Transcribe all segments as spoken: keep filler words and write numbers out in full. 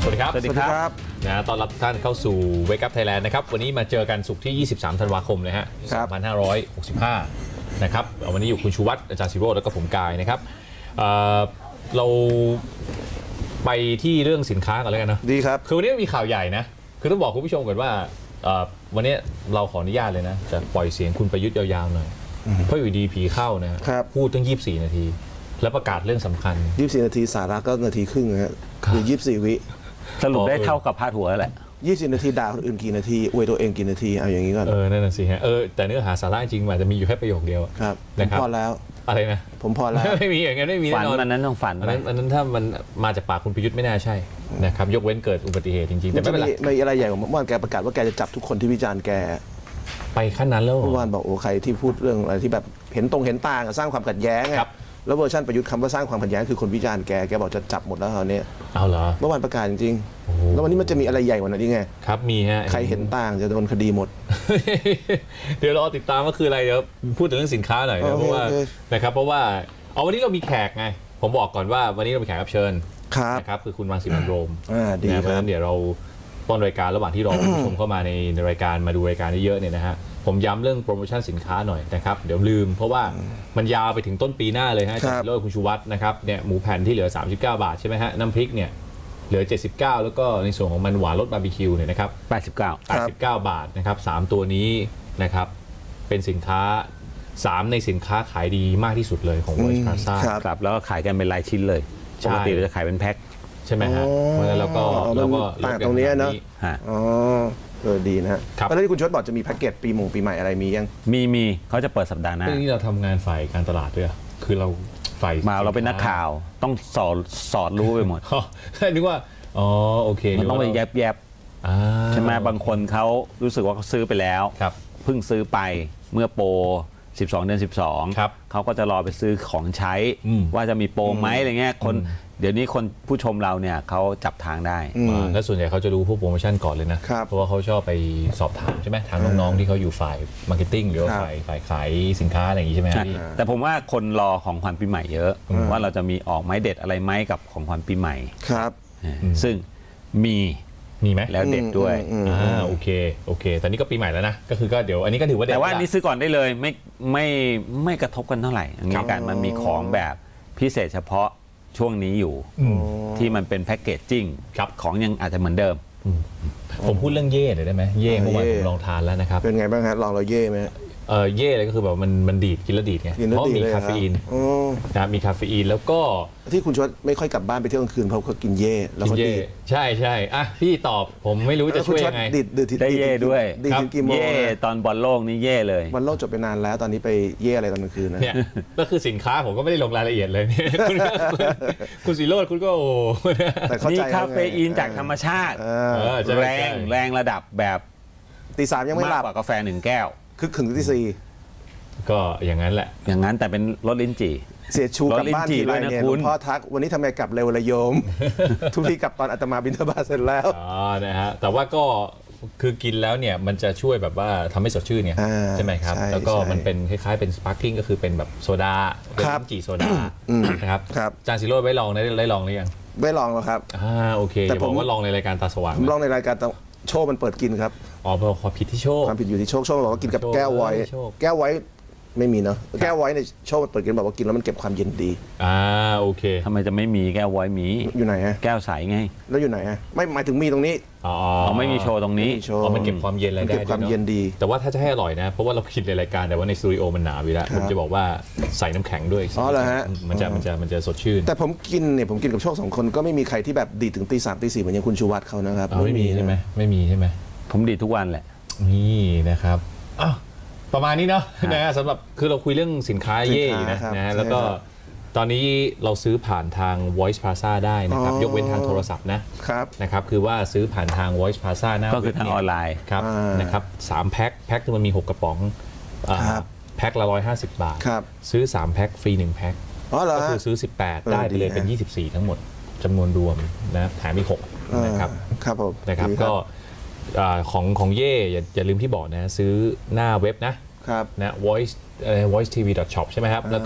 วัสดีครับสวัสดีครับนะต้อนรับท่านเข้าสู่ Wake Up Thailand นะครับวันนี้มาเจอกันศุกร์ที่ยี่สิบสามธันวาคมนะฮะสองพันห้าร้อยหกสิบห้านะครับวันนี้อยู่คุณชูวัฒน์อาจารย์ศิโรจน์แล้วก็ผมกายนะครับ เ, เราไปที่เรื่องสินค้ากันแล้วกันนะดีครับคือวันนี้มีข่าวใหญ่นะคือต้องบอกคุณผู้ชมก่อนว่าวันนี้เราขออนุญาตเลยนะจะปล่อยเสียงคุณประยุทธ์ยาวๆหน่อยเพราะอยู่ดีผีเข้านะพูดตั้งยี่สิบสี่นาทีแล้วประกาศเรื่องสำคัญยี่สิบสี่นาทีสาระก็นาทีครึ่งนะฮะหรือยี่สิบสี่วิสรุปได้เท่ากับพาดหัวแหละยี่สิบนาทีด่าคนอื่นกี่นาทีอวยตัวเองกี่นาทีเอาอย่างนี้ก่อนเออนั่นน่ะสิฮะเออแต่เนื้อหาสาระจริงอาจจะมีอยู่แค่ประโยคเดียวครับผมพอแล้วอะไรนะผมพอแล้วไม่มีอย่างนั้นไม่มีฝันมันนั้นต้องฝันอันนั้นอันนั้นถ้ามันมาจากปากคุณประยุทธ์ไม่น่าใช่นะครับยกเว้นเกิดอุบัติเหตุจริงๆแต่ไม่เป็นไรไม่อะไรใหญ่กว่าเมื่อวานแกประกาศว่าแกจะจับทุกคนที่วิจารณ์แกไปขั้นนั้นแล้วเมื่อวานบอกโอ้ใครที่พูดเรื่องอะไรที่แบบเห็นตรงเห็นต่างสร้างความขัดแย้งแล้วเวอร์ชันประยุทธ์คำว่าสร้างความขัดแย้งคือคนวิจารณ์แกแกบอกจะจับหมดแล้วคราวนี้เอาเหรอเมื่อวานประกาศจริงๆแล้ววันนี้มันจะมีอะไรใหญ่กว่านั้นไงครับมีฮะใครเห็นต่างจะโดนคดีหมดเดี๋ยวรอติดตามว่าคืออะไรเดี๋ยวพูดถึงเรื่องสินค้าหน่อยนะเพราะว่านะครับเพราะว่าเอาวันนี้เรามีแขกไงผมบอกก่อนว่าวันนี้เรามีแขกรับเชิญนะครับคือคุณรังสิมันต์โรมนะเพราะฉะนั้นเดี๋ยวเราต้นรายการระหว่างที่รอผู้ชมเข้ามาในรายการมาดูรายการเยอะๆเนี่ยนะฮะผมย้ำเรื่องโปรโมชั่นสินค้าหน่อยนะครับเดี๋ยวลืมเพราะว่ามันยาวไปถึงต้นปีหน้าเลยฮะจากโลกคุณชูวัฒน์นะครับเนี่ยหมูแผ่นที่เหลือสามสิบเก้าบาทใช่ไหมฮะน้ำพริกเนี่ยเหลือเจ็ดสิบเก้าแล้วก็ในส่วนของมันหวานรสบาร์บีคิวเนี่ยนะครับแปดสิบเก้าแปดสิบเก้าบาทนะครับสามตัวนี้นะครับเป็นสินค้าสามในสินค้าขายดีมากที่สุดเลยของ Voice Plaza ครับแล้วก็ขายกันเป็นรายชิ้นเลยปกติเราจะขายเป็นแพ็คใช่ไหมฮะเพราะฉะนั้นเราก็เราก็ต่างตรงนี้เนาะอ๋อเออดีนะฮะแล้วที่คุณชดบอกจะมีแพ็กเกจปีมงปีใหม่อะไรมียังมีมีเขาจะเปิดสัปดาห์หน้านี่เราทำงานฝ่ายการตลาดด้วยคือเราฝ่ายมาเราเป็นนักข่าวต้องสอดสอดรู้ไปหมดนึกว่าอ๋อโอเคมันต้องไปแยบแยบใช่ไหมบางคนเขารู้สึกว่าเขาซื้อไปแล้วเพิ่งซื้อไปเมื่อโปรสิบสองเดือนสิบสองเขาก็จะรอไปซื้อของใช้ว่าจะมีโปรไหมอะไรเงี้ยคนเดี๋ยวนี้คนผู้ชมเราเนี่ยเขาจับทางได้และส่วนใหญ่เขาจะรู้พวกโปรโมชั่นก่อนเลยนะเพราะว่าเขาชอบไปสอบถามใช่ไหมทางน้องๆที่เขาอยู่ฝ่ายมาร์เก็ตติ้งหรือว่าฝ่ายฝ่ายขายสินค้าอะไรอย่างนี้ใช่ไหมแต่ผมว่าคนรอของขวัญปีใหม่เยอะว่าเราจะมีออกไม้เด็ดอะไรไหมกับของขวัญปีใหม่ครับซึ่งมีมีไหมแล้วเด็ดด้วยอ่าโอเคโอเคตอนนี้ก็ปีใหม่แล้วนะก็คือก็เดี๋ยวอันนี้ก็ถือว่าแต่ว่านี้ซื้อก่อนได้เลยไม่ไม่ไม่กระทบกันเท่าไหร่อย่างนี้กันมันมีของแบบพิเศษเฉพาะช่วงนี้อยู่ที่มันเป็นแพ็กเกจจิ้งของยังอาจจะเหมือนเดิมผมพูดเรื่องเย่หน่อยได้ไหมเย่เมื่อวานผมลองทานแล้วนะครับเป็นไงบ้างฮะลองเราเย่ไหมเออเย่เลยก็คือแบบมันมันดีดกินแล้วดีดไงเพราะมีคาเฟอีนนะมีคาเฟอีนแล้วก็ที่คุณชดไม่ค่อยกลับบ้านไปเที่ยวกลางคืนเพราะเขากินเย่แล้วเขาดีดใช่ใช่อ่ะพี่ตอบผมไม่รู้จะช่วยยังไงได้เย่ด้วยเย่ตอนบอลโลกนี่เย่เลยบอลโลกจบไปนานแล้วตอนนี้ไปเย่อะไรตอนกลางคืนนะเนี่ยก็คือสินค้าผมก็ไม่ได้ลงรายละเอียดเลยคุณศิโรจน์คุณก็โอ้มีคาเฟอีนจากธรรมชาติแรงแรงระดับแบบตีสามยังไม่หลับกว่ากาแฟหนึ่งแก้วคือถึงที่สี่ก็อย่างนั้นแหละอย่างนั้นแต่เป็นรถลิ้นจี่เสียชูกลับบ้านทีไรเนี่ยหลวงพ่อทักวันนี้ทำไมกลับเร็วละโยมทุกทีกลับตอนอาตมาบิณฑบาตเสร็จแล้วอ๋อนะฮะแต่ว่าก็คือกินแล้วเนี่ยมันจะช่วยแบบว่าทำให้สดชื่นเนี่ยใช่ไหมครับแล้วก็มันเป็นคล้ายๆเป็นสปาร์กิ้งก็คือเป็นแบบโซดาเป็นลิ้นจี่โซดานะครับจานซิโร่ไว้ลองได้ได้ลองหรือยังไม่ลองแล้วครับอ่าโอเคแต่ผมว่าลองในรายการตาสว่างลองในรายการโชคมันเปิดกินครับอ๋อเพราะความผิดที่โชคความผิดอยู่ที่โชคโชคบอกว่ากินกับแก้วไว้แก้วไว้ไม่มีเนาะแก้วไว้ในโชคมันเปิดกินบอกว่ากินแล้วมันเก็บความเย็นดีอ่าโอเคทำไมจะไม่มีแก้วไว้มีอยู่ไหนฮะแก้วใสไงแล้วอยู่ไหนฮะไม่หมายถึงมีตรงนี้อ๋อไม่มีโชว์ตรงนี้อ๋อมันเก็บความเย็นอะไรได้เก็บความเย็นดีแต่ว่าถ้าจะให้อร่อยนะเพราะว่าเราคิดในรายการแต่ว่าในสตูดิโอมันหนาวอยู่แล้วผมจะบอกว่าใส่น้ำแข็งด้วยอ๋อเหรอฮะมันจะมันจะมันจะสดชื่นแต่ผมกินเนี่ยผมกินกับโชคสองคนก็ไม่มีใครที่แบบดีถึงตีสามตีสี่เหมือนอย่างคุณชูวัฒน์เขานะครับไม่มีใช่ไหมไม่มีใช่ไหมผมดีทุกวันแหละนี่นะครับอ้าวประมาณนี้เนาะนะสำหรับคือเราคุยเรื่องสินค้าเย่นะนะแล้วก็ตอนนี้เราซื้อผ่านทาง Voice Plaza ได้นะครับยกเว้นทางโทรศัพท์นะครับนะครับคือว่าซื้อผ่านทาง Voice Plaza นะก็คือทางออนไลน์ครับนะครับสามแพ็คแพ็คมันมีหกกระป๋องแพ็คละหนึ่งร้อยห้าสิบบาทซื้อสามแพ็คฟรีหนึ่งแพ็คก็คือซื้อสิบแปดได้ไปเลยเป็นยี่สิบสี่ทั้งหมดจำนวนรวมนะแถมอีกหกนะครับครับผมนะครับก็ของของเย่อย่าอย่าลืมที่บอกนะซื้อหน้าเว็บนะครับนะ voice voice tv dot shop ใช่ไหมครับแล้วก็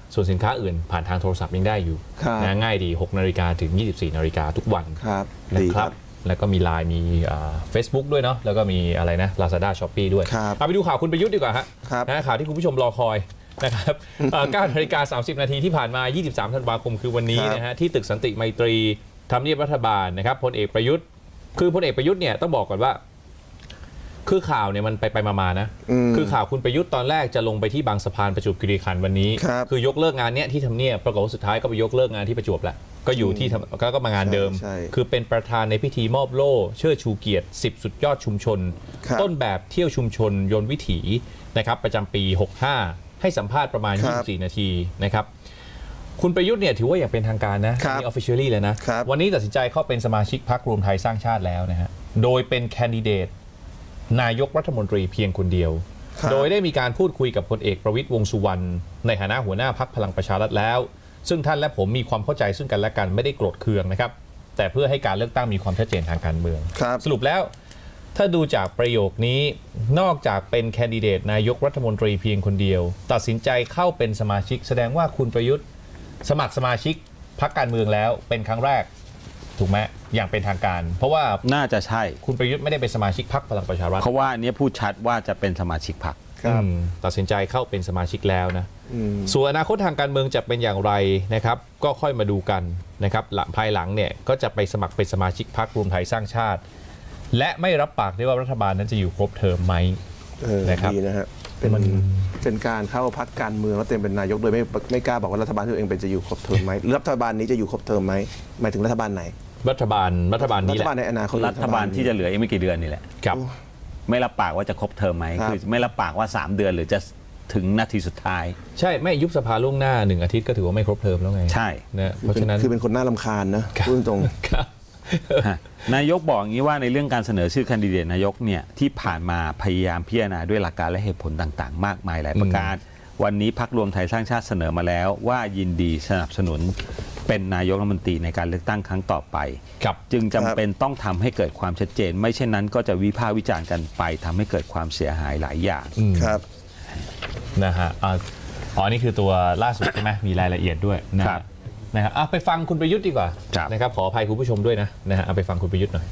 ส่วนสินค้าอื่นผ่านทางโทรศัพท์ยังได้อยู่นะง่ายดีหกนาฬิกาถึงยี่สิบสี่นาฬิกาทุกวันนะครับแล้วก็มีไลน์มีเฟซบุ๊กด้วยเนาะแล้วก็มีอะไรนะ Lazada Shopee ด้วยเอาไปดูข่าวคุณประยุทธ์ดีกว่าฮะนะข่าวที่คุณผู้ชมรอคอยนะครับเก้านาฬิกาสามสิบนาทีที่ผ่านมายี่สิบสามธันวาคมคือวันนี้นะฮะที่ตึกสันติไมตรีทำเนียบรัฐบาลนะครับพลเอกประยุทธ์คือพลเอกประยุทธ์เนี่ยต้องบอกก่อนว่าคือข่าวเนี่ยมันไปไปมาๆนะคือข่าวคุณประยุทธ์ตอนแรกจะลงไปที่บางสะพานประจวบคีรีขันธ์วันนี้คือยกเลิกงานเนี้ยที่ทำเนียบปรากฏว่าสุดท้ายก็ไปยกเลิกงานที่ประจวบแหละก็อยู่ที่ก็มางานเดิมคือเป็นประธานในพิธีมอบโล่เชิดชูเกียรติสิบสุดยอดชุมชนต้นแบบเที่ยวชุมชนยนต์วิถีนะครับประจำปีหกห้าให้สัมภาษณ์ประมาณยี่สิบสี่นาทีนะครับคุณประยุทธ์เนี่ยถือว่าอย่างเป็นทางการนะนี่ officially เลยนะวันนี้ตัดสินใจเข้าเป็นสมาชิกพรรครวมไทยสร้างชาติแล้วนะฮะโดยเป็นแคนดิเดตนายกรัฐมนตรีเพียงคนเดียวโดยได้มีการพูดคุยกับพลเอกประวิตรวงษ์สุวรรณในฐานะหัวหน้าพรรคพลังประชารัฐแล้วซึ่งท่านและผมมีความเข้าใจซึ่งกันและกันไม่ได้โกรธเคืองนะครับแต่เพื่อให้การเลือกตั้งมีความชัดเจนทางการเมืองสรุปแล้วถ้าดูจากประโยคนี้นอกจากเป็นแคนดิเดตนายกรัฐมนตรีเพียงคนเดียวตัดสินใจเข้าเป็นสมาชิกแสดงว่าคุณประยุทธ์สมัครสมาชิกพรรคการเมืองแล้วเป็นครั้งแรกถูกไหมอย่างเป็นทางการเพราะว่าน่าจะใช่คุณประยุทธ์ไม่ได้เป็นสมาชิกพรรคพลังประชารัฐเพราะว่านี้พูดชัดว่าจะเป็นสมาชิกพรรคตัดสินใจเข้าเป็นสมาชิกแล้วนะส่วนอนาคตทางการเมืองจะเป็นอย่างไรนะครับก็ค่อยมาดูกันนะครับหลังภายหลังเนี่ยก็จะไปสมัครเป็นสมาชิกพรรครวมไทยสร้างชาติและไม่รับปากได้ว่ารัฐบาลนั้นจะอยู่ครบเทอมไหมนะครับดีนะฮะเป็นเป็นการเข้าพรรคการเมืองแล้วเต็มเป็นนายกโดยไม่ไม่กล้าบอกว่ารัฐบาลที่ตัวเองเป็นจะอยู่ครบเทอมไหมรัฐบาลนี้จะอยู่ครบเทอมไหมหมายถึงรัฐบาลไหนรัฐบาลรัฐบาลนี้แหละรัฐบาลในอนาคตรัฐบาลที่จะเหลืออีกไม่กี่เดือนนี่แหละครับไม่รับปากว่าจะครบเทอมไหมคือไม่รับปากว่าสามเดือนหรือจะถึงนาทีสุดท้ายใช่ไม่ยุบสภาล่วงหน้าหนึ่งอาทิตย์ก็ถือว่าไม่ครบเทอมแล้วไงใช่นะเพราะฉะนั้นคือเป็นคนน่ารำคาญนะพูดตรงนายกบอกอย่างนี้ว่าในเรื่องการเสนอชื่อแคนดิเดตนายกเนี่ยที่ผ่านมาพยายามพิจารณาด้วยหลักการและเหตุผลต่างๆมากมายหลายประการวันนี้พรรครวมไทยสร้างชาติเสนอมาแล้วว่ายินดีสนับสนุนเป็นนายกรัฐมนตรีในการเลือกตั้งครั้งต่อไปจึงจำเป็นต้องทำให้เกิดความชัดเจนไม่เช่นนั้นก็จะวิพากษ์วิจารณ์กันไปทำให้เกิดความเสียหายหลายอย่างครับนะฮะอ๋อนี่คือตัวล่าสุดใช่ไหมมีรายละเอียดด้วยนะครับนะครับไปฟังคุณประยุทธ์ดีกว่านะครับขออภัยคุณผู้ชมด้วยนะนะฮะเอาไปฟังคุณประยุทธ์หน่อย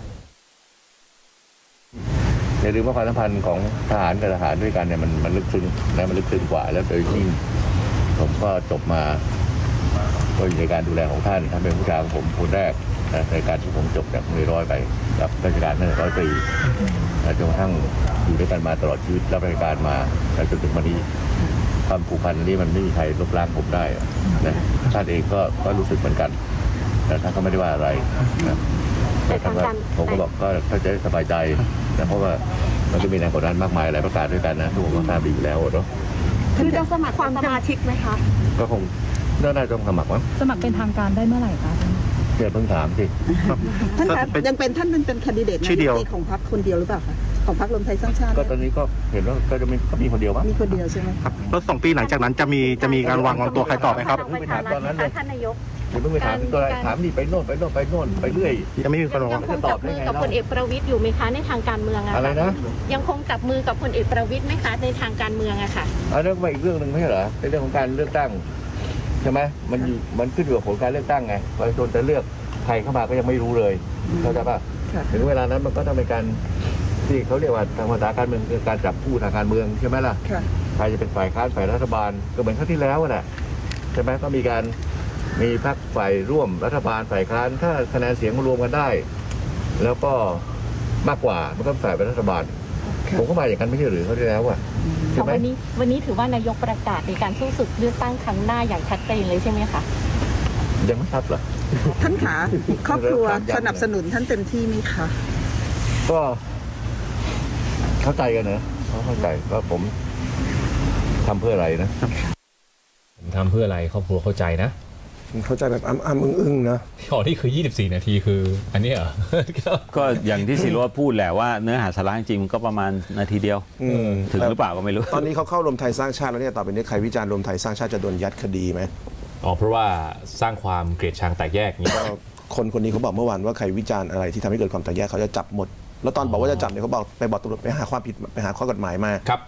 อย่าลืมว่าความสัมพันธ์ของทหารกับทหารด้วยกันเนี่ยมันมันลึกซึ้งและมันลึกซึ้งกว่าแล้วโดยยิ่งผมก็จบมาก็อยู่ในการดูแลของท่านท่านเป็นผู้ชายของผมคนแรกในการที่ผมจบจากในร้อยไปกับราชการนั่นร้อยปีจนกระทั่งอยู่ด้วยกันมาตลอดชีวิตรับราชการมาจนถึงวันนี้ความผูกพันนี้มันไม่มีใครลบล้างผมได้นะท่านเองก็ก็รู้สึกเหมือนกันแต่ท่านก็ไม่ได้ว่าอะไรนะแต่ท่านก็ผมก็บอกก็ก็จะสบายใจนะเพราะว่ามันก็มีแรงกดดันมากมายหลายประการด้วยกันนะทุกคนก็ทราบดีอยู่แล้วเนาะคือจะสมัครความสมาชิกไหมคะก็คงน่าจะต้องสมัครมั้งสมัครเป็นทางการได้เมื่อไหร่คะเดี๋ยวเพิ่งถามสิท่านคะยังเป็นท่านเป็นเป็นแคนดิเดตนายกของพรรคคนเดียวหรือเปล่าคะของพรรครวมไทยสร้างชาติก็ตอนนี้ก็เห็นว่าก็จะมีก็มีคนเดียวมั้งมีคนเดียวใช่ไหมครับแล้วสองปีหลังจากนั้นจะมีจะมีการวางวางตัวใครต่อไหมครับไปถามตอนนั้นเลยท่านนายกเดี๋ยวเพิ่งไปถามตัวถามนี่ไปโน่นไปโน่นไปโน่นไปเรื่อยยังไม่มีคนยังคงจับมือกับพลเอกประวิตรอยู่ไหมคะในทางการเมืองอะอะไรนะยังคงจับมือกับพลเอกประวิตรไหมคะในทางการเมืองอะค่ะอันนั้นก็อีกเรื่องหนึ่งไม่ใช่เหรอในเรื่องของการเลือกตั้งใช่ไหมมันอยู่มันขึ้นอยู่กับผลการเลือกตั้งไงประชาชนจะเลือกใครเข้ามาก็ยังไม่รู้เลยเข้าใจป่ะถึงเวลานั้นมันก็ต้องเป็นการที่เขาเรียกว่าทางภาษาการเมืองคือการจับคู่ทางการเมืองใช่ไหมล่ะใครจะเป็นฝ่ายค้านฝ่ายรัฐบาลก็เหมือนครั้งที่แล้วน่ะใช่ไหมก็มีการมีพรรคฝ่ายร่วมรัฐบาลฝ่ายค้านถ้าคะแนนเสียงมารวมกันได้แล้วก็มากกว่ามันก็ฝ่ายเป็นรัฐบาลผมก็มาอย่างนั้นไม่ใช่หรือเขาที่แล้วอ่ะใช่ไหมวันนี้วันนี้ถือว่านายกประกาศในการสู้ศึกเลือกตั้งครั้งหน้าอย่างชัดเจนเลยใช่ไหมคะยังไม่ชัดเหรอท่านขาครอบครัวสนับสนุนท่านเต็มที่ไหมคะก็เข้าใจกันนะเข้าใจว่าผมทำเพื่ออะไรนะผมทำเพื่ออะไรครอบครัวเข้าใจนะเข้าใจแบบอ้ำๆอึ้งๆนะอ๋อนี่คือยี่สิบสี่นาทีคืออันนี้เหรอก็อย่างที่ศิโรจน์พูดแหละว่าเนื้อหาสาระจริงมันก็ประมาณนาทีเดียวถึงหรือเปล่าก็ไม่รู้ตอนนี้เขาเข้ารวมไทยสร้างชาติแล้วเนี่ยต่อไปนี้ใครวิจารณ์รวมไทยสร้างชาติจะโดนยัดคดีไหมอ๋อเพราะว่าสร้างความเกลียดชังแตกแยกนี้คนคนนี้เขาบอกเมื่อวานว่าใครวิจารณ์อะไรที่ทำให้เกิดความแตกแยกเขาจะจับหมดแล้วตอนบอกว่าจะจับเนี่ยเขาบอกไปบอกตำรวจไปหาความผิดไปหาข้อกฎหมายมาครับ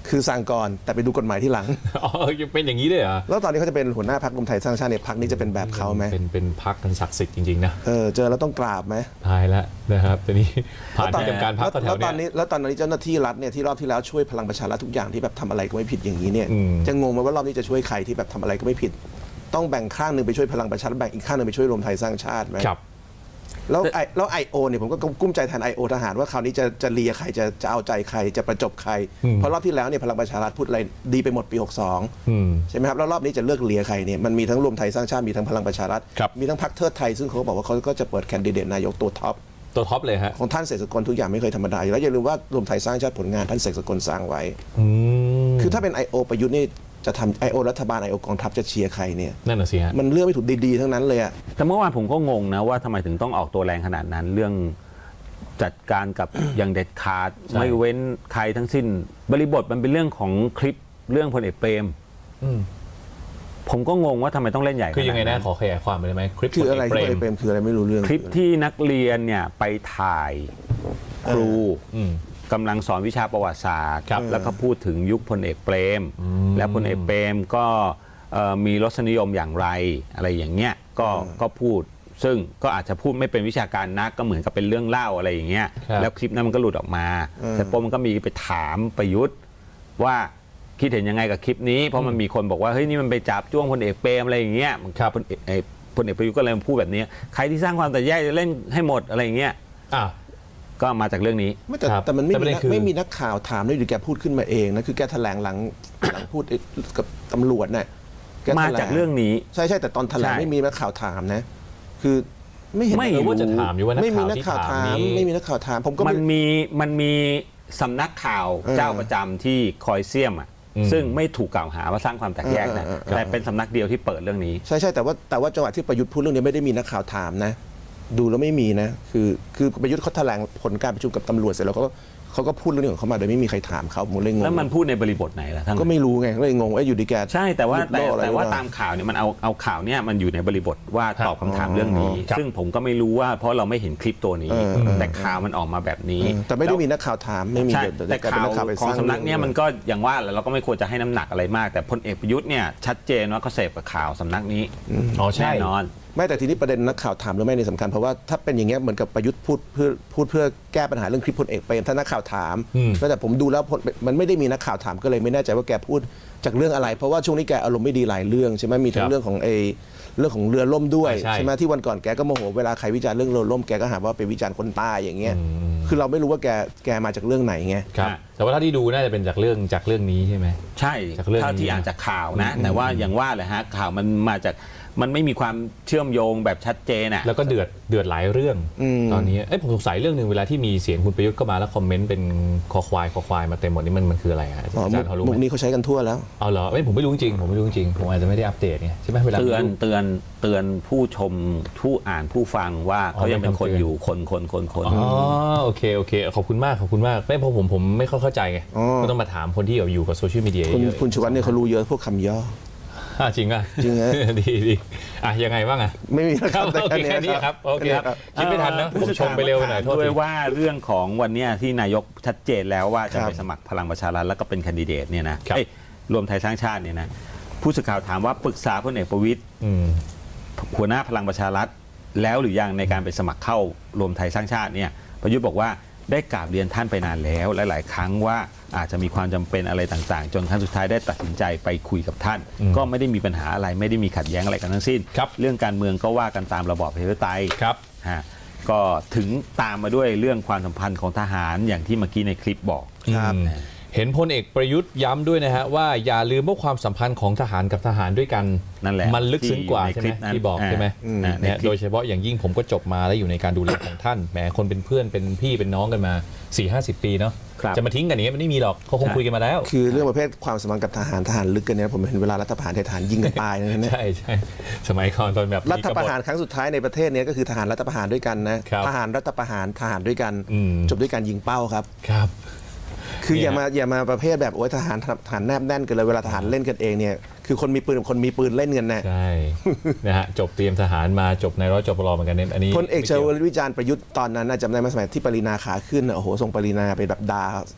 คือสั่งก่อนแต่ไปดูกฎหมายที่หลังอ๋อเป็นอย่างนี้เลยเหรอแล้วตอนนี้เขาจะเป็นหัวหน้าพรรครวมไทยสร้างชาติเนี่ยพรรคนี้จะเป็นแบบเขาไหมเป็นเป็นพรรคกันศักดิ์สิทธิ์จริงๆนะเออเจอแล้วต้องกราบไหมทายแล้วนะครับแต่นี้ผ่านกรรมการพรรคแล้วตอนนี้แล้วตอนนี้เจ้าหน้าที่รัฐเนี่ยที่รอบที่แล้วช่วยพลังประชารัฐทุกอย่างที่แบบทำอะไรก็ไม่ผิดอย่างนี้เนี่ยจะงงไหมว่ารอบนี้จะช่วยใครที่แบบทำอะไรก็ไม่ผิดต้องแบ่งข้างหนึ่งไปช่วยพลังประชารัฐแบ่งอีกข้างหนึ่งไปช่วยรวมไทยสร้างชาติไหมครับแล้วไอแล้วไอโอเนี่ยผมก็กุ้มใจแทนไอโอทหารว่าคราวนี้จะจะเลียใครจะจะเอาใจใครจะประจบใครเพราะรอบที่แล้วเนี่ยพลังประชารัฐพูดอะไรดีไปหมดปีหกสิบสองใช่ไหมครับแล้วรอบนี้จะเลือกเลียใครเนี่ยมันมีทั้งรวมไทยสร้างชาติมีทั้งพลังประชารัฐมีทั้งพรรคเทิดไทยซึ่งเขาบอกว่าเขาก็จะเปิดแคนดิเดตนายกตัวท็อปตัวท็อปเลยฮะของท่านเสกสกลทุกอย่างไม่เคยธรรมดาอยู่แล้วอย่าลืมว่ารวมไทยสร้างชาติผลงานท่านเสกสกลสร้างไว้คือถ้าเป็น ไอ โอ ประยุทธ์นี่จะทำ ไอ โอ รัฐบาล ไอ โอ กองทัพจะเชียร์ใครเนี่ยนั่นน่ะสิฮะมันเลือกไม่ถูกดีๆทั้งนั้นเลยอะแต่เมื่อวานผมก็งงนะว่าทำไมถึงต้องออกตัวแรงขนาดนั้นเรื่องจัดการกับอย่างเด็ดขาดไม่เว้นใครทั้งสิ้นบริบทมันเป็นเรื่องของคลิปเรื่องพลเอกเปรมผมก็งงว่าทำไมต้องเล่นใหญ่คือยังไงนะขอขยายความไปได้ไหมคลิปคืออะไรพลเอกเปรมคืออะไรไม่รู้เรื่องคลิปที่นักเรียนเนี่ยไปถ่ายครูกำลังสอนวิชาประวัติศาสตร์แล้วก็พูดถึงยุคพลเอกเปรมแล้วพลเอกเปรมก็มีรสนิยมอย่างไรอะไรอย่างเงี้ยก็ก็พูดซึ่งก็อาจจะพูดไม่เป็นวิชาการนักก็เหมือนกับเป็นเรื่องเล่าอะไรอย่างเงี้ยแล้วคลิปนั้นมันก็หลุดออกมาแต่ปมมันก็มีไปถามประยุทธ์ว่าคิดเห็นยังไงกับคลิปนี้เพราะมันมีคนบอกว่าเฮ้ยนี่มันไปจับจ้วงพลเอกเปรมอะไรอย่างเงี้ยพลเอกพลเอกประยุทธ์ก็เลยพูดแบบนี้ใครที่สร้างความแตกแยกจะเล่นให้หมดอะไรอย่างเงี้ยก็มาจากเรื่องนี้ไม่แต่แต่มันไม่มีไม่มีนักข่าวถามเลยหรือแกพูดขึ้นมาเองนะคือแกแถลงหลังหลังพูดกับตำรวจเนี่ยมาจากเรื่องนี้ใช่ใช่แต่ตอนแถลงไม่มีนักข่าวถามนะคือไม่เห็นไม่รู้ว่าจะถามอยู่ว่าไม่มีนักข่าวถามไม่มีนักข่าวถามผมก็มันมีมันมีสำนักข่าวเจ้าประจำที่คอยเสี่ยมอ่ะซึ่งไม่ถูกกล่าวหาว่าสร้างความแตกแยกนะแต่เป็นสำนักเดียวที่เปิดเรื่องนี้ใช่ใช่แต่ว่าแต่ว่าจังหวะที่ประยุทธ์พูดเรื่องนี้ไม่ได้มีนักข่าวถามนะดูแล้วไม่มีนะคือคือประยุทธ์เขาแถลงผลการประชุมกับตำรวจเสร็จแล้วเขาเขาก็พูดเรื่องของเขามาโดยไม่มีใครถามเขาผมเลยงงแล้วมันพูดในบริบทไหนล่ะท่านก็ไม่รู้ไงเลยงงว่าอยู่ดีแกใช่แต่ว่าแต่แต่ว่าตามข่าวเนี่ยมันเอาเอาข่าวเนี่ยมันอยู่ในบริบทว่าตอบคำถามเรื่องนี้ซึ่งผมก็ไม่รู้ว่าเพราะเราไม่เห็นคลิปตัวนี้แต่ข่าวมันออกมาแบบนี้แต่ไม่ได้มีนักข่าวถามไม่มีแต่ข่าวของสำนักเนี่ยมันก็อย่างว่าเราก็ไม่ควรจะให้น้ำหนักอะไรมากแต่พลเอกประยุทธ์เนี่ยชัดเจนว่าเขาเสพกับข่าวสำนักนี้อ๋อใช่แน่นอนไม่แต่ทีนี้ประเด็นนักข่าวถามหรือไม่ในสำคัญเพราะว่าถ้าเป็นอย่างเงี้ยเหมือนกับประยุทธ์พูดเพื่อพูดเพื่อแก้ปัญหาเรื่องคลิปพลเอกเปรมถ้านักข่าวถามแต่ผมดูแล้วมันไม่ได้มีนักข่าวถามก็เลยไม่แน่ใจว่าแกพูดจากเรื่องอะไรเพราะว่าช่วงนี้แกอารมณ์ไม่ดีหลายเรื่องใช่ไหมมีทั้งเรื่องของเอเรื่องของเรือล่มด้วยใช่ไหมที่วันก่อนแกก็โมโหเวลาใครวิจารณ์เรื่องเรือล่มแกก็หาว่าไปวิจารณ์คนใต้อย่างเงี้ยคือเราไม่รู้ว่าแกแกมาจากเรื่องไหนไงครับแต่ว่าถ้าที่ดูน่าจะเป็นจากเรื่องจากเรื่องนี้ใช่ไหมใช่เท่าที่อ่านจากข่าวนะแต่ว่าอย่างว่าเลยฮะข่าวมันมาจากมันไม่มีความเชื่อมโยงแบบชัดเจนอ่ะแล้วก็เดือดเดือดหลายเรื่องตอนนี้เอ้ผมสงสัยเรื่องหนึ่งเวลาที่มีเสียงคุณประยุทธ์เข้ามาแล้วคอมเมนต์เป็นคอควายคอควายมาเต็มหมดนี่มันมันคืออะไรฮะอาจารย์เขารู้ไหมมุกนี้เขาใช้กันทั่วแล้วเอาเหรอไม่ผมไม่รู้จริงผมไม่รู้จริงผมอาจจะไม่ได้อัปเดตไงใช่ไหมเวลาเตือนเตือนเตือนผู้ชมผู้อ่านผู้ฟังว่าเขายังเป็นคนอยู่คนคนคนคนอ๋อโอเคโอเคขอบคุณมากขอบคุณมากไม่เพราะผมผมไม่เข้าใจไงก็ต้องมาถามคนที่อยู่กับโซเชียลมีเดียเยอะคุณชวัฒน์เนี่ยเขารู้เยอะพวกคำย่อจริงอ่ะจริงอ่ะดีดีอ่ะยังไงบ้างอ่ะไม่มีครับโอเคแค่นี้ครับโอเคครับคิดไม่ทันนะผมชมไปเร็วหน่อยโทษด้วยว่าเรื่องของวันนี้ที่นายกชัดเจนแล้วว่าจะไปสมัครพลังประชารัฐแล้วก็เป็นแคนดิเดตเนี่ยนะรวมไทยสร้างชาติเนี่ยนะผู้สื่อข่าวถามว่าปรึกษาพลเอกประวิตรหัวหน้าพลังประชารัฐแล้วหรือยังในการไปสมัครเข้ารวมไทยสร้างชาติเนี่ยประยุทธ์บอกว่าได้กราบเรียนท่านไปนานแล้วหลายๆครั้งว่าอาจจะมีความจำเป็นอะไรต่างๆจนครั้งสุดท้ายได้ตัดสินใจไปคุยกับท่านก็ไม่ได้มีปัญหาอะไรไม่ได้มีขัดแย้งอะไรกันทั้งสิ้นเรื่องการเมืองก็ว่ากันตามระบอบประชาธิปไตยครับก็ถึงตามมาด้วยเรื่องความสัมพันธ์ของทหารอย่างที่เมื่อกี้ในคลิปบอกครับเห็นพลเอกประยุทธ์ย้ำด้วยนะฮะว่าอย่าลืมว่าความสัมพันธ์ของทหารกับทหารด้วยกันนั่นแหละมันลึกซึ้งกว่าใช่ไหมที่บอกใช่ไหมเนี่ยโดยเฉพาะอย่างยิ่งผมก็จบมาแล้วอยู่ในการดูแลของท่านแหมคนเป็นเพื่อนเป็นพี่เป็นน้องกันมา สี่ห้าสิบ ปีเนาะจะมาทิ้งกันอย่างนี้มันไม่มีหรอกเขาคงคุยกันมาแล้วคือเรื่องประเภทความสัมพันธ์กับทหารทหารลึกกันเนี่ยผมเห็นเวลารัฐประหารทหารยิงกันตายนะเนี่ยใช่ใช่สมัยก่อนตอนแบบรัฐประหารครั้งสุดท้ายในประเทศนี้ก็คือทหารรัฐประหารด้วยกันนะทหารรัฐประหารทหารด้วยกันจบด้วยการยิงเป้าครับครับคืออย่ามาอย่ามาประเภทแบบโอ้ยทหารทหารแนบแน่นกันเลยเวลาทหารเล่นกันเองเนี่ยคือคนมีปืนคนมีปืนเล่นกันนะใช่นะฮะจบเตรียมทหารมาจบในร้อยจบรอเหมือนกันเนี่ยอันนี้พลเอกชวลิตวิจารณ์ประยุทธ์ตอนนั้นจำได้ไหมสมัยที่ปรินาขาขึ้นโอ้โหส่งปรินาไปแบบด่า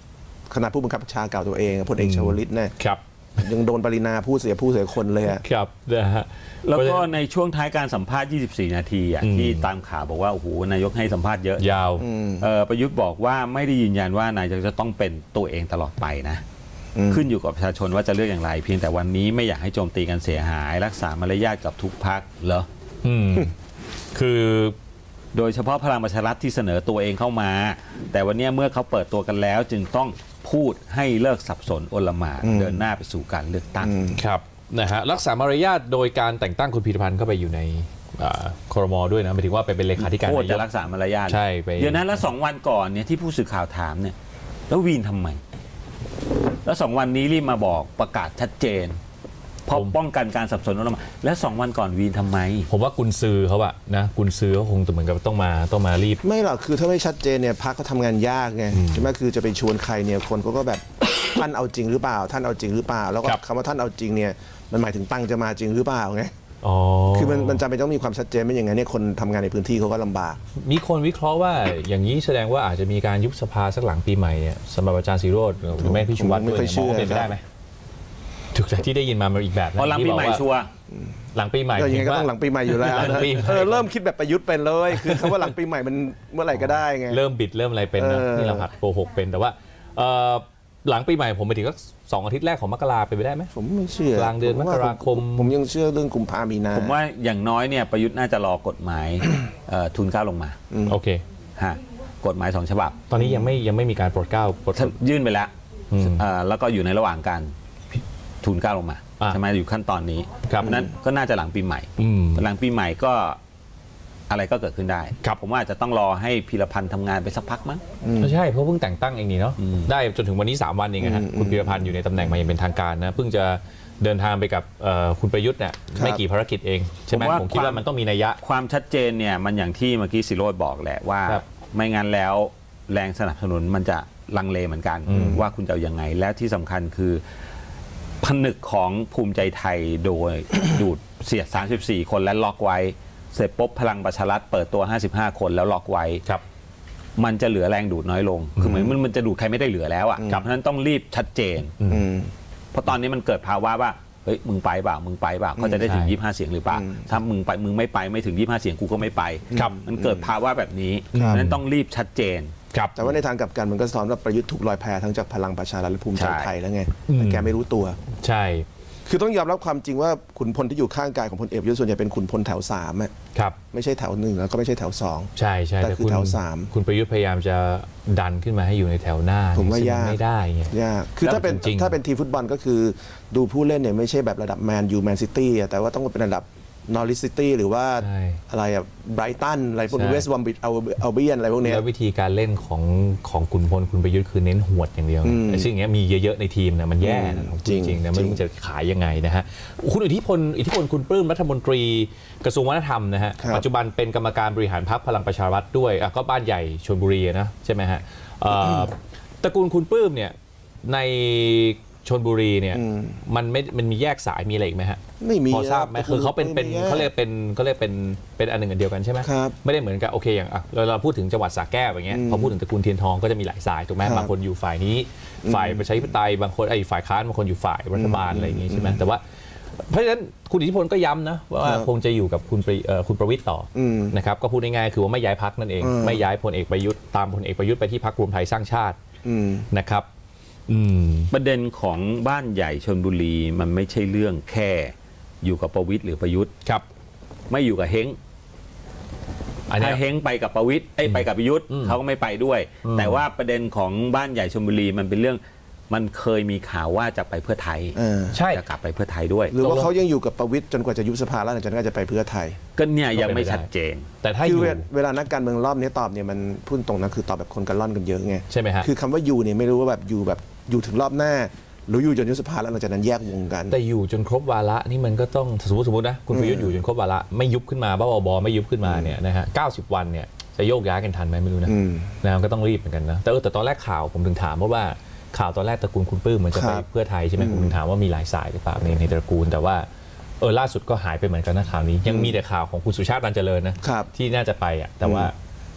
คณะผู้บังคับบัญชาเก่าตัวเองพลเอกชวลิตเนี่ยครับยังโดนปรินาผู้เสียผู้เสียคนเลยอะครับนะฮะแล้วก็ในช่วงท้ายการสัมภาษณ์ ยี่สิบสี่ นาทีอ่ะที่ตามข่าวบอกว่าโอ้โหนายกให้สัมภาษณ์เยอะยาวเออประยุทธ์บอกว่าไม่ได้ยืนยันว่านายกจะต้องเป็นตัวเองตลอดไปนะขึ้นอยู่กับประชาชนว่าจะเลือกอย่างไรเพียงแต่วันนี้ไม่อยากให้โจมตีกันเสียหายรักษามารยาทกับทุกพรรคเหรออืมคือโดยเฉพาะพลังประชารัฐที่เสนอตัวเองเข้ามาแต่วันนี้เมื่อเขาเปิดตัวกันแล้วจึงต้องพูดให้เลิกสับสนโอลหม่านเดินหน้าไปสู่การเลือกตั้งครับนะฮะรักษามารยาทโดยการแต่งตั้งคุณพีรพันธ์เข้าไปอยู่ในครม.ด้วยนะหมายถึงว่าไปเป็นเลขาธิการโคตรจะรักษามารยาทใช่ไปเดี๋ยวนั้นแล้วสองวันก่อนเนี่ยที่ผู้สื่อข่าวถามเนี่ยแล้ววีนทำไมแล้วสองวันนี้รีบมาบอกประกาศชัดเจนเพราะป้องกันการสับสนโอลหม่านแล้วสองวันก่อนวีนทำไมผมว่ากุญซือเขาอะนะกุญซือเขาคงเหมือนกับต้องมาต้องมารีบไม่หรอกคือถ้าไม่ชัดเจนเนี่ยพรรคเขาทำงานยากไงใช่ไหมคือจะไปชวนใครเนี่ยคนเขาก็แบบ ท่านเอาจริงหรือเปล่าท่านเอาจริงหรือเปล่าแล้วก็คำว่าท่านเอาจริงเนี่ยมันหมายถึงตังจะมาจริงหรือเปล่าไงอ๋อคือมันมันจำเป็นต้องมีความชัดเจนไม่อย่างนั้นเนี่ยคนทำงานในพื้นที่เขาก็ลำบากมีคนวิเคราะห์ว่าอย่างนี้แสดงว่าอาจจะมีการยุบสภาสักหลังปีใหม่เนี่ยสำหรับอาจารย์ศิโรจน์หรือแม่พี่ชูวัฒน์ด้วยมองว่าเป็นไปได้ไหมถูกแต่ที่ได้ยินมามันอีกแบบพอหลังปีใหม่ชัวหลังปีใหม่ยังไงก็ต้องหลังปีใหม่อยู่แล้วเออเริ่มคิดแบบประยุทธ์เป็นเลยคือคำว่าหลังปีใหม่มันเมื่อไหร่ก็ได้ไงเริ่มบิดเริ่มอะไรเป็นนะนี่เราหัดโกหกเป็นแต่ว่าหลังปีใหม่ผมไปถึงก็สองอาทิตย์แรกของมกราไปไปได้ไหมผมไม่เชื่อกลางเดือนมกราคมผมยังเชื่อเรื่องกุมภามีนาผมว่าอย่างน้อยเนี่ยประยุทธ์น่าจะรอกฎหมายทุนเกล้าลงมาโอเคฮะกฎหมายสองฉบับตอนนี้ยังไม่ยังไม่มีการโปรดเกล้ายื่นไปแล้วแล้วก็อยู่ในระหว่างการทุนเกล้าลงมาใช่ไหมอยู่ขั้นตอนนี้นั้นก็น่าจะหลังปีใหม่หลังปีใหม่ก็อะไรก็เกิดขึ้นได้ผมว่าจะต้องรอให้พีรพันธ์ทำงานไปสักพักมั้งใช่เพราะเพิ่งแต่งตั้งเองนี่เนาะได้จนถึงวันนี้สามวันเองนะฮะคุณพีรพันธ์อยู่ในตำแหน่งมาอย่างเป็นทางการนะเพิ่งจะเดินทางไปกับคุณประยุทธ์เนี่ยไม่กี่ภารกิจเองใช่ไหมผมคิดว่ามันต้องมีนัยยะความชัดเจนเนี่ยมันอย่างที่เมื่อกี้ศิโรจน์บอกแหละว่าไม่งั้นแล้วแรงสนับสนุนมันจะลังเลเหมือนกันว่าคุณจะเอายังไงและที่สำคัญคือผนึกของภูมิใจไทยโดยดูดเสียดสามสิบสี่คนและล็อกไว้เสร็จปุ๊บพลังประชารัฐเปิดตัวห้าสิบห้าคนแล้วล็อกไว้ครับมันจะเหลือแรงดูดน้อยลงคือเหมือนมันจะดูดใครไม่ได้เหลือแล้วอ่ะเพราะฉะนั้นต้องรีบชัดเจนเพราะตอนนี้มันเกิดภาวะว่าเฮ้ยมึงไปเปล่ามึงไปเปล่าเขาจะได้ถึงยี่สิบห้าเสียงหรือเปล่าถ้ามึงไปมึงไม่ไปไม่ถึงยี่สิบห้าเสียงกูก็ไม่ไปมันเกิดภาวะแบบนี้เพราะฉะนั้นต้องรีบชัดเจนแต่ว่าในทางกลับกันมันก็สะท้อนว่าประยุทธ์ถูกลอยแพทั้งจากพลังประชารัฐและภูมิใจไทยแล้วไงแต่แกไม่รู้ตัวใช่คือต้องยอมรับความจริงว่าขุนพลที่อยู่ข้างกายของพลเอกประยุทธ์ส่วนใหญ่เป็นขุนพลแถวสามอ่ะครับไม่ใช่แถวหนึ่งแล้วก็ไม่ใช่แถวสองใช่ใช่แต่คือแถวสามคุณประยุทธ์พยายามจะดันขึ้นมาให้อยู่ในแถวหน้าผมว่ายากไม่ได้ไงยากคือถ้าเป็นถ้าเป็นทีมฟุตบอลก็คือดูผู้เล่นเนี่ยไม่ใช่แบบระดับแมนยูแมนซิตี้แต่ว่าต้องเป็นระดับนอริสซิตี้หรือว่าอะไรอะไบรตันอะไรพวกนี้เวสต์บอมบิชเอาเอาเบียนอะไรพวกนี้แล้ววิธีการเล่นของของคุณพลคุณประยุทธ์คือเน้นหวดอย่างเดียวซึ่งอย่างเงี้ยมีเยอะๆในทีมนะมันแย่จริงๆนะไม่รู้จะขายยังไงนะฮะคุณอิทธิพลอิทธิพลคุณปลื้มรัฐมนตรีกระทรวงวัฒนธรรมนะฮะปัจจุบันเป็นกรรมการบริหารพรรคพลังประชารัฐด้วยก็บ้านใหญ่ชลบุรีนะใช่ไหมฮะตระกูลคุณปลื้มเนี่ยในชลบุรีเนี่ยมันไม่มันมีแยกสายมีอะไรอีกไหมฮะไม่มีพอทราบไหมคือเขาเป็นเป็นเขาเรียกเป็นเขาเรียกเป็นเป็นอันหนึ่งอันเดียวกันใช่ไหมครับไม่ได้เหมือนกับโอเคอย่างอ่ะเราเราพูดถึงจังหวัดสระแก้วอย่างเงี้ยพอพูดถึงตระกูลเทียนทองก็จะมีหลายสายถูกไหมบางคนอยู่ฝ่ายนี้ฝ่ายประชาธิปไตยบางคนไอ้ฝ่ายค้านบางคนอยู่ฝ่ายรัฐบาลอะไรอย่างงี้ใช่ไหมแต่ว่าเพราะฉะนั้นคุณอิทธิพลก็ย้ำนะว่าคงจะอยู่กับคุณคุณประวิตรต่อนะครับก็พูดง่ายๆคือว่าไม่ย้ายพรรคนั่นเองไม่ย้ายพลเอกประยุทธ์ตามพลเอกประยุทธ์ไปที่พรรครวมไทยสร้างชาตินะครับประเด็นของบ้านใหญ่ชลบุรีมันไม่ใช่เรื่องแค่อยู่กับประวิตรหรือประยุทธ์ครับไม่อยู่กับเฮงถ้าเฮงไปกับประวิตรไอ้ไปกับประยุทธ์เขาก็ไม่ไปด้วยแต่ว่าประเด็นของบ้านใหญ่ชลบุรีมันเป็นเรื่องมันเคยมีข่าวว่าจะไปเพื่อไทยใช่จะกลับไปเพื่อไทยด้วยหรือว่าเขายังอยู่กับประวิตรจนกว่าจะยุบสภาแล้วหลังจากนั้นจะไปเพื่อไทยก็เนี่ยยังไม่ชัดเจนแต่ถ้าอยู่เวลานักการเมืองรอบนี้ตอบเนี่ยมันพูดตรงนะคือตอบแบบคนกันล่อนกันเยอะไงใช่ไหมฮะคือคำว่าอยู่เนี่ยไม่รู้ว่าแบบอยู่แบบอยู่ถึงรอบหน้าหรืออยู่จนยุบสภาแล้วหลังจากนั้นแยกวงกันแต่อยู่จนครบวาระนี่มันก็ต้องสมมติสมมตินะคุณประยุทธ์อยู่จนครบวาระไม่ยุบขึ้นมาบ้าบอไม่ยุบขึ้นมาเนี่ยนะฮะเก้าสิบวันเนี่ยจะโยกย้ายกันทันไหมไม่รู้นะนะก็ต้องรีบเหมือนกันนะแต่เออแต่ตอนแรกข่าวผมถึงถามเพราะว่าข่าวตอนแรกตระกูลคุณปลื้มมันจะไปเพื่อไทยใช่ไหมผมถึงถามว่ามีหลายสายหรือเปล่าในในตระกูลแต่ว่าเออล่าสุดก็หายไปเหมือนกันนะข่าวนี้ยังมีแต่ข่าวของคุณสุชาติตันเจริญนะที่น่าจะไปอ่ะแต่ว่า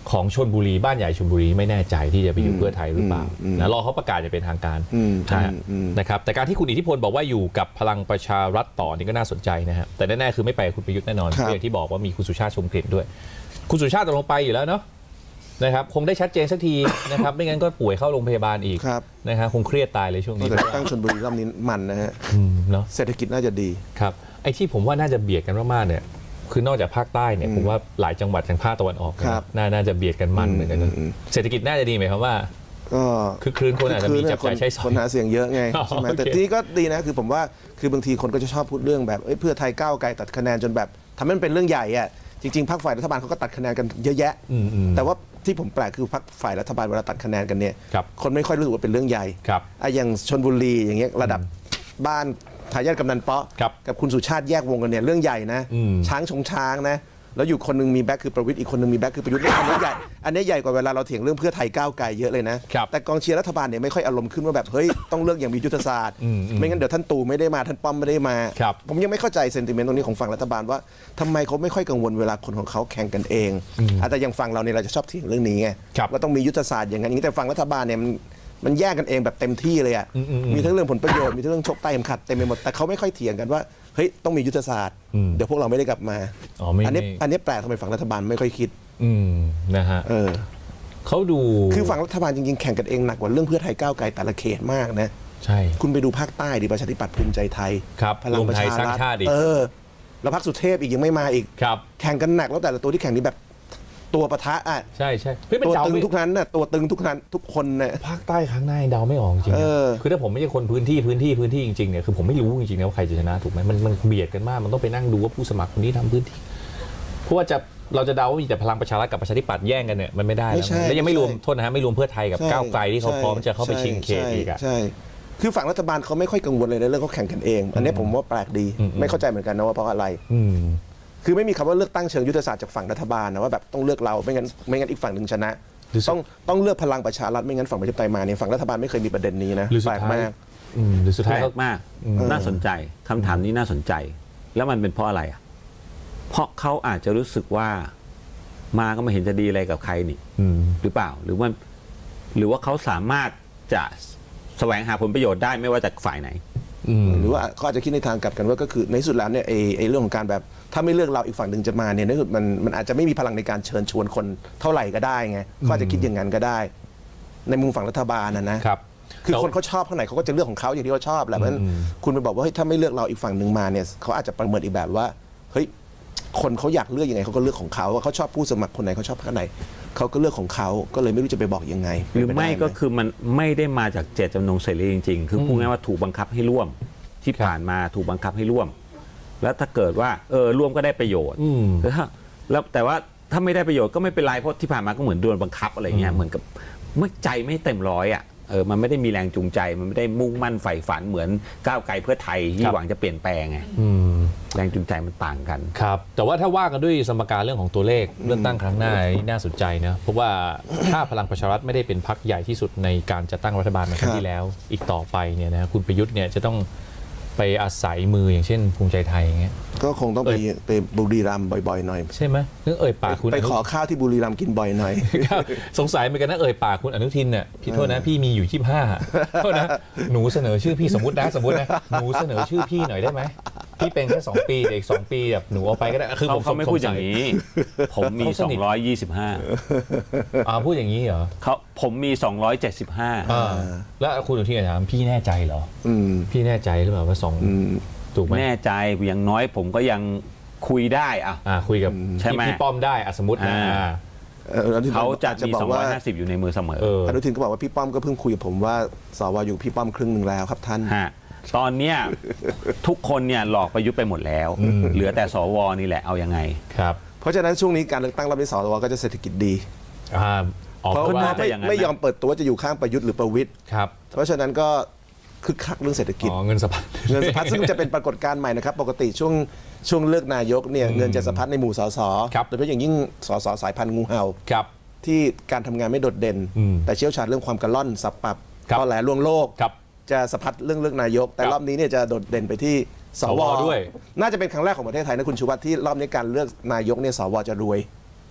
ของชลบุรีบ้านใหญ่ชลบุรีไม่แน่ใจที่จะไปอยู่เพื่อไทยหรือเปล่านะรอเขาประกาศจะเป็นทางการนะครับแต่การที่คุณอิทธิพลบอกว่าอยู่กับพลังประชารัฐต่อนี่ก็น่าสนใจนะครับแต่แน่ๆคือไม่ไปคุณประยุทธ์แน่นอนอย่างที่บอกว่ามีคุณสุชาติชมกลิ่นด้วยคุณสุชาติตกลงไปอยู่แล้วเนาะนะครับคงได้ชัดเจนสักทีนะครับไม่งั้นก็ป่วยเข้าโรงพยาบาลอีกนะครับคงเครียดตายเลยช่วงนี้แต่ตั้งชลบุรีรอบนี้มันนะฮะเนาะเศรษฐกิจน่าจะดีครับไอ้ที่ผมว่าน่าจะเบียดกันมากๆเนี่ยคือนอกจากภาคใต้เนี่ยผมว่าหลายจังหวัดทางภาคตะวันออกน่าน่าจะเบียดกันมันเหมือนกันเศรษฐกิจน่าจะดีไหมครับว่าก็คือคลื่นคนอาจจะมีจับจ่ายใช้สอยคนหาเสียงเยอะไงใช่ไหมแต่ที่ก็ดีนะคือผมว่าคือบางทีคนก็จะชอบพูดเรื่องแบบเพื่อไทยก้าวไกลตัดคะแนนจนแบบทำให้มันเป็นเรื่องใหญ่อะจริงๆพรรคฝ่ายรัฐบาลเขาก็ตัดคะแนนกันเยอะแยะแต่ว่าที่ผมแปลกคือพรรคฝ่ายรัฐบาลเวลาตัดคะแนนกันเนี่ยคนไม่ค่อยรู้สึกว่าเป็นเรื่องใหญ่อย่างชลบุรีอย่างเงี้ยระดับบ้านทายาทกำนันเปาะกับคุณสุชาติแยกวงกันเนี่ยเรื่องใหญ่นะช้างชงช้างนะแล้วอยู่คนนึงมีแบ็คคือประวิตรอีกคนนึงมีแบ็คคือประยุทธ์อันนี้ใหญ่อันนี้ใหญ่กว่าเวลาเราเถียงเรื่องเพื่อไทยก้าวไกลเยอะเลยนะแต่กองเชียร์รัฐบาลเนี่ยไม่ค่อยอารมณ์ขึ้นว่าแบบเฮ้ยต้องเลือกอย่างมียุทธศาสตร์ไม่งั้นเดี๋ยวท่านตู่ไม่ได้มาท่านป้อมไม่ได้มาผมยังไม่เข้าใจเซนติเมนต์ตรงนี้ของฝั่งรัฐบาลว่าทำไมเขาไม่ค่อยกังวลเวลาคนของเขาแข่งกันเองแต่อย่างฝั่งเราเนี่ยเราจะชอบเถียงเรื่องนี้ไงว่าต้องมียุทธศาสตร์อย่างนั้นอย่างนี้แต่ฝั่งรัฐบาลเนี่ยมันมันแยกกันเองแบบเต็มที่เลยอ่ะมีทั้งเรื่องผลประโยชน์มีทั้งเรื่องชกใต้เข็มขัดเต็มไปหมดแต่เขาไม่ค่อยเถียงกันว่าเฮ้ยต้องมียุทธศาสตร์เดี๋ยวพวกเราไม่ได้กลับมาอันนี้อันนี้แปลกทำไมฝั่งรัฐบาลไม่ค่อยคิดนะฮะเออเขาดูคือฝั่งรัฐบาลจริงๆแข่งกันเองหนักกว่าเรื่องเพื่อไทยก้าวไกลแต่ละเขตมากนะใช่คุณไปดูภาคใต้ดิประชาธิปัตย์ภูมิใจไทยพลังประชารัฐเออแล้วพรรคสุเทพอีกยังไม่มาอีกแข่งกันหนักแล้วแต่ละตัวที่แข่งนี้แบบตัวปะทะอ่ะใช่ใช่ตัวตึงทุกนั้นน่ะตัวตึงทุกนั้นทุกคนเนี่ยภาคใต้ครั้งหน้าเดาไม่ออกจริงคือถ้าผมไม่ใช่คนพื้นที่พื้นที่พื้นที่จริงๆเนี่ยคือผมไม่รู้จริงๆนะว่าใครจะชนะถูกไหมมันมันเบียดกันมากมันต้องไปนั่งดูว่าผู้สมัครคนนี้ทำพื้นที่เพราะว่าจะเราจะเดาว่ามีแต่พลังประชารัฐกับประชาธิปัตย์แย่งกันเนี่ยมันไม่ได้แล้วและยังไม่รวมโทษนะฮะไม่รวมเพื่อไทยกับก้าวไกลที่เขาพร้อมจะเข้าไปชิงเขตอีกอ่ะใช่คือฝั่งรัฐบาลเขาไม่ค่อยกังวลเลยในเรื่องเขาแข่งกันเองอันนี้ผมว่าแปลกดีไม่เข้าใจเหมือนกันนะว่าเพราะอะไรคือไม่มีคำว่าเลือกตั้งเชิงยุทธศาสตร์จากฝั่งรัฐบาลนะว่าแบบต้องเลือกเราไม่งั้นไม่งั้นอีกฝั่งหนึ่งชนะต้องต้องเลือกพลังประชารัฐไม่งั้นฝั่งประชาธิปไตยมาเนี่ยฝั่งรัฐบาลไม่เคยมีประเด็นนี้นะแปลกมากหรือสุดท้ายมากน่าสนใจคำถามนี้น่าสนใจแล้วมันเป็นเพราะอะไรอ่ะเพราะเขาอาจจะรู้สึกว่ามาก็ไม่เห็นจะดีอะไรกับใครนี่หรือเปล่าหรือว่าหรือว่าเขาสามารถจะแสวงหาผลประโยชน์ได้ไม่ว่าจากฝ่ายไหนหรือว่าเขาอาจจะคิดในทางกลับกันว่าก็คือในสุดแล้วเนี่ยไอ้ไอ้เรื่องของการแบบถ้าไม่เลือกเราอีกฝั่งหนึ่งจะมาเนี่ยในสุดมันมันอาจจะไม่มีพลังในการเชิญชวนคนเท่าไหร่ก็ได้ไงเขาอาจจะคิดอย่างนั้นก็ได้ในมุมฝั่งรัฐบาลนะนะครับคือคนเขาชอบข้างไหนเขาก็จะเลือกของเขาอย่างที่เขาชอบแหละเพราะฉะนั้นคุณไปบอกว่าเฮ้ยถ้าไม่เลือกเราอีกฝั่งหนึ่งมาเนี่ยเขาอาจจะประเมินอีกแบบว่าเฮ้ยคนเขาอยากเลือกยังไงเขาก็เลือกของเขาว่าเขาชอบผู้สมัครคนไหนเขาชอบข้างไหนเขาก็เลือกของเขาก็เลยไม่รู้จะไปบอกยังไงหรือไม่ก็คือมันไม่ได้มาจากเจตจำนงเสรีจริงๆคือพูดง่ายว่าถูกบังคับให้ร่วมที่ผ่านมาถูกบังคับให้ร่วมแล้วถ้าเกิดว่าเออร่วมก็ได้ประโยชน์แล้วแต่ว่าถ้าไม่ได้ประโยชน์ก็ไม่เป็นไรเพราะที่ผ่านมาก็เหมือนโดนบังคับอะไรเงี้ยเหมือนกับเมื่อใจไม่เต็มร้อยอ่ะเออมันไม่ได้มีแรงจูงใจมันไม่ได้มุ่งมั่นใฝ่ฝันเหมือนก้าวไกลเพื่อไทยที่หวังจะเปลี่ยนแปลงไงแรงจูงใจมันต่างกันครับแต่ว่าถ้าว่ากันด้วยสมการเรื่องของตัวเลขเลือกตั้งครั้งหน้านี่น่าสนใจนะเพราะว่าถ้าพลังประชารัฐไม่ได้เป็นพรรคใหญ่ที่สุดในการจัดตั้งรัฐบาลในครั้งที่แล้วอีกต่อไปเนี่ยนะคุณประยุทธ์เนี่ยจะต้องไปอาศัยมืออย่างเช่นภูมิใจไทยอย่างเงี้ยก็คงต้องไปไปบุรีรัมย์บ่อยๆหน่อยใช่ไหมนึกเอ่ยปากคุณไปขอข้าวที่บุรีรัมย์กินบ่อยหน่อยสงสัยเหมือนกันนะเอ่ยปากคุณอนุทินเนี่ยพี่โทษนะพี่มีอยู่ยี่สิบห้าโทษนะหนูเสนอชื่อพี่สมมตินะสมมตินะหนูเสนอชื่อพี่หน่อยได้ไหมพี่เป็นแค่สองปีแต่อีกสองปีแบบหนูเอาไปก็ได้คือผมเขาไม่พูดอย่างนี้ผมมีสองร้อยยี่สิบห้าอ่าพูดอย่างนี้เหรอเขาผมมีสองร้อยเจ็ดสิบห้าแล้วคุณอนุทินถามพี่แน่ใจเหรอพี่แน่ใจหรือเปล่าว่าสองถูกไหมแน่ใจอย่างน้อยผมก็ยังคุยได้อ่ะคุยกับพี่ป้อมได้สมมตินะเขาจะมีสองร้อยห้าสิบอยู่ในมือเสมออนุทินก็บอกว่าพี่ป้อมก็เพิ่งคุยกับผมว่าสวอยู่พี่ป้อมครึ่งหนึ่งแล้วครับท่านตอนเนี้ยทุกคนเนี่ยหลอกประยุทธ์ไปหมดแล้วเหลือแต่สวนี่แหละเอายังไงครับเพราะฉะนั้นช่วงนี้การเลือกตั้งรอบนี้สวก็จะเศรษฐกิจดีเพราะว่าไม่ยอมเปิดตัวจะอยู่ข้างประยุทธ์หรือประวิตรเพราะฉะนั้นก็คึกคักเรื่องเศรษฐกิจเงินสะพัดเงินสะพัดซึ่งจะเป็นปรากฏการณ์ใหม่นะครับปกติช่วงช่วงเลือกนายกเนี่ยเงินจะสะพัดในหมู่สสโดยเฉพาะอย่างยิ่งสสสายพันธุ์งูเห่าที่การทำงานไม่โดดเด่นแต่เชี่ยวชาญเรื่องความกระล่อนสับปรับตอแหลลวงโลกจะสะพัดเรื่องเลือกนายกแต่รอบนี้เนี่ยจะโดดเด่นไปที่สวด้วยน่าจะเป็นครั้งแรกของประเทศไทยนะคุณชูวัฒน์ที่รอบนี้การเลือกนายกเนี่ยสวจะรวย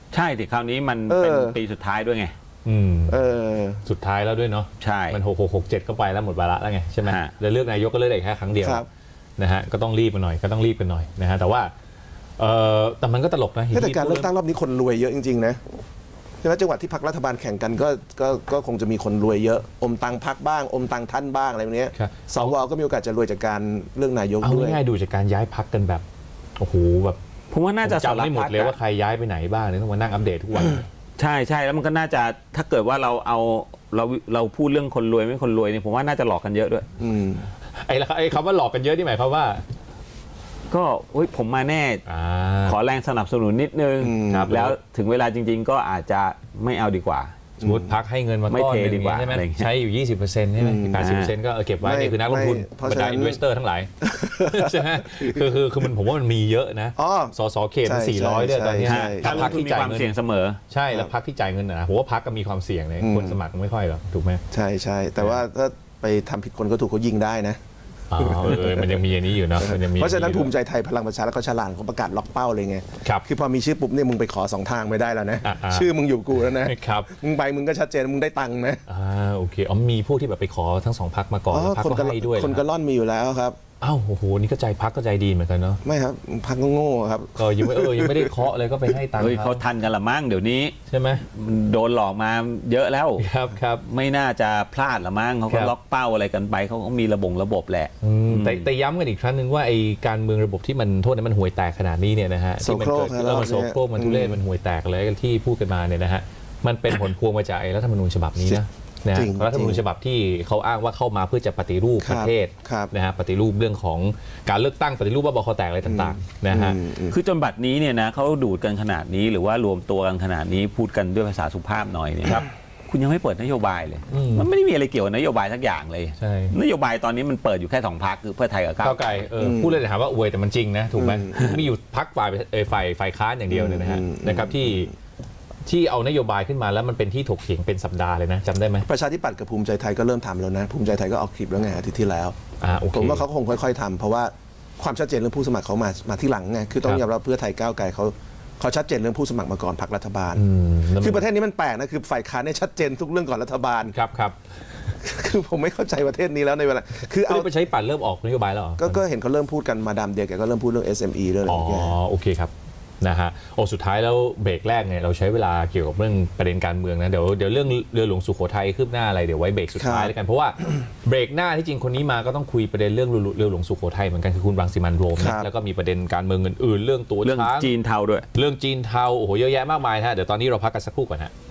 ใช่แต่คราวนี้มันเป็นปีสุดท้ายด้วยไงอืมเออสุดท้ายแล้วด้วยเนาะใช่มันหกหกหกเจ็ดก็ไปแล้วหมดวาระแล้วไงใช่ไหมแล้วเลือกนายกก็เลือกได้แค่ครั้งเดียวนะฮะก็ต้องรีบกันหน่อยก็ต้องรีบกันหน่อยนะฮะแต่ว่าเออแต่มันก็ตลกนะแต่การเลือกตั้งรอบนี้คนรวยเยอะจริงๆนะใช่ไหมจังหวัดที่พรรครัฐบาลแข่งกันก็ก็ก็คงจะมีคนรวยเยอะอมตังพรรคบ้างอมตังท่านบ้างอะไรแบบนี้สวก็มีโอกาสจะรวยจากการเลือกนายกด้วยเอาง่ายๆดูจากการย้ายพรรคกันแบบโอ้โหแบบผมว่าน่าจะจำไม่หมดเลยว่าใครย้ายไปไหนบ้างเนี่ยต้องมานั่งอัปเดตทุกวันใช่ใช่แล้วมันก็น่าจะถ้าเกิดว่าเราเอาเราเราพูดเรื่องคนรวยไม่คนรวยเนี่ยผมว่าน่าจะหลอกกันเยอะด้วยอืมไอ้ไอ้คำว่าหลอกกันเยอะนี่หมายความว่าก็ผมมาแน่ขอแรงสนับสนุนนิดนึงแล้วถึงเวลาจริงๆก็อาจจะไม่เอาดีกว่าสมมติพักให้เงินมาก้อนนึงใช่ไหมใช้อยู่ ยี่สิบเปอร์เซ็นต์ ใช่ไหมแปดสิบเปอร์เซ็นต์ก็เก็บไว้นี่คือนักลงทุนบรรดาอินเวสเตอร์ทั้งหลายใช่ไหมคือคือคือมันผมว่ามันมีเยอะนะสสเขตมันสี่ร้อยด้วยตอนนี้ถ้าพักที่จ่ายเงินเสี่ยงเสมอใช่แล้วพักที่จ่ายเงินนะผมว่าพักก็มีความเสี่ยงเลยคนสมัครไม่ค่อยหรอกถูกไหมใช่ใช่แต่ว่าถ้าไปทำผิดคนก็ถูกเขายิงได้นะเออมันยังมีอันนี้อยู่นะมันยังมีเพราะฉะนั้นภูมิใจไทยพลังประชารัฐเขาฉลาดเขาประกาศล็อกเป้าเลยไงครับคือพอมีชื่อปุ๊บเนี่ยมึงไปขอสองทางไม่ได้แล้วนะชื่อมึงอยู่กูแล้วนะครับมึงไปมึงก็ชัดเจนมึงได้ตังค์นะอ่าโอเคอ๋อมีพวกที่แบบไปขอทั้งสองพรรคมาก่อนพรรคก็ให้ด้วยคนก็ล่อนมีอยู่แล้วครับอ้าวโอ้โหนี่ก็ใจพรรคก็ใจดีเหมือนกันเนาะไม่ครับพรรคก็โง่ครับก็ยังไม่เออยังไม่ได้เคาะเลยก็ไปให้ตังค์เขาทันกันละมั้งเดี๋ยวนี้ใช่ไหมโดนหลอกมาเยอะแล้วครับครับไม่น่าจะพลาดละมั้งเขาก็ล็อกเป้าอะไรกันไปเขาก็มีระบบระบบแหละแต่แต่ย้ำกันอีกครั้งหนึ่งว่าไอ้การเมืองระบบที่มันโทษนั้นมันห่วยแตกขนาดนี้เนี่ยนะฮะที่มันเกิดขึ้นมันโซโครกมันทุเรศมันห่วยแตกเลยที่พูดกันมาเนี่ยนะฮะมันเป็นผลพวงมาจากไอ้รัฐธรรมนูญฉบับนี้นะนะรัฐธรรมนูญฉบับที่เขาอ้างว่าเข้ามาเพื่อจะปฏิรูปประเทศนะฮะปฏิรูปเรื่องของการเลือกตั้งปฏิรูปว่าบคแตกอะไรต่างๆนะฮะคือจนบัดนี้เนี่ยนะเขาดูดกันขนาดนี้หรือว่ารวมตัวกันขนาดนี้พูดกันด้วยภาษาสุภาพหน่อยเนี่ยครับคุณยังไม่เปิดนโยบายเลยมันไม่ได้มีอะไรเกี่ยวกับนโยบายสักอย่างเลยนโยบายตอนนี้มันเปิดอยู่แค่สองพรรคคือเพื่อไทยกับก้าวไกลพูดเลยถามว่าอวยแต่มันจริงนะถูกไหมมีอยู่พรรคฝ่ายฝ่ายฝ่ายค้านอย่างเดียวเลยนะฮะนะครับที่ที่เอานโยบายขึ้นมาแล้วมันเป็นที่ถกเถียงเป็นสัปดาห์เลยนะจำได้ไหมประชาธิปัตย์กับภูมิใจไทยก็เริ่มทำแล้วนะภูมิใจไทยก็ออกคลิปแล้วไงอาทิตย์ที่แล้วผมว่าเขาคงค่อยๆทำเพราะว่าความชัดเจนเรื่องผู้สมัครเขามามาที่หลังไงคือต้องยอมรับเพื่อไทยก้าวไกลเขาเขาชัดเจนเรื่องผู้สมัครมาก่อนพรรครัฐบาลคือประเทศนี้มันแปลกนะคือฝ่ายค้านเนี่ยชัดเจนทุกเรื่องก่อนรัฐบาลครับครับคือผมไม่เข้าใจประเทศนี้แล้วในเวลาคือเอาไปใช้ปัดเริ่มออกนโยบายแล้วก็เห็นเขาเริ่มพูดกันมาดามเดียแกก็เริ่มพูดเรื่อง เอส เอ็ม อี เรื่องอะไรอ๋อโอเคครับนะฮะโอ้สุดท้ายแล้วเบรกแรกเนี่ยเราใช้เวลาเกี่ยวกับเรื่องประเด็นการเมืองนะเดี๋ยวเดี๋ยวเรื่องเรือหลวงสุโขทัยคืบหน้าอะไรเดี๋ยวไว้เบรกสุดท้ายแล้วกันเพราะว่าเบรกหน้าที่จริงคนนี้มาก็ต้องคุยประเด็นเรื่องเรือหลวงสุโขทัยเหมือนกันคือคุณรังสิมันต์โรมนะแล้วก็มีประเด็นการเมืองอื่นๆเรื่องตัวเรื่องจีนเทาด้วยเรื่องจีนเทาโอ้โหเยอะแยะมากมายฮะเดี๋ยวตอนนี้เราพักกันสักครู่ก่อนฮะ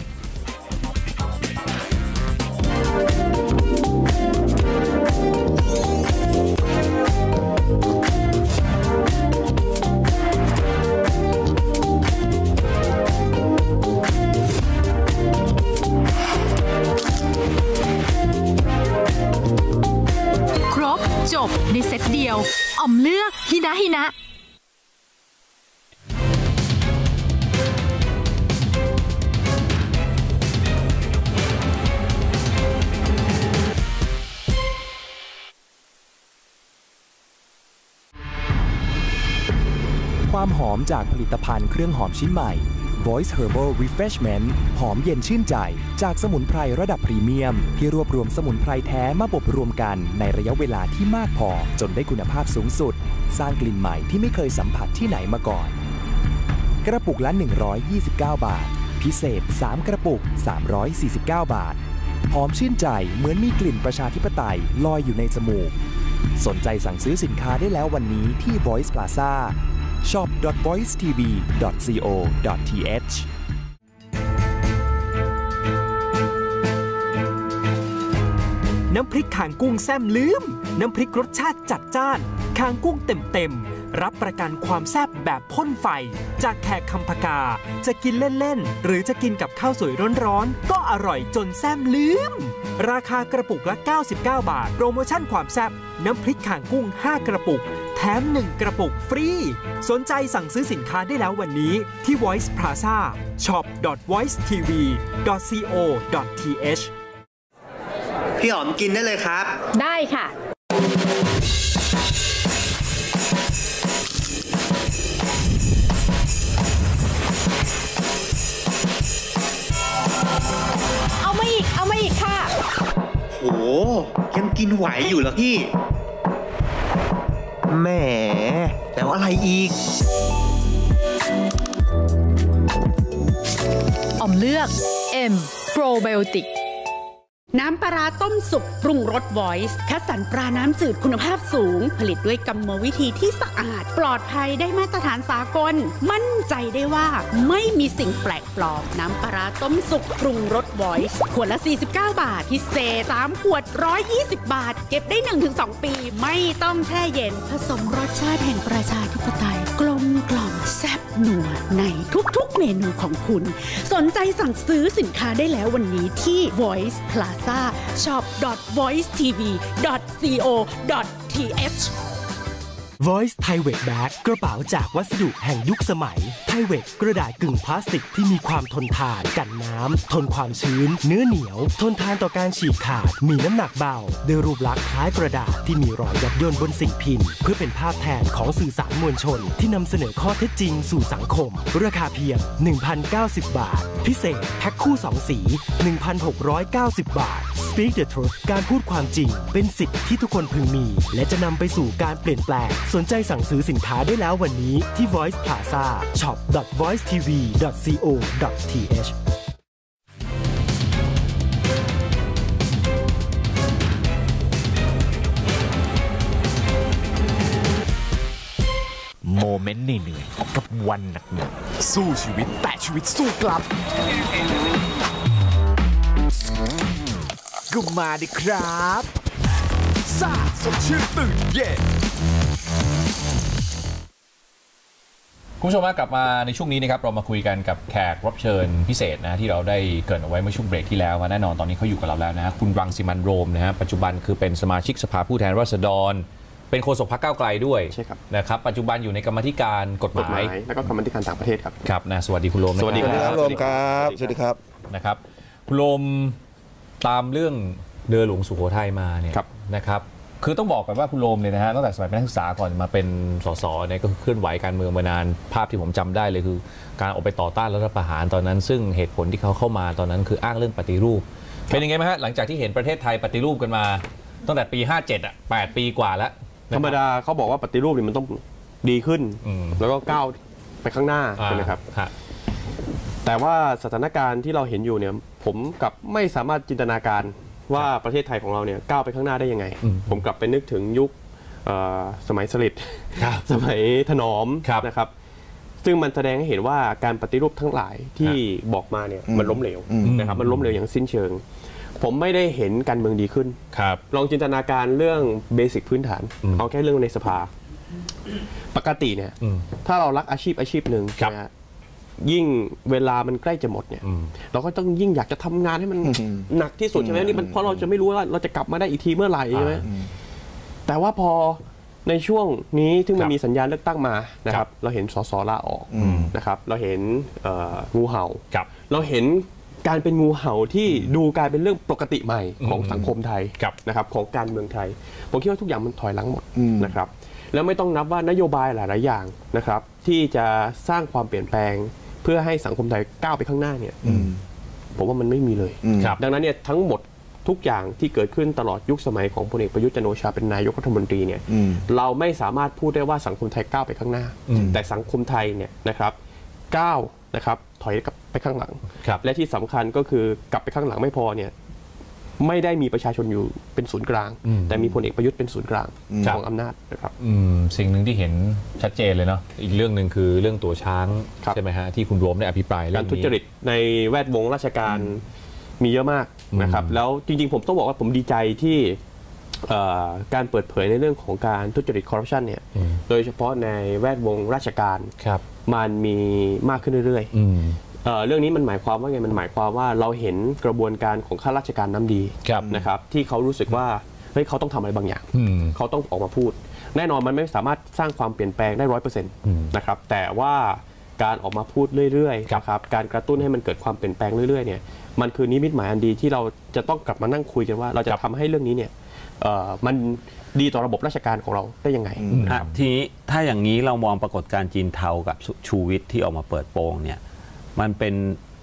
จบในเซตเดียวอ่อมเลือกฮินะฮินะความหอมจากผลิตภัณฑ์เครื่องหอมชิ้นใหม่ Voice Herbal Refreshment หอมเย็นชื่นใจจากสมุนไพรระดับพรีเมียมที่รวบรวมสมุนไพรแท้มาบดรวมกันในระยะเวลาที่มากพอจนได้คุณภาพสูงสุดสร้างกลิ่นใหม่ที่ไม่เคยสัมผัสที่ไหนมาก่อนกระปุกละหนึ่งร้อยยี่สิบเก้าบาทพิเศษสามกระปุกสามร้อยสี่สิบเก้าบาทหอมชื่นใจเหมือนมีกลิ่นประชาธิปไตยลอยอยู่ในจมูกสนใจสั่งซื้อสินค้าได้แล้ววันนี้ที่ Voice Plaza shop dot voice t v dot co dot t h น้ำพริกข่างกุ้งแซ่บลืมน้ำพริกรสชาติจัดจ้านข่างกุ้งเต็มๆรับประกันความแซ่บแบบพ่นไฟจากแขกคำพกาจะกินเล่นๆหรือจะกินกับข้าวสวยร้อนๆก็อร่อยจนแซ่บลืมราคากระปุกละเก้าสิบเก้าบาทโปรโมชั่นความแซ่บน้ำพริกข่างกุ้งห้ากระปุกแถมหนึ่งกระปุกฟรีสนใจสั่งซื้อสินค้าได้แล้ววันนี้ที่ Voice Plaza shop dot voice t v dot co dot t h พี่หอมกินได้เลยครับได้ค่ะยังกินไหวอยู่เหรอพี่แหมแต่ว่าอะไรอีกอ่อมเลือก M Probiotic น้ำปลาร้าต้มสุกปรุงรส Voice คัดสรรปลาน้ำจืดคุณภาพสูงผลิตด้วยกรรมวิธีที่สะอาดปลอดภัยได้มาตรฐานสากลมั่นใจได้ว่าไม่มีสิ่งแปลกปลอมน้ำปลาร้าต้มสุกปรุงรส Voice ขวดละสี่สิบเก้าบาทพิเศษสามขวดหนึ่งร้อยยี่สิบบาทเก็บได้ หนึ่งถึงสอง ปีไม่ต้องแช่เย็นผสมรสชาติแห่งประชาธิปไตยกลมกล่อมแซ่บนัวในทุกๆเมนูของคุณสนใจสั่งซื้อสินค้าได้แล้ววันนี้ที่ Voice Plaza shop dot voice t v dot co dot t h Voice Thaiwet Bag กระเป๋าจากวัสดุแห่งยุคสมัย Thaiwet กระดาษกึ่งพลาสติกที่มีความทนทานกันน้ำทนความชื้นเนื้อเหนียวทนทานต่อการฉีกขาดมีน้ำหนักเบาด้วยรูปลักษณ์คล้ายกระดาษที่มีรอยยับย่นบนสิ่งพิมพ์เพื่อเป็นภาพแทนของสื่อสารมวลชนที่นำเสนอข้อเท็จจริงสู่สังคมราคาเพียง หนึ่งพันเก้าสิบ บาทพิเศษแพ็คคู่สองสี หนึ่งพันหกร้อยเก้าสิบ บาท Speak the Truth การพูดความจริงเป็นสิทธิ์ที่ทุกคนพึงมีและจะนำไปสู่การเปลี่ยนแปลงสนใจสั่งซื้อสินค้าได้แล้ววันนี้ที่ Voice Plaza shop dot voice t v dot co dot t h โมเมนต์เหนื่อยๆกับวันหนักๆสู้ชีวิตแต่ชีวิตสู้กลับก็มาดิครับซ่าสดชื่นตื่นเย็นคุณผู้ชมกลับมาในช่วงนี้นะครับเรามาคุยกันกับแขกรับเชิญพิเศษนะที่เราได้เกริ่นเอาไว้เมื่อช่วงเบรกที่แล้วแน่นอนตอนนี้เขาอยู่กับเราแล้วนะคุณรังสิมันต์โรมนะฮะปัจจุบันคือเป็นสมาชิกสภาผู้แทนราษฎรเป็นโฆษกพรรคก้าวไกลด้วยใช่ครับนะครับปัจจุบันอยู่ในกรรมธิการกฎหมายแล้วก็กรรมธิการต่างประเทศครับครับนะสวัสดีคุณโรมสวัสดีครับโรมครับสวัสดีครับนะครับคุณโรมตามเรื่องเรือหลวงสุโขทัยมาเนี่ยนะครับคือต้องบอกก่อนว่าคุณโรมเนี่ยนะฮะตั้งแต่สมัยเป็นนักศึกษาก่อนมาเป็นสสเนี่ยก็เคลื่อนไหวการเมืองมานานภาพที่ผมจำได้เลยคือการออกไปต่อต้านรัฐประหารตอนนั้นซึ่งเหตุผลที่เขาเข้ามาตอนนั้นคืออ้างเรื่องปฏิรูปเป็นยังไงไหมฮะหลังจากที่เห็นประเทศไทยปฏิรูปกันมาตั้งแต่ปีห้าเจ็ดอ่ะแปดปีกว่าแล้วธรรมดาเขาบอกว่าปฏิรูปนี่มันต้องดีขึ้นแล้วก็ก้าวไปข้างหน้าใช่ไหมครับแต่ว่าสถานการณ์ที่เราเห็นอยู่เนี่ยผมกับไม่สามารถจินตนาการว่าประเทศไทยของเราเนี่ยก้าวไปข้างหน้าได้ยังไงผมกลับไปนึกถึงยุคสมัยสฤษดิ์สมัยถนอมนะครับซึ่งมันแสดงให้เห็นว่าการปฏิรูปทั้งหลายที่บอกมาเนี่ยมันล้มเหลวนะครับมันล้มเหลวอย่างสิ้นเชิงผมไม่ได้เห็นการเมืองดีขึ้นลองจินตนาการเรื่องเบสิกพื้นฐานเอาแค่เรื่องในสภาปกติเนี่ยถ้าเรารักอาชีพอาชีพหนึ่งนะยิ่งเวลามันใกล้จะหมดเนี่ยเราก็ต้องยิ่งอยากจะทำงานให้มันหนักที่สุดใช่ไหมนี่มันเพราะเราจะไม่รู้ว่าเราจะกลับมาได้อีกทีเมื่อไหร่ใช่ไหมแต่ว่าพอในช่วงนี้ที่มันมีสัญญาณเลือกตั้งมานะครับเราเห็นสสลาออกนะครับเราเห็นงูเห่าเราเห็นการเป็นงูเห่าที่ดูกลายเป็นเรื่องปกติใหม่ของสังคมไทยนะครับของการเมืองไทยผมคิดว่าทุกอย่างมันถอยหลังหมดนะครับแล้วไม่ต้องนับว่านโยบายหลายๆอย่างนะครับที่จะสร้างความเปลี่ยนแปลงเพื่อให้สังคมไทยก้าวไปข้างหน้าเนี่ยผมว่ามันไม่มีเลยดังนั้นเนี่ยทั้งหมดทุกอย่างที่เกิดขึ้นตลอดยุคสมัยของพลเอกประยุทธ์จันทร์โอชาเป็นนายกรัฐมนตรีเนี่ยเราไม่สามารถพูดได้ว่าสังคมไทยก้าวไปข้างหน้าแต่สังคมไทยเนี่ยนะครับก้าวนะครับถอยกลับไปข้างหลังและที่สำคัญก็คือกลับไปข้างหลังไม่พอเนี่ยไม่ได้มีประชาชนอยู่เป็นศูนย์กลางแต่มีพลเอกประยุทธ์เป็นศูนย์กลางของอำนาจนะครับสิ่งหนึ่งที่เห็นชัดเจนเลยเนาะอีกเรื่องหนึ่งคือเรื่องตัวช้างใช่ไหมฮะที่คุณโรมได้อภิปรายการทุจริตในแวดวงราชการมีเยอะมากนะครับแล้วจริงๆผมต้องบอกว่าผมดีใจที่การเปิดเผยในเรื่องของการทุจริตคอร์รัปชันเนี่ยโดยเฉพาะในแวดวงราชการมันมีมากขึ้นเรื่อยๆเรื่องนี้มันหมายความว่าไงมันหมายความว่าเราเห็นกระบวนการของข้าราชการน้ำดีนะครับที่เขารู้สึกว่าเฮ้ยเขาต้องทำอะไรบางอย่างเขาต้องออกมาพูดแน่นอนมันไม่สามารถสร้างความเปลี่ยนแปลงได้ร้อยเปอร์เซ็นต์นะครับแต่ว่าการออกมาพูดเรื่อยๆนะครับการกระตุ้นให้มันเกิดความเปลี่ยนแปลงเรื่อยๆเนี่ยมันคือนิมิตหมายอันดีที่เราจะต้องกลับมานั่งคุยกันว่าเราจะทำให้เรื่องนี้เนี่ยมันดีต่อระบบราชการของเราได้ยังไงทีนี้ถ้าอย่างนี้เรามองปรากฏการณ์จีนเทากับชูวิทย์ที่ออกมาเปิดโปงเนี่ยมันเป็น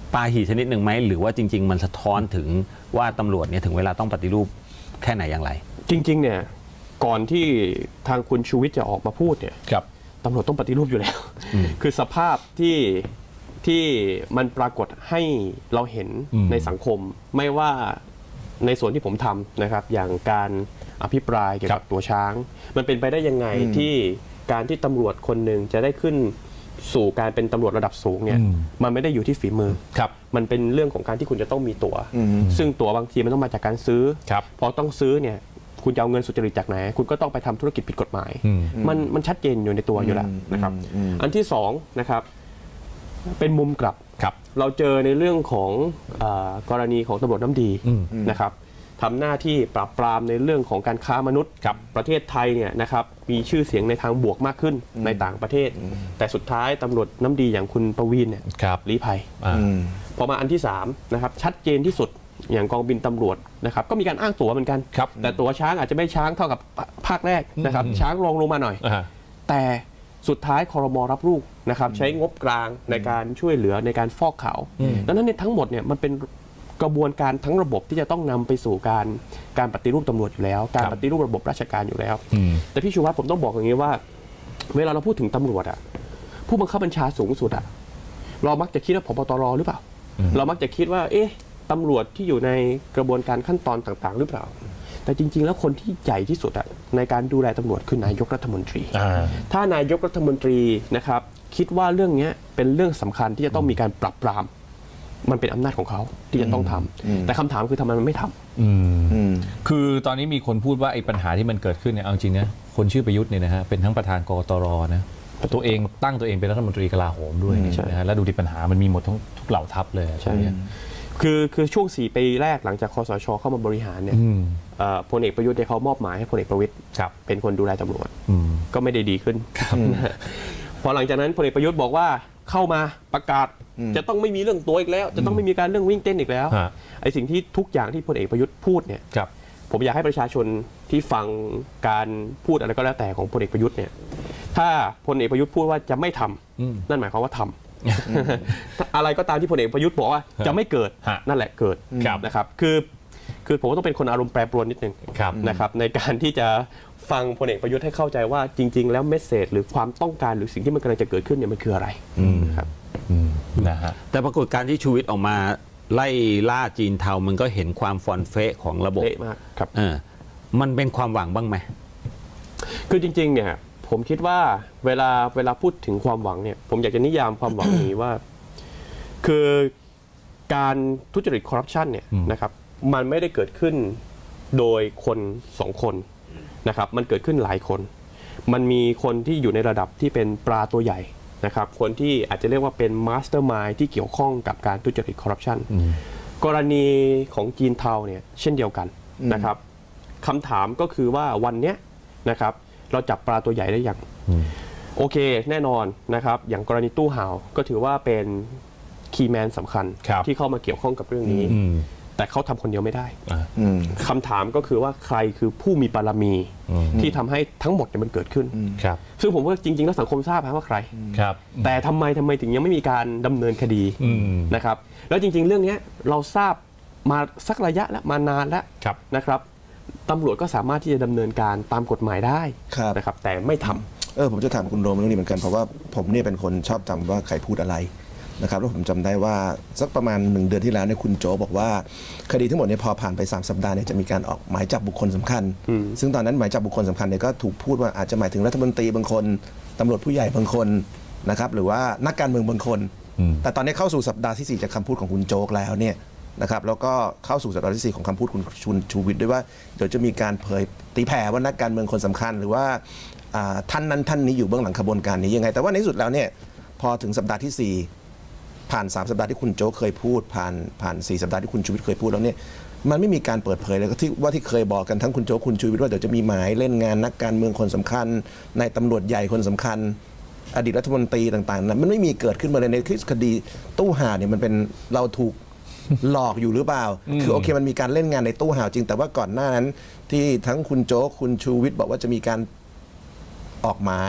ปาหีชนิดหนึ่งไหมหรือว่าจริงๆมันสะท้อนถึงว่าตำรวจเนี่ยถึงเวลาต้องปฏิรูปแค่ไหนอย่างไรจริงๆเนี่ยก่อนที่ทางคุณชูวิทย์จะออกมาพูดเนี่ยตำรวจต้องปฏิรูปอยู่แล้วคือสภาพที่ที่มันปรากฏให้เราเห็นในสังคมไม่ว่าในส่วนที่ผมทำนะครับอย่างการอภิปรายเกี่ยวกับตัวช้างมันเป็นไปได้ยังไงที่การที่ตำรวจคนหนึ่งจะได้ขึ้นสู่การเป็นตำรวจระดับสูงเนี่ยมันไม่ได้อยู่ที่ฝีมือมันเป็นเรื่องของการที่คุณจะต้องมีตั๋วซึ่งตั๋วบางทีมันต้องมาจากการซื้อพอต้องซื้อเนี่ยคุณจะเอาเงินสุจริตจากไหนคุณก็ต้องไปทำธุรกิจผิดกฎหมายมันมันชัดเจนอยู่ในตัวอยู่แล้วนะครับอันที่สองนะครับเป็นมุมกลับเราเจอในเรื่องของกรณีของตำรวจน้ำดีนะครับทำหน้าที่ปราบปรามในเรื่องของการค้ามนุษย์กับประเทศไทยเนี่ยนะครับมีชื่อเสียงในทางบวกมากขึ้นในต่างประเทศแต่สุดท้ายตำรวจน้ำดีอย่างคุณประวินเนี่ยลี้ภัยพอมาอันที่สามนะครับชัดเจนที่สุดอย่างกองบินตำรวจนะครับก็มีการอ้างตั๋วเหมือนกันแต่ตั๋วช้างอาจจะไม่ช้างเท่ากับภาคแรกนะครับช้างรองลงมาหน่อยแต่สุดท้ายครม.รับลูกนะครับใช้งบกลางในการช่วยเหลือในการฟอกขาวดังนั้นเนี่ยทั้งหมดเนี่ยมันเป็นกระบวนการทั้งระบบที่จะต้องนำไปสู่การการปฏิรูปตำรวจอยู่แล้วการปฏิรูประบบราชการอยู่แล้วแต่พี่ชูวัฒน์ผมต้องบอกอย่างนี้ว่าเวลาเราพูดถึงตำรวจอะผู้บังคับบัญชาสูงสุดอะเรามักจะคิดว่าผบตรหรือเปล่าเรามักจะคิดว่าเอ๊ะตำรวจที่อยู่ในกระบวนการขั้นตอนต่างๆหรือเปล่าแต่จริงๆแล้วคนที่ใหญ่ที่สุดอะในการดูแลตำรวจคือนายกรัฐมนตรีถ้านายกรัฐมนตรีนะครับคิดว่าเรื่องนี้เป็นเรื่องสำคัญที่จะต้องมีการปรับปรามมันเป็นอำนาจของเขาที่จะต้องทำแต่คำถามคือทำไมมันไม่ทำคือตอนนี้มีคนพูดว่าไอ้ปัญหาที่มันเกิดขึ้นเนี่ยเอาจริงนะคนชื่อประยุทธ์เนี่ยนะฮะเป็นทั้งประธานกตรนะตัวเองตั้งตัวเองเป็นรัฐมนตรีกลาโหมด้วยนะฮะแล้วดูที่ปัญหามันมีหมดทั้งทุกเหล่าทัพเลยใช่คือคือช่วงสี่ปีแรกหลังจากคสช.เข้ามาบริหารเนี่ยพลเอกประยุทธ์ได้เขามอบหมายให้พลเอกประวิตรเป็นคนดูแลตำรวจก็ไม่ได้ดีขึ้นพอหลังจากนั้นพลเอกประยุทธ์บอกว่าเข้ามาประกาศจะต้องไม่มีเรื่องตัวอีกแล้วจะต้องไม่มีการเรื่องวิ่งเต้นอีกแล้วไอ้สิ่งที่ทุกอย่างที่พลเอกประยุทธ์พูดเนี่ยผมอยากให้ประชาชนที่ฟังการพูดอะไรก็แล้วแต่ของพลเอกประยุทธ์เนี่ยถ้าพลเอกประยุทธ์พูดว่าจะไม่ทำนั่นหมายความว่าทำอะไรก็ตามที่พลเอกประยุทธ์บอกว่าจะไม่เกิดนั่นแหละเกิดนะครับคือคือผมต้องเป็นคนอารมณ์แปรปรวนนิดนึงนะครับในการที่จะฟังพลเอกประยุทธ์ให้เข้าใจว่าจริงๆแล้วเมสเสจหรือความต้องการหรือสิ่งที่มันกำลังจะเกิดขึ้นเนี่ยมันคืออะไรครับนะฮะแต่ปรากฏการที่ชูวิทย์ออกมาไล่ล่าจีนเทามันก็เห็นความฟอนเฟะของระบบเละมากครับเออมันเป็นความหวังบ้างไหมคือจริงๆเนี่ยผมคิดว่าเวลาเวลาพูดถึงความหวังเนี่ยผมอยากจะนิยามความหวังนี้ว่าคือการทุจริตคอร์รัปชันเนี่ยนะครับมันไม่ได้เกิดขึ้นโดยคนสองคนนะครับมันเกิดขึ้นหลายคนมันมีคนที่อยู่ในระดับที่เป็นปลาตัวใหญ่นะครับคนที่อาจจะเรียกว่าเป็นมาสเตอร์มายด์ที่เกี่ยวข้องกับการทุจริตคอร์รัปชันกรณีของจีนเทาเนี่ยเช่นเดียวกันนะครับคำถามก็คือว่าวันนี้นะครับเราจับปลาตัวใหญ่ได้อย่างโอเคแน่นอนนะครับอย่างกรณีตู้ห่าวก็ถือว่าเป็นคีย์แมนสำคัญที่เข้ามาเกี่ยวข้องกับเรื่องนี้แต่เขาทำคนเดียวไม่ได้คำถามก็คือว่าใครคือผู้มีบารมีที่ทำให้ทั้งหมดเนี่ยมันเกิดขึ้นซึ่งผมว่าจริงๆแล้วสังคมทราบว่าใครแต่ทำไมทำไมถึงยังไม่มีการดำเนินคดีนะครับแล้วจริงๆเรื่องนี้เราทราบมาสักระยะแล้วมานานแล้วนะครับตำรวจก็สามารถที่จะดำเนินการตามกฎหมายได้นะครับแต่ไม่ทำเออผมจะถามคุณโรมเรื่องนี้เหมือนกันเพราะว่าผมเนี่ยเป็นคนชอบจำว่าใครพูดอะไรนะครับแล้วผมจำได้ว่าสักประมาณหนึ่งเดือนที่แล้วเนี่ยคุณโจบอกว่าคดีทั้งหมดเนี่ยพอผ่านไปสามสัปดาห์เนี่ยจะมีการออกหมายจับบุคคลสำคัญซึ่งตอนนั้นหมายจับบุคคลสำคัญเนี่ยก็ถูกพูดว่าอาจจะหมายถึงรัฐมนตรีบางคนตำรวจผู้ใหญ่บางคนนะครับหรือว่านักการเมืองบางคนแต่ตอนนี้เข้าสู่สัปดาห์ที่สี่จากคำพูดของคุณโจ๊กแล้วเนี่ยนะครับแล้วก็เข้าสู่สัปดาห์ที่สี่ของคำพูดคุณชุนชูวิทย์ด้วยว่าเดี๋ยวจะมีการเผยตีแผ่ว่านักการเมืองคนสำคัญหรือว่าท่านนั้นท่านนี้อยู่เบื้องหลังขบวนการนี้ยังไงแต่ว่าในที่สุดแล้วเนี่ยพอถึงสัปดาห์ที่สี่ผ่านสามสัปดาห์ที่คุณโจ๊กเคยพูดผ่านผ่านสี่สัปดาห์ที่คุณชูวิทย์เคยพูดแล้วเนี่ยมันไม่มีการเปิดเผยเลยที่ว่าที่เคยบอกกันทั้งคุณโจ๊กคุณชูวิทย์ว่าเดี๋ยวจะมีหมายเล่นงานนักการเมืองคนสำคัญในตำรวจใหญ่คนสำคัญอดีตรัฐมนตรีต่างๆนั้นมันไม่มีเกิดขึ้นมาเลยในคดีตู้ห่าวเนี่ยมันเป็นเราถูกหลอกอยู่หรือเปล่าคือโอเคมันมีการเล่นงานในตู้ห่าวจริงแต่ว่าก่อนหน้านั้นที่ทั้งคุณโจ๊กคุณชูวิทย์บอกว่าจะมีการออกหมาย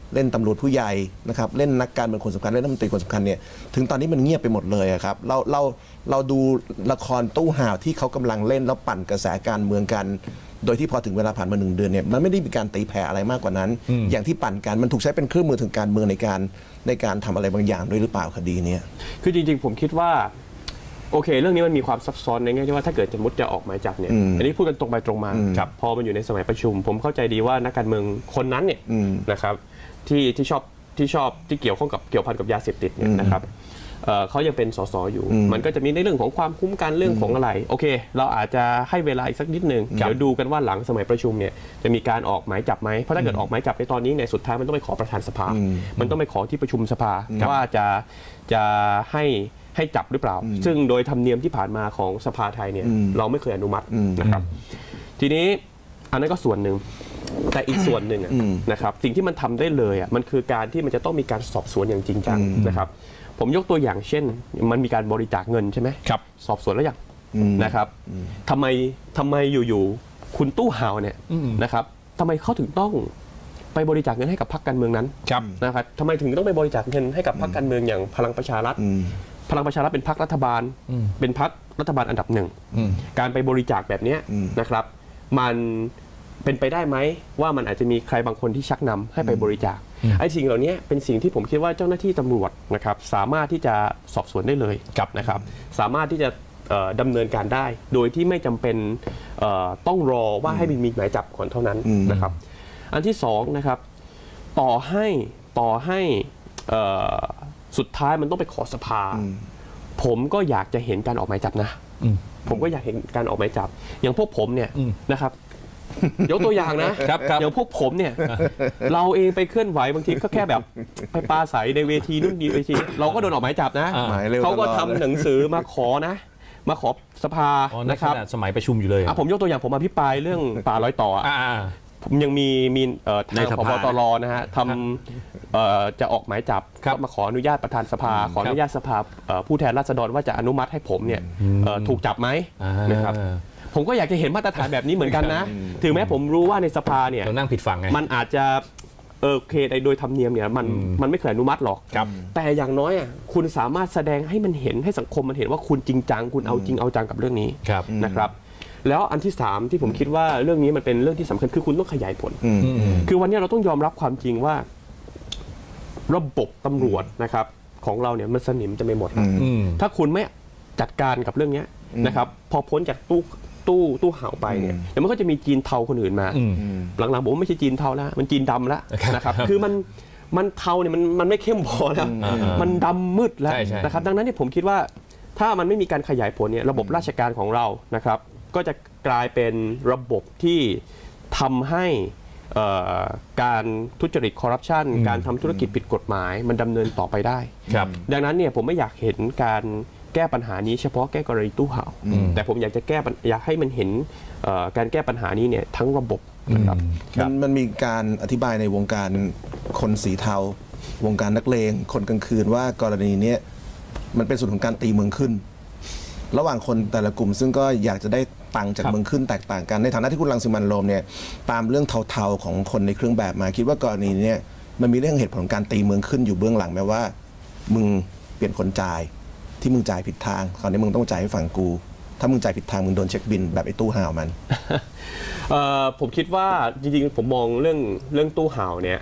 เล่นตำรวจผู้ใหญ่นะครับเล่นนักการเมืองคนสำคัญเล่นรัฐมนตรีคนสำคัญเนี่ยถึงตอนนี้มันเงียบไปหมดเลยครับเราเราเราดูละครตู้ห่าวที่เขากำลังเล่นแล้วปั่นกระแสการเมืองกันโดยที่พอถึงเวลาผ่านมาหนึ่งเดือนเนี่ยมันไม่ได้มีการตีแผ่อะไรมากกว่านั้น อย่างที่ปั่นกันมันถูกใช้เป็นเครื่องมือทางการเมืองในการในการทำอะไรบางอย่างด้วยหรือเปล่าคดีนี้คือจริงๆผมคิดว่าโอเคเรื่องนี้มันมีความซับซ้อนในแง่ที่ว่าถ้าเกิดสมมติจะออกหมายจับเนี่ยอันนี้พูดกันตรงไปตรงมาพอมันอยู่ในสมัยประชุมผมเข้าใจดีว่านักการเมืองคนนั้นเนี่ยนะครับที่ที่ชอบที่ชอบที่เกี่ยวข้องกับเกี่ยวพันกับยาเสพติดเนี่ยนะครับเขายังเป็นสสอยู่มันก็จะมีในเรื่องของความคุ้มกันเรื่องของอะไรโอเคเราอาจจะให้เวลาอีกสักนิดนึงเดี๋ยวดูกันว่าหลังสมัยประชุมเนี่ยจะมีการออกหมายจับไหมเพราะถ้าเกิดออกหมายจับในตอนนี้เนี่ยสุดท้ายมันต้องไปขอประธานสภามันต้องไปขอที่ประชุมสภาว่าจะจะให้ให้จับหรือเปล่าซึ่งโดยธรรมเนียมที่ผ่านมาของสภาไทยเนี่ยเราไม่เคยอนุมัตินะครับทีนี้อันนั้นก็ส่วนหนึ่งแต่อีกส่วนหนึ่งนะครับสิ่งที่มันทำได้เลยอ่ะมันคือการที่มันจะต้องมีการสอบสวนอย่างจริงจังนะครับผมยกตัวอย่างเช่นมันมีการบริจาคเงินใช่ไหมครับสอบสวนแล้วยังนะครับทำไมทำไมอยู่ๆคุณตู้ห่าวเนี่ยนะครับทำไมเขาถึงต้องไปบริจาคเงินให้กับพรรคการเมืองนั้นนะครับทำไมถึงต้องไปบริจาคเงินให้กับพรรคการเมืองอย่างพลังประชารัฐพลังประชารัฐเป็นพรรครัฐบาลเป็นพรรครัฐบาลอันดับหนึ่งการไปบริจาคแบบนี้นะครับมันเป็นไปได้ไหมว่ามันอาจจะมีใครบางคนที่ชักนำให้ไปบริจาคไอ้สิ่งเหล่านี้เป็นสิ่งที่ผมคิดว่าเจ้าหน้าที่ตำรวจนะครับสามารถที่จะสอบสวนได้เลยนะครับสามารถที่จะดำเนินการได้โดยที่ไม่จำเป็นต้องรอว่าให้มีหมายจับก่อนเท่านั้นนะครับอันที่สองนะครับต่อให้ต่อให้สุดท้ายมันต้องไปขอสภาผมก็อยากจะเห็นการออกหมายจับนะผมก็อยากเห็นการออกหมายจับอย่างพวกผมเนี่ยนะครับยกตัวอย่างนะอย่างพวกผมเนี่ยเราเองไปเคลื่อนไหวบางทีก็แค่แบบไปปาใสในเวทีนู่นดีเวทีเราก็โดนออกหมายจับนะเขาก็ทำหนังสือมาขอนะมาขอสภานะครับสมัยประชุมอยู่เลยผมยกตัวอย่างผมอภิปรายเรื่องป่าร้อยต่อผมยังมีมีในผบ.ตร.นะฮะทำจะออกหมายจับมาขออนุญาตประธานสภาขออนุญาตสภาผู้แทนราษฎรว่าจะอนุมัติให้ผมเนี่ยถูกจับไหมนะครับผมก็อยากจะเห็นมาตรฐานแบบนี้เหมือนกันนะถึงแม้ผมรู้ว่าในสภาเนี่ยนั่งผิดฝั่งไงมันอาจจะเออเคโดยธรรมเนียมเนี่ยมันมันไม่เคยอนุมัติหรอกแต่อย่างน้อยอ่ะคุณสามารถแสดงให้มันเห็นให้สังคมมันเห็นว่าคุณจริงจังคุณเอาจริงเอาจังกับเรื่องนี้นะครับแล้วอันที่สามที่ผมคิดว่าเรื่องนี้มันเป็นเรื่องที่สำคัญคือคุณต้องขยายผลคือวันนี้เราต้องยอมรับความจริงว่าระบบตำรวจนะครับของเราเนี่ยมันสนิมจะไม่หมดถ้าคุณไม่จัดการกับเรื่องนี้นะครับพอพ้นจากตู้ตู้ตู้ห่าวไปเนี่ยเดี๋ยวมันก็จะมีจีนเทาคนอื่นมาหลังๆผมไม่ใช่จีนเทาแล้วมันจีนดำแล้วนะครับคือมันมันเทาเนี่ยมันมันไม่เข้มพอแล้วมันดำมืดแล้วนะครับดังนั้นเนี่ยผมคิดว่าถ้ามันไม่มีการขยายผลเนี่ยระบบราชการของเรานะครับก็จะกลายเป็นระบบที่ทำให้การทุจริตคอร์รัปชันการทำธุรกิจผิดกฎหมายมันดำเนินต่อไปได้ดังนั้นเนี่ยผมไม่อยากเห็นการแก้ปัญหานี้เฉพาะแก้กรณีตู้ห่าวแต่ผมอยากจะแก้อยากให้มันเห็นการแก้ปัญหานี้เนี่ยทั้งระบบนะครับมันมันมีการอธิบายในวงการคนสีเทาวงการนักเลงคนกลางคืนว่ากรณีนี้มันเป็นส่วนของการตีเมืองขึ้นระหว่างคนแต่ละกลุ่มซึ่งก็อยากจะได้ตังจากเมืองขึ้นแตกต่างกันในฐานะที่คุณรังสิมันต์โรมเนี่ยตามเรื่องเทาๆของคนในเครื่องแบบมาคิดว่ากรณีนี้มันมีเรื่องเหตุผลการตีเมืองขึ้นอยู่เบื้องหลังแม้ว่ามึงเปลี่ยนคนจ่ายที่มึงจ่ายผิดทางคราวนี้มึงต้องจ่ายให้ฝั่งกูถ้ามึงจ่ายผิดทางมึงโดนเช็คบินแบบไอ้ตู้ห่าวมันผมคิดว่าจริงๆผมมองเรื่องเรื่องตู้ห่าวเนี่ย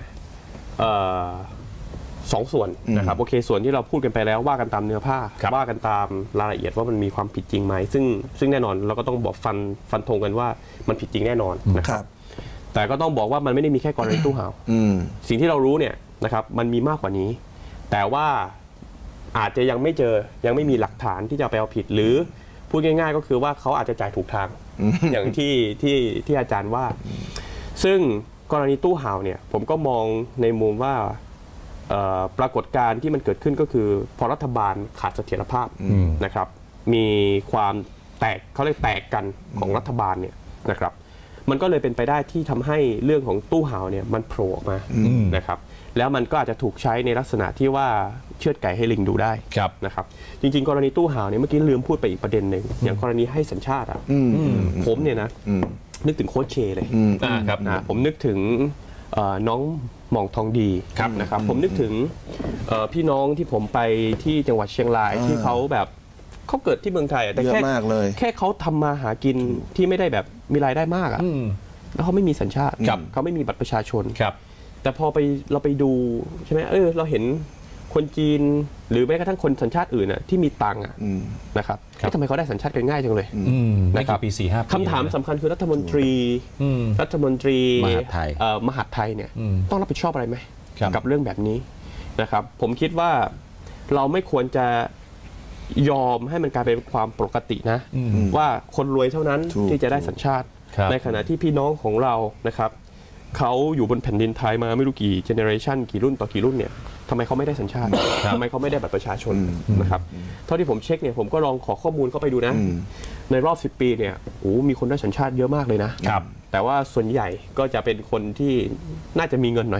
สองส่วนนะครับโอเคส่วนที่เราพูดกันไปแล้วว่ากันตามเนื้อผ้าว่ากันตามรายละเอียดว่ามันมีความผิดจริงไหมซึ่งซึ่งแน่นอนเราก็ต้องบอกฟันฟันธงกันว่ามันผิดจริงแน่นอนนะครับแต่ก็ต้องบอกว่ามันไม่ได้มีแค่กรณีตู้ห่าวสิ่งที่เรารู้เนี่ยนะครับมันมีมากกว่านี้แต่ว่าอาจจะยังไม่เจอยังไม่มีหลักฐานที่จะไปเอาผิดหรือพูดง่ายๆก็คือว่าเขาอาจจะจ่ายถูกทางอย่างที่ที่ที่อาจารย์ว่าซึ่งกรณีตู้ห่าวเนี่ยผมก็มองในมุมว่าปรากฏการณ์ที่มันเกิดขึ้นก็คือพอรัฐบาลขาดเสถียรภาพนะครับมีความแตกเขาเรียกแตกกันของรัฐบาลเนี่ยนะครับมันก็เลยเป็นไปได้ที่ทำให้เรื่องของตู้ห่าวเนี่ยมันโผล่ออกมานะครับแล้วมันก็อาจจะถูกใช้ในลักษณะที่ว่าเชือดไก่ให้ลิงดูได้นะครับจริงๆกรณีตู้ห่าวเนี่ยเมื่อกี้ลืมพูดไปอีกประเด็นหนึ่งอย่างกรณีให้สัญชาติอ่ะผมเนี่ยนะนึกถึงโค้ชเชเลยนะครับนะผมนึกถึงน้องหม่องทองดีนะครับผมนึกถึงพี่น้องที่ผมไปที่จังหวัดเชียงรายที่เขาแบบเขาเกิดที่เมืองไทยแต่แค่แค่เขาทำมาหากินที่ไม่ได้แบบมีรายได้มากอ่ะแล้วเขาไม่มีสัญชาติเขาไม่มีบัตรประชาชนแต่พอไปเราไปดูใช่ไหมเออเราเห็นคนจีนหรือแม้กระทั่งคนสัญชาติอื่นน่ะที่มีตังค์นะครับทำไมเขาได้สัญชาติกันง่ายจังเลยนะครับปีสี่ห้าคำถามสำคัญคือรัฐมนตรีรัฐมนตรีมหาดไทยมหาดไทยเนี่ยต้องรับผิดชอบอะไรไหมกับเรื่องแบบนี้นะครับผมคิดว่าเราไม่ควรจะยอมให้มันกลายเป็นความปกตินะว่าคนรวยเท่านั้นที่จะได้สัญชาติในขณะที่พี่น้องของเรานะครับเขาอยู่บนแผ่นดินไทยมาไม่รู้กี่เจเนอเรชันกี่รุ่นต่อกี่รุ่นเนี่ยทำไมเขาไม่ได้สัญชาติทำไมเขาไม่ได้บัตรประชาชนนะครับเท่าที่ผมเช็คเนี่ยผมก็ลองขอข้อมูลเข้าไปดูนะในรอบสิบปีเนี่ยโอ้มีคนได้สัญชาติเยอะมากเลยนะครับแต่ว่าส่วนใหญ่ก็จะเป็นคนที่น่าจะมีเงินหน่อย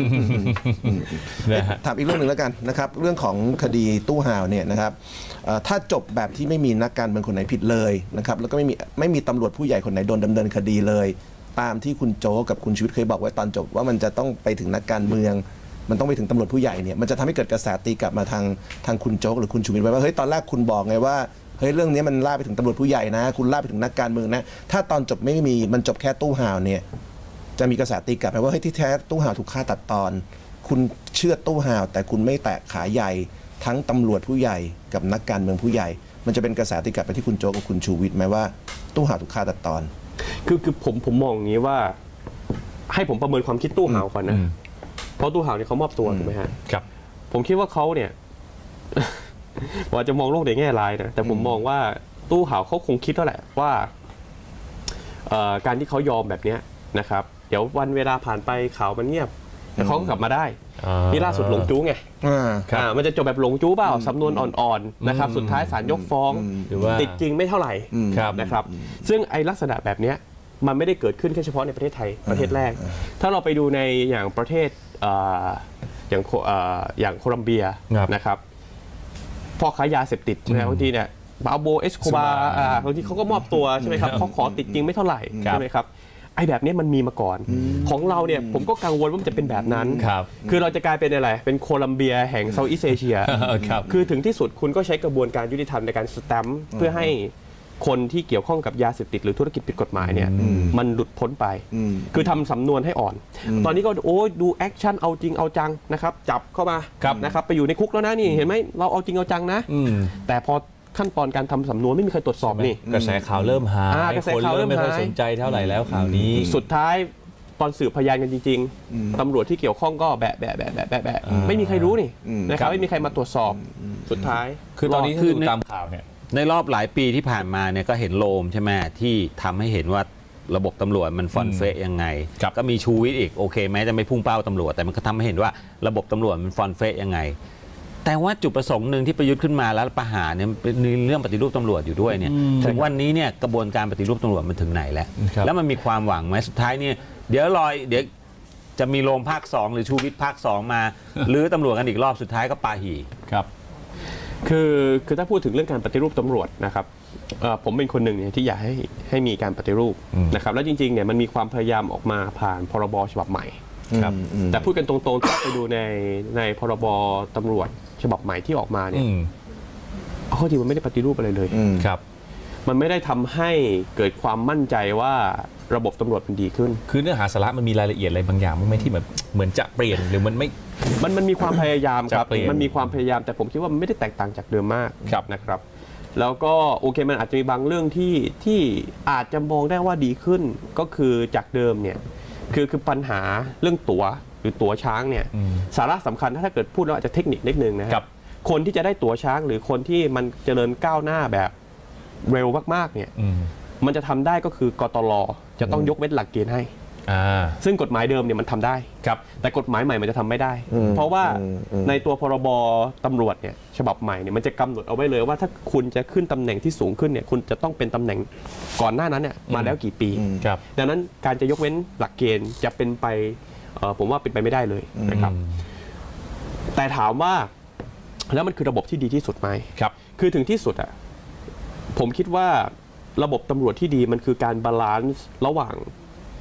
ถามอีกเรื่องหนึ่งแล้วกันนะครับเรื่องของคดีตู้ห่าวเนี่ยนะครับถ้าจบแบบที่ไม่มีนักการเมืองคนไหนผิดเลยนะครับแล้วก็ไม่มีไม่มีตำรวจผู้ใหญ่คนไหนโดนดำเนินคดีเลยตามที่คุณโจ๊กกับคุณชีวิตเคยบอกไว้ตอนจบว่ามันจะต้องไปถึงนักการเมืองมันต้องไปถึงตำรวจผู้ใหญ่เนี่ยมันจะทำให้เกิดกระแสตีกลับมาทางทางคุณโจ๊กหรือคุณชูวิทย์ไว้ว่าเฮ้ยตอนแรกคุณบอกไงว่าเฮ้ยเรื่องนี้มันล่าไปถึงตำรวจผู้ใหญ่นะคุณล่าไปถึงนักการเมืองนะถ้าตอนจบไม่มีมันจบแค่ตู้ห่าวเนี่ยจะมีกระแสตีกลับไปว่าเฮ้ยที่แท้ตู้ห่าวถูกฆ่าตัดตอนคุณเชื่อตู้ห่าวแต่คุณไม่แตะขาใหญ่ทั้งตำรวจผู้ใหญ่กับนักการเมืองผู้ใหญ่มันจะเป็นกระแสตีกลับไปที่คุณโจ๊กกับคุณชูวิทย์ไหมว่าตู้ห่าวถูกฆ่าตัดตอนคือคือผมผมมองอย่างนี้ว่าให้ผมประเมินความคิดตู้ห่าวก่อนนะเพราะตู้ห่าวเนี่ยเขามอบตัวถูกไหมฮะครับผมคิดว่าเขาเนี่ยว่าจะมองโลกในแง่ร้ายนะแต่ผมมองว่าตู้ห่าวเขาคงคิดแล้วแหละว่าการที่เขายอมแบบนี้นะครับเดี๋ยววันเวลาผ่านไปข่าวมันเงียบแต่เขาก็กลับมาได้นี่ล่าสุดหลงจู้ไงมันจะจบแบบหลงจู้เปล่าสำนวนอ่อนๆนะครับสุดท้ายศาลยกฟ้องติดจริงไม่เท่าไหร่นะครับซึ่งไอ้ลักษณะแบบนี้มันไม่ได้เกิดขึ้นแค่เฉพาะในประเทศไทยประเทศแรกถ้าเราไปดูในอย่างประเทศอย่างอย่างโคลัมเบียนะครับพ่อค้ายาเสพติดนะบางทีเนี่ยปาโบเอสโคบาบางทีเขาก็มอบตัวใช่ไหมครับเขาขอติดจริงไม่เท่าไหร่ใช่ไหมครับไอ้แบบนี้มันมีมาก่อนของเราเนี่ยผมก็กังวลว่ามันจะเป็นแบบนั้นคือเราจะกลายเป็นอะไรเป็นโคลัมเบียแห่งเซาท์อีสต์เอเชียคือถึงที่สุดคุณก็ใช้กระบวนการยุติธรรมในการสแตมป์เพื่อให้คนที่เกี่ยวข้องกับยาเสพติดหรือธุรกิจผิดกฎหมายเนี่ยมันหลุดพ้นไปคือทำสำนวนให้อ่อนตอนนี้ก็โอ้ดูแอคชั่นเอาจริงเอาจังนะครับจับเข้ามานะครับไปอยู่ในคุกแล้วนะนี่เห็นไหมเราเอาจริงเอาจังนะแต่พอขั้นตอนการทำสำนวนไม่มีใครตรวจสอบนี่กระแสข่าวเริ่มหายคนเริ่มไม่ค่อยสนใจเท่าไหร่แล้วข่าวนี้สุดท้ายตอนสืบพยานกันจริงๆตำรวจที่เกี่ยวข้องก็แบะแบะแบะแบะแบะไม่มีใครรู้นี่นะครับไม่มีใครมาตรวจสอบสุดท้ายคือตอนนี้คือตามข่าวเนี่ยในรอบหลายปีที่ผ่านมาเนี่ยก็เห็นโลมใช่ไหมที่ทำให้เห็นว่าระบบตำรวจมันฟอนเฟะยังไงก็มีชูวิทย์อีกโอเคแม้จะไม่พุ่งเป้าตำรวจแต่มันก็ทำให้เห็นว่าระบบตำรวจมันฟอนเฟะยังไงแต่ว่าจุดประสงค์หนึ่งที่ประยุทธ์ขึ้นมาแล้วประหารเนี่ยเป็นเรื่องปฏิรูปตำรวจอยู่ด้วยเนี่ยถึงวันนี้เนี่ยกระบวนการปฏิรูปตำรวจมันถึงไหนแล้วแล้วมันมีความหวังไหมสุดท้ายเนี่ยเดี๋ยวรอยเดี๋ยวจะมีโลมภาคสองหรือชูวิทย์ภาคสองมาหรือตำรวจกันอีกรอบสุดท้ายก็ปาหีครับคือคือถ้าพูดถึงเรื่องการปฏิรูปตำรวจนะครับผมเป็นคนหนึ่งเนี่ยที่อยากให้ให้มีการปฏิรูปนะครับแล้วจริงๆเนี่ยมันมีความพยายามออกมาผ่านพรบฉบับใหม่ครับแต่พูดกันตรงๆถ้าไปดูในในพรบตำรวจฉบับใหม่ที่ออกมาเนี่ยข้อจริงมันไม่ได้ปฏิรูปอะไรเลยครับมันไม่ได้ทำให้เกิดความมั่นใจว่าระบบตำรวจมันดีขึ้นคือเนื้อหาสาระมันมีรายละเอียดอะไรบางอย่างไม่ที่แบบเหมือนจะเปลี่ยนหรือมันไม่มันมันมีความพยายามครับมันมีความพยายามแต่ผมคิดว่ามันไม่ได้แตกต่างจากเดิมมากนะครับแล้วก็โอเคมันอาจจะมีบางเรื่องที่ที่อาจจะมองได้ว่าดีขึ้นก็คือจากเดิมเนี่ยคือคือปัญหาเรื่องตั๋วหรือตั๋วช้างเนี่ยสาระสำคัญถ้าเกิดพูดแล้วอาจจะเทคนิคนิดนึงนะครับคนที่จะได้ตั๋วช้างหรือคนที่มันเจริญก้าวหน้าแบบเร็วมากๆเนี่ยมันจะทำได้ก็คือกตล.จะต้องยกเว้นหลักเกณฑ์ให้ซึ่งกฎหมายเดิมเนี่ยมันทำได้แต่กฎหมายใหม่มันจะทำไม่ได้เพราะว่าในตัวพรบตำรวจเนี่ยฉบับใหม่เนี่ยมันจะกำหนดเอาไว้เลยว่าถ้าคุณจะขึ้นตำแหน่งที่สูงขึ้นเนี่ยคุณจะต้องเป็นตำแหน่งก่อนหน้านั้นเนี่ยมาแล้วกี่ปีดังนั้นการจะยกเว้นหลักเกณฑ์จะเป็นไปผมว่าเป็นไปไม่ได้เลยนะครับแต่ถามว่าแล้วมันคือระบบที่ดีที่สุดไหมครับคือถึงที่สุดอ่ะผมคิดว่าระบบตำรวจที่ดีมันคือการบาลานซ์ระหว่าง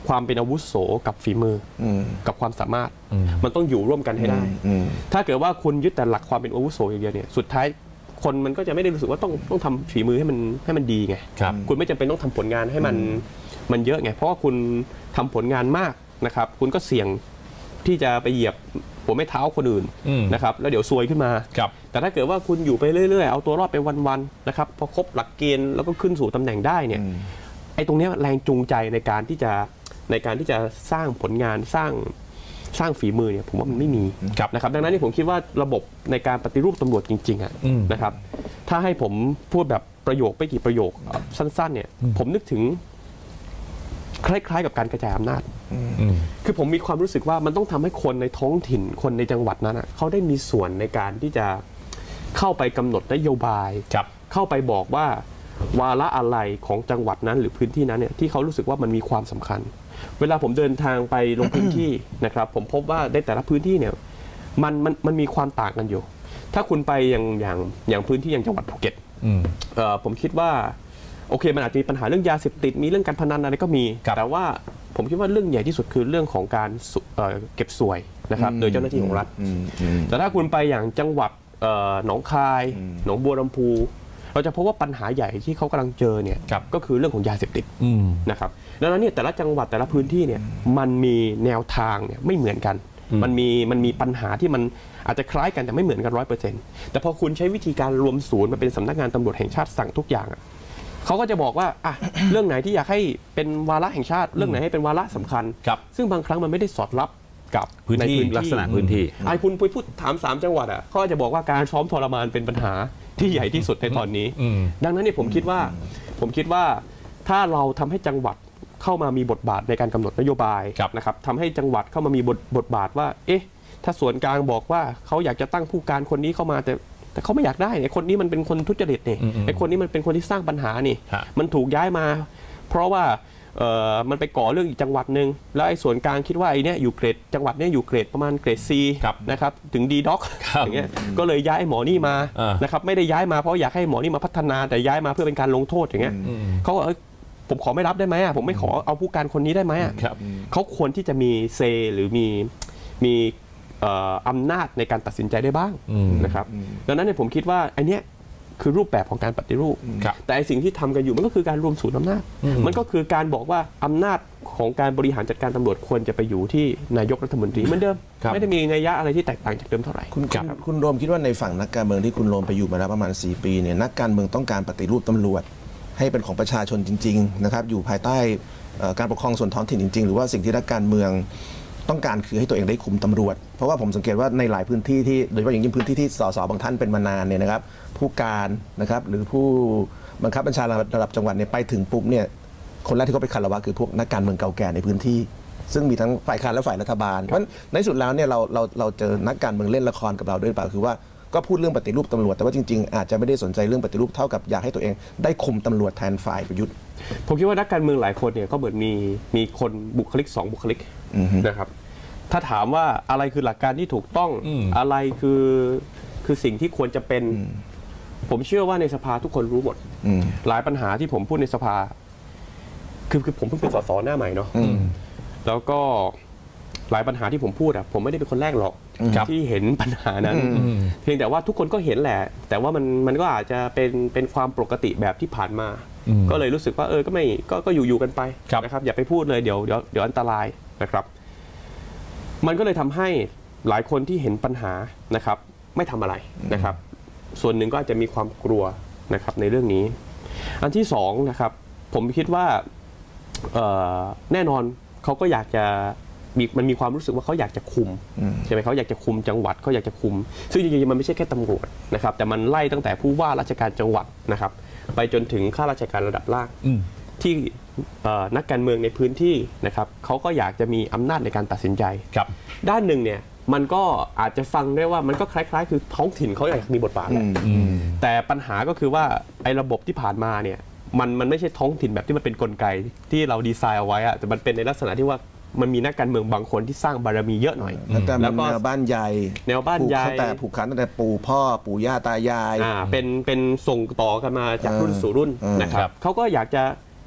ความเป็นอาวุโสกับฝีมือกับความสามารถมันต้องอยู่ร่วมกันให้ได้ถ้าเกิดว่าคุณยึดแต่หลักความเป็นอาวุโสอย่างเดียวเนี่ยสุดท้ายคนมันก็จะไม่ได้รู้สึกว่าต้องต้องทำฝีมือให้มันให้มันดีไงคุณไม่จำเป็นต้องทำผลงานให้มันมันเยอะไงเพราะว่าคุณทำผลงานมากนะครับคุณก็เสี่ยงที่จะไปเหยียบหัวแม่เท้าคนอื่นนะครับแล้วเดี๋ยวซวยขึ้นมาแต่ถ้าเกิดว่าคุณอยู่ไปเรื่อยๆเอาตัวรอดไปวันๆนะครับพอครบหลักเกณฑ์แล้วก็ขึ้นสู่ตำแหน่งได้เนี่ยไอ้ตรงนี้แรงจูงใจในการที่จะในการที่จะสร้างผลงานสร้างสร้างฝีมือเนี่ยผมว่ามันไม่มีนะครับดังนั้นนี่ผมคิดว่าระบบในการปฏิรูปตำรวจจริงๆอ่ะนะครับถ้าให้ผมพูดแบบประโยคไม่กี่ประโยคสั้นๆเนี่ยผมนึกถึงคล้ายๆกับการกระจายอำนาจคือผมมีความรู้สึกว่ามันต้องทำให้คนในท้องถิ่นคนในจังหวัดนั้นอ่ะเขาได้มีส่วนในการที่จะเข้าไปกำหนดนโยบายเข้าไปบอกว่าวาระอะไรของจังหวัดนั้นหรือพื้นที่นั้นเนี่ยที่เขารู้สึกว่ามันมีความสำคัญเวลาผมเดินทางไปลงพื้นที่นะครับผมพบว่าในแต่ละพื้นที่เนี่ยมันมันมันมีความต่างกันอยู่ถ้าคุณไปอย่างอย่างอย่างพื้นที่อย่างจังหวัดภูเก็ตผมคิดว่าโอเคมันอาจจะมีปัญหาเรื่องยาเสพติดมีเรื่องการพนันอะไรก็มีแต่ว่าผมคิดว่าเรื่องใหญ่ที่สุดคือเรื่องของการเก็บสวยนะครับโดยเจ้าหน้าที่ของรัฐแต่ถ้าคุณไปอย่างจังหวัดหนองคายหนองบัวลำพูเราจะพบว่าปัญหาใหญ่ที่เขากำลังเจอเนี่ยก็คือเรื่องของยาเสพติดนะครับดังนั้นเนี่ยแต่ละจังหวัดแต่ละพื้นที่เนี่ยมันมีแนวทางเนี่ยไม่เหมือนกันมันมีมันมีปัญหาที่มันอาจจะคล้ายกันแต่ไม่เหมือนกันร้อยเปอร์เซ็นต์แต่พอคุณใช้วิธีการรวมศูนย์มาเป็นสำนักงานตำรวจแห่งชาติสั่งทุกอย่างเขาก็จะบอกว่าอ่ะเรื่องไหนที่อยากให้เป็นวาระแห่งชาติเรื่องไหนให้เป็นวาระสำคัญซึ่งบางครั้งมันไม่ได้สอดรับกับพื้นที่ลักษณะพื้นที่ไอ้คุณไปพูดถามสามจังหวัดอ่ะเขาจะบอกว่าการซ้อมทรมานเป็นปัญหาที่ใหญ่ที่สุดในตอนนี้ดังนั้นเนี่ยผมคิดว่าผมคิดว่าถ้าเราทำให้จังหวัดเข้ามามีบทบาทในการกำหนดนโยบายนะครับทำให้จังหวัดเข้ามามีบทบทบาทว่าเอ๊ะถ้าส่วนกลางบอกว่าเขาอยากจะตั้งผู้การคนนี้เข้ามาแต่แต่เขาไม่อยากได้ไอ้คนนี้มันเป็นคนทุจริตนี่ไอ้คนนี้มันเป็นคนที่สร้างปัญหานี่มันถูกย้ายมาเพราะว่าเอ่อมันไปก่อเรื่องอีกจังหวัดหนึ่งแล้วไอ้ส่วนกลางคิดว่าไอ้นี่อยู่เกรดจังหวัดนี้อยู่เกรดประมาณเกรด C นะครับถึง Dด็อก อย่างเงี้ยก็เลยย้ายหมอนี่มานะครับไม่ได้ย้ายมาเพราะอยากให้หมอนี่มาพัฒนาแต่ย้ายมาเพื่อเป็นการลงโทษอย่างเงี้ยเขาก็ผมขอไม่รับได้ไหมอ่ะผมไม่ขอเอาผู้การคนนี้ได้ไหมอ่ะเขาควรที่จะมีเซหรือมีมีอำนาจในการตัดสินใจได้บ้างนะครับดังนั้นเนี่ยผมคิดว่าอันเนี้ยคือรูปแบบของการปฏิรูปแต่สิ่งที่ทำกันอยู่มันก็คือการรวมศูนย์อำนาจมันก็คือการบอกว่าอำนาจของการบริหารจัดการตำรวจควรจะไปอยู่ที่นายกรัฐมนตรีเหมือนเดิมไม่ได้มีนัยยะอะไรที่แตกต่างจากเดิมเท่าไหร่คุณคุณโรมคิดว่าในฝั่งนักการเมืองที่คุณโรมไปอยู่มาแล้วประมาณสี่ปีเนี่ยนักการเมืองต้องการปฏิรูปตำรวจให้เป็นของประชาชนจริงๆนะครับอยู่ภายใต้การปกครองส่วนท้องถิ่นจริงๆหรือว่าสิ่งที่นักการเมืองต้องการคือให้ตัวเองได้คุมตำรวจเพราะว่าผมสังเกตว่าในหลายพื้นที่ที่โดยเฉพาะอย่างยิ่งพื้นที่ที่สสบางท่านเป็นมานานเนี่ยนะครับผู้การนะครับหรือผู้บังคับบัญชาระดับจังหวัดเนี่ยไปถึงปุ๊บเนี่ยคนแรกที่เขาไปคารวะคือพวกนักการเมืองเก่าแก่ในพื้นที่ซึ่งมีทั้งฝ่ายค้านและฝ่ายรัฐบาลเพราะในสุดแล้วเนี่ยเราเราเราเจอนักการเมืองเล่นละครกับเราด้วยเปล่าคือว่าก็พูดเรื่องปฏิรูปตำรวจแต่ว่าจริงๆอาจจะไม่ได้สนใจเรื่องปฏิรูปเท่ากับอยากให้ตัวเองได้คุมตำรวจแทนฝ่ายประยุทธ์ผมคิดว่านักการเมืองหลายคนเนี่ยก็เหมือนมีมีคนบุคลิกสองบุคลิกนะครับถ้าถามว่าอะไรคือหลักการที่ถูกต้องอะไรคือคือสิ่งที่ควรจะเป็นผมเชื่อว่าในสภาทุกคนรู้หมดหลายปัญหาที่ผมพูดในสภาคือคือผมเพิ่งเป็นสสหน้าใหม่เนาะแล้วก็หลายปัญหาที่ผมพูดอ่ะผมไม่ได้เป็นคนแรกหรอกที่เห็นปัญหานั้นเพียงแต่ว่าทุกคนก็เห็นแหละแต่ว่ามันมันก็อาจจะเป็นเป็นความปกติแบบที่ผ่านมาก็เลยรู้สึกว่าเออก็ไม่ก็ก็อยู่อยู่กันไปนะครับอย่าไปพูดเลยเดี๋ยวเดี๋ยวเดี๋ยวอันตรายนะครับมันก็เลยทำให้หลายคนที่เห็นปัญหานะครับไม่ทำอะไรนะครับส่วนหนึ่งก็อาจจะมีความกลัวนะครับในเรื่องนี้อันที่สองนะครับผมคิดว่าแน่นอนเขาก็อยากจะมีมันมีความรู้สึกว่าเขาอยากจะคุมใช่ไหมเขาอยากจะคุมจังหวัดเขาอยากจะคุมซึ่งจริงๆมันไม่ใช่แค่ตำรวจนะครับแต่มันไล่ตั้งแต่ผู้ว่าราชการจังหวัดนะครับไปจนถึงข้าราชการระดับล่างที่นักการเมืองในพื้นที่นะครับเขาก็อยากจะมีอำนาจในการตัดสินใจด้านหนึ่งเนี่ยมันก็อาจจะฟังได้ว่ามันก็คล้ายๆคือท้องถิ่นเขาอยากมีบทบาทแหละแต่ปัญหาก็คือว่าไอ้ระบบที่ผ่านมาเนี่ยมันมันไม่ใช่ท้องถิ่นแบบที่มันเป็นกลไกที่เราดีไซน์เอาไว้อะแต่มันเป็นในลักษณะที่ว่ามันมีนักการเมืองบางคนที่สร้างบารมีเยอะหน่อยแล้วก็แนวบ้านใหญ่แนวบ้านใหญ่แต่ผูกขาดตั้งแต่ปู่พ่อปู่ย่าตายายอ่าเป็นเป็นส่งต่อกันมาจากรุ่นสู่รุ่นนะครับเขาก็อยากจะเป็น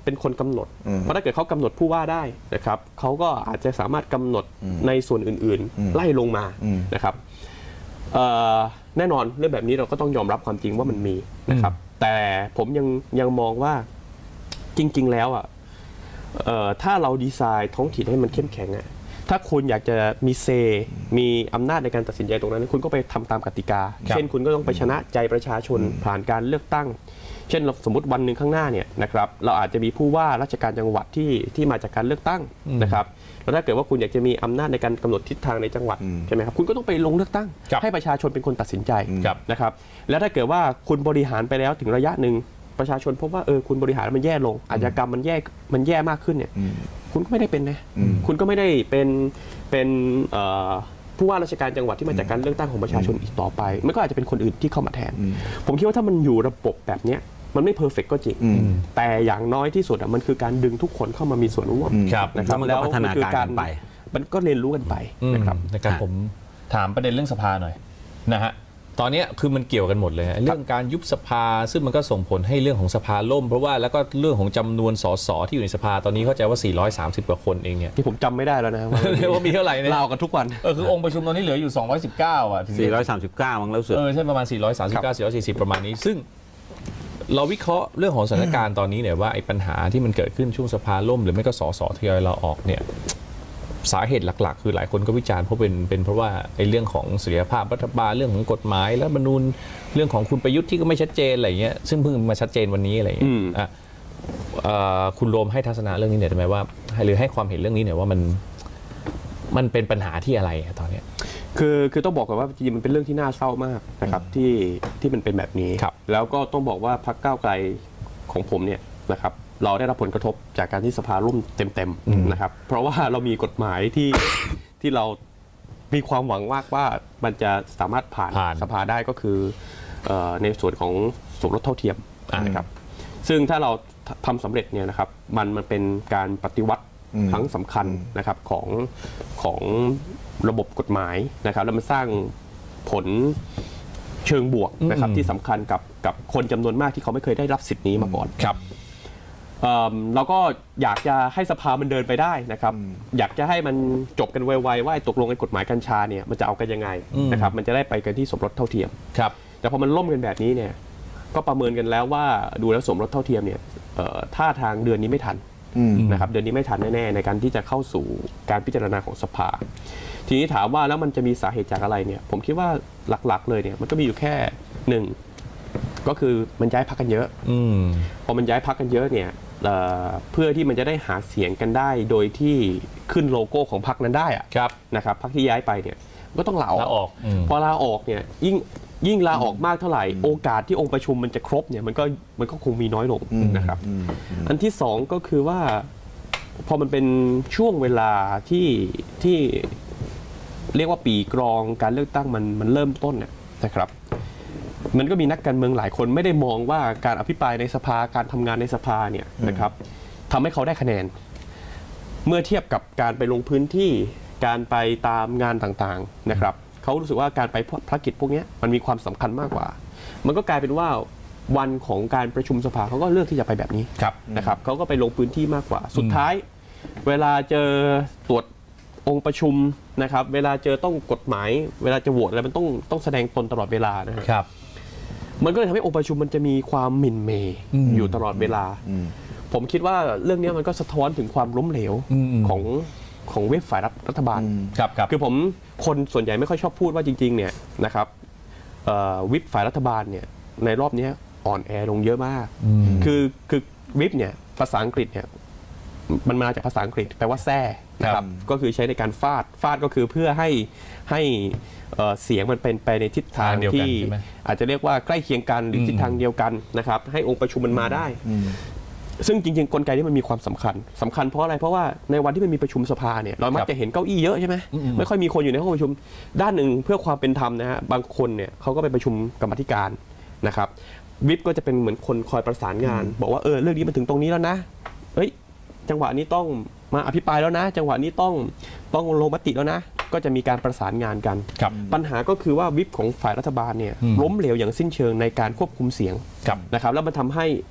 เป็นคนกำหนดเพราะถ้าเกิดเขากำหนดผู้ว่าได้นะครับเขาก็อาจจะสามารถกำหนดในส่วนอื่นๆไล่ลงมานะครับแน่นอนเรื่องแบบนี้เราก็ต้องยอมรับความจริงว่ามันมีนะครับแต่ผมยังยังมองว่าจริงๆแล้วอ่ะถ้าเราดีไซน์ท้องถิ่นให้มันเข้มแข็งอ่ะถ้าคุณอยากจะมีเซมีอำนาจในการตัดสินใจตรงนั้นคุณก็ไปทำตามกติกาเช่นคุณก็ต้องไปชนะใจประชาชนผ่านการเลือกตั้งเช่นสมมติวันหนึ่งข้างหน้าเนี่ยนะครับเราอาจจะมีผู้ว่าราชการจังหวัดที่ที่มาจากการเลือกตั้งนะครับแล้วถ้าเกิดว่าคุณอยากจะมีอำนาจในการกำหนดทิศทางในจังหวัดใช่ไหมครับคุณก็ต้องไปลงเลือกตั้งให้ประชาชนเป็นคนตัดสินใจนะครับแล้วถ้าเกิดว่าคุณบริหารไปแล้วถึงระยะหนึ่งประชาชนพบว่าเออคุณบริหารมันแย่ลงอาชญากรรมมันแย่มันแย่มากขึ้นเนี่ยคุณก็ไม่ได้เป็นนะคุณก็ไม่ได้เป็นเป็นผู้ว่าราชการจังหวัดที่มาจากการเลือกตั้งของประชาชนอีกต่อไปมันก็อาจจะเป็นคนอื่นที่เข้ามาแทนผมคิดว่าถ้ามันอยู่ระบบแบบนี้มันไม่เพอร์เฟกต์ก็จริงแต่อย่างน้อยที่สุดมันคือการดึงทุกคนเข้ามามีส่วนร่วมนะครับแล้วพัฒนาการไปมันก็เรียนรู้กันไปนะครับนะครับผมถามประเด็นเรื่องสภาหน่อยนะฮะตอนนี้คือมันเกี่ยวกันหมดเลยเรื่องการยุบสภาซึ่งมันก็ส่งผลให้เรื่องของสภาล่มเพราะว่าแล้วก็เรื่องของจำนวนสสที่อยู่ในสภาตอนนี้เข้าใจว่าสี่ร้อยสามสิบกว่าคนเองเนี่ยที่ผมจำไม่ได้แล้วนะว่ามีเท่าไหร่เนี่ยเล่ากันทุกวันเออคือองค์ประชุมตอนนี้เหลืออยู่สองร้อยสิบเก้าอ่ะสี่ร้อยสามสิบเก้ามั้งแล้วสุดเออใช่ประมาณสี่ร้อยสามสิบเก้า สี่ร้อยสี่สิบประมาณนี้ซึ่งเราวิเคราะห์เรื่องของสถานการณ์ตอนนี้เนี่ยว่าไอ้ปัญหาที่มันเกิดขึ้นช่วงสภาล่มหรือไม่ก็สสทยอยเราออกเนี่ยสาเหตุหลักๆคือหลายคนก็วิจารณ์เพราะเป็นเป็นเพราะว่าไอ้เรื่องของเสถียรภาพรัฐบาลเรื่องของกฎหมายและรัฐธรรมนูญเรื่องของคุณประยุทธ์ที่ก็ไม่ชัดเจนอะไรเงี้ยซึ่งเพิ่งมาชัดเจนวันนี้อะไรเงี้ยอ่ะคุณโรมให้ทัศนะเรื่องนี้เนี่ยได้ไหมว่าหรือให้ความเห็นเรื่องนี้เนี่ยว่ามันมันเป็นปัญหาที่อะไรตอนนี้คือคือต้องบอกก่อนว่าจริงๆมันเป็นเรื่องที่น่าเศร้ามากนะครับที่ที่มันเป็นแบบนี้แล้วก็ต้องบอกว่าพรรคก้าวไกลของผมเนี่ยนะครับเราได้รับผลกระทบจากการที่สภาล่มเต็มๆนะครับเพราะว่าเรามีกฎหมายที่ที่เรามีความหวังมากว่ามันจะสามารถผ่านสภาได้ก็คือในส่วนของสมรสเท่าเทียมนะครับซึ่งถ้าเราทำสำเร็จเนี่ยนะครับมันมันเป็นการปฏิวัติครั้งสำคัญนะครับของของระบบกฎหมายนะครับแล้วมันสร้างผลเชิงบวกนะครับที่สำคัญกับกับคนจำนวนมากที่เขาไม่เคยได้รับสิทธินี้มาก่อนครับเราก็อยากจะให้สภามันเดินไปได้นะครับอยากจะให้มันจบกันไวๆว่าตกลงในกฎหมายกัญชาเนี่ยมันจะเอากันยังไงนะครับมันจะได้ไปกันที่สมรสเท่าเทียมครับแต่พอมันล่มกันแบบนี้เนี่ยก็ประเมินกันแล้วว่าดูแล้วสมรสเท่าเทียมเนี่ยท่าทางเดือนนี้ไม่ทันนะครับเดือนนี้ไม่ทันแน่ๆในการที่จะเข้าสู่การพิจารณาของสภาทีนี้ถามว่าแล้วมันจะมีสาเหตุจากอะไรเนี่ยผมคิดว่าหลักๆเลยเนี่ยมันก็มีอยู่แค่หนึ่งก็คือมันย้ายพรรคกันเยอะพอมันย้ายพรรคกันเยอะเนี่ยเพื่อที่มันจะได้หาเสียงกันได้โดยที่ขึ้นโลโก้ของพรรคนั้นได้อะนะครับพรรคที่ย้ายไปเนี่ยก็ต้องลาออกพอลาออกเนี่ยยิ่งยิ่งลาออกมากเท่าไหร่โอกาสที่องค์ประชุมมันจะครบเนี่ยมันก็มันก็คงมีน้อยลงนะครับอันที่สองก็คือว่าพอมันเป็นช่วงเวลาที่ที่เรียกว่าปีกรองการเลือกตั้งมันมันเริ่มต้นเนี่ยนะครับมันก็มีนักการเมืองหลายคนไม่ได้มองว่าการอภิปรายในสภาการทำงานในสภาเนี่ยนะครับทำให้เขาได้คะแนนเมื่อเทียบกับการไปลงพื้นที่การไปตามงานต่างๆนะครับเขารู้สึกว่าการไปภารกิจพวกนี้มันมีความสำคัญมากกว่ามันก็กลายเป็นว่าวันของการประชุมสภาเขาก็เลือกที่จะไปแบบนี้นะครับเขาก็ไปลงพื้นที่มากกว่าสุดท้ายเวลาเจอตรวจองค์ประชุมนะครับเวลาเจอต้องกฎหมายเวลาจะโหวตอะไรมันต้องต้องแสดงตนตลอดเวลานะครับมันก็เลยทำให้องค์ประชุมมันจะมีความหมิ่นเมย์อยู่ตลอดเวลาผมคิดว่าเรื่องนี้มันก็สะท้อนถึงความล้มเหลวของของเว็บฝ่ายรัฐบาลครับครับคือผมคนส่วนใหญ่ไม่ค่อยชอบพูดว่าจริงๆเนี่ยนะครับวิปฝ่ายรัฐบาลเนี่ยในรอบนี้อ่อนแอลงเยอะมากคือคือวิปเนี่ยภาษาอังกฤษเนี่ยมันมาจากภาษาอังกฤษแปลว่าแซ่นะครับก็คือใช้ในการฟาดฟาดก็คือเพื่อให้ให้เสียงมันเป็นไปในทิศทางที่อาจจะเรียกว่าใกล้เคียงกันหรือทิศทางเดียวกันนะครับให้องค์ประชุมมันมาได้ซึ่งจริงๆกลไกที่มันมีความสำคัญสำคัญเพราะอะไรเพราะว่าในวันที่มันมีประชุมสภาเนี่ยเรามักจะเห็นเก้าอี้เยอะใช่ไหมไม่ค่อยมีคนอยู่ในห้องประชุมด้านหนึ่งเพื่อความเป็นธรรมนะฮะบางคนเนี่ยเขาก็ไปประชุมกรรมธิการนะครับวิปก็จะเป็นเหมือนคนคอยประสานงานบอกว่าเออเรื่องนี้มันถึงตรงนี้แล้วนะเฮ้ยจังหวะนี้ต้องมาอภิปรายแล้วนะจังหวะนี้ต้องต้องลงมติแล้วนะก็จะมีการประสานงานกันปัญหาก็คือว่าวิปของฝ่ายรัฐบาลเนี่ยล้มเหลวอย่างสิ้นเชิงในการควบคุมเสียงนะครับแล้วมันทำให้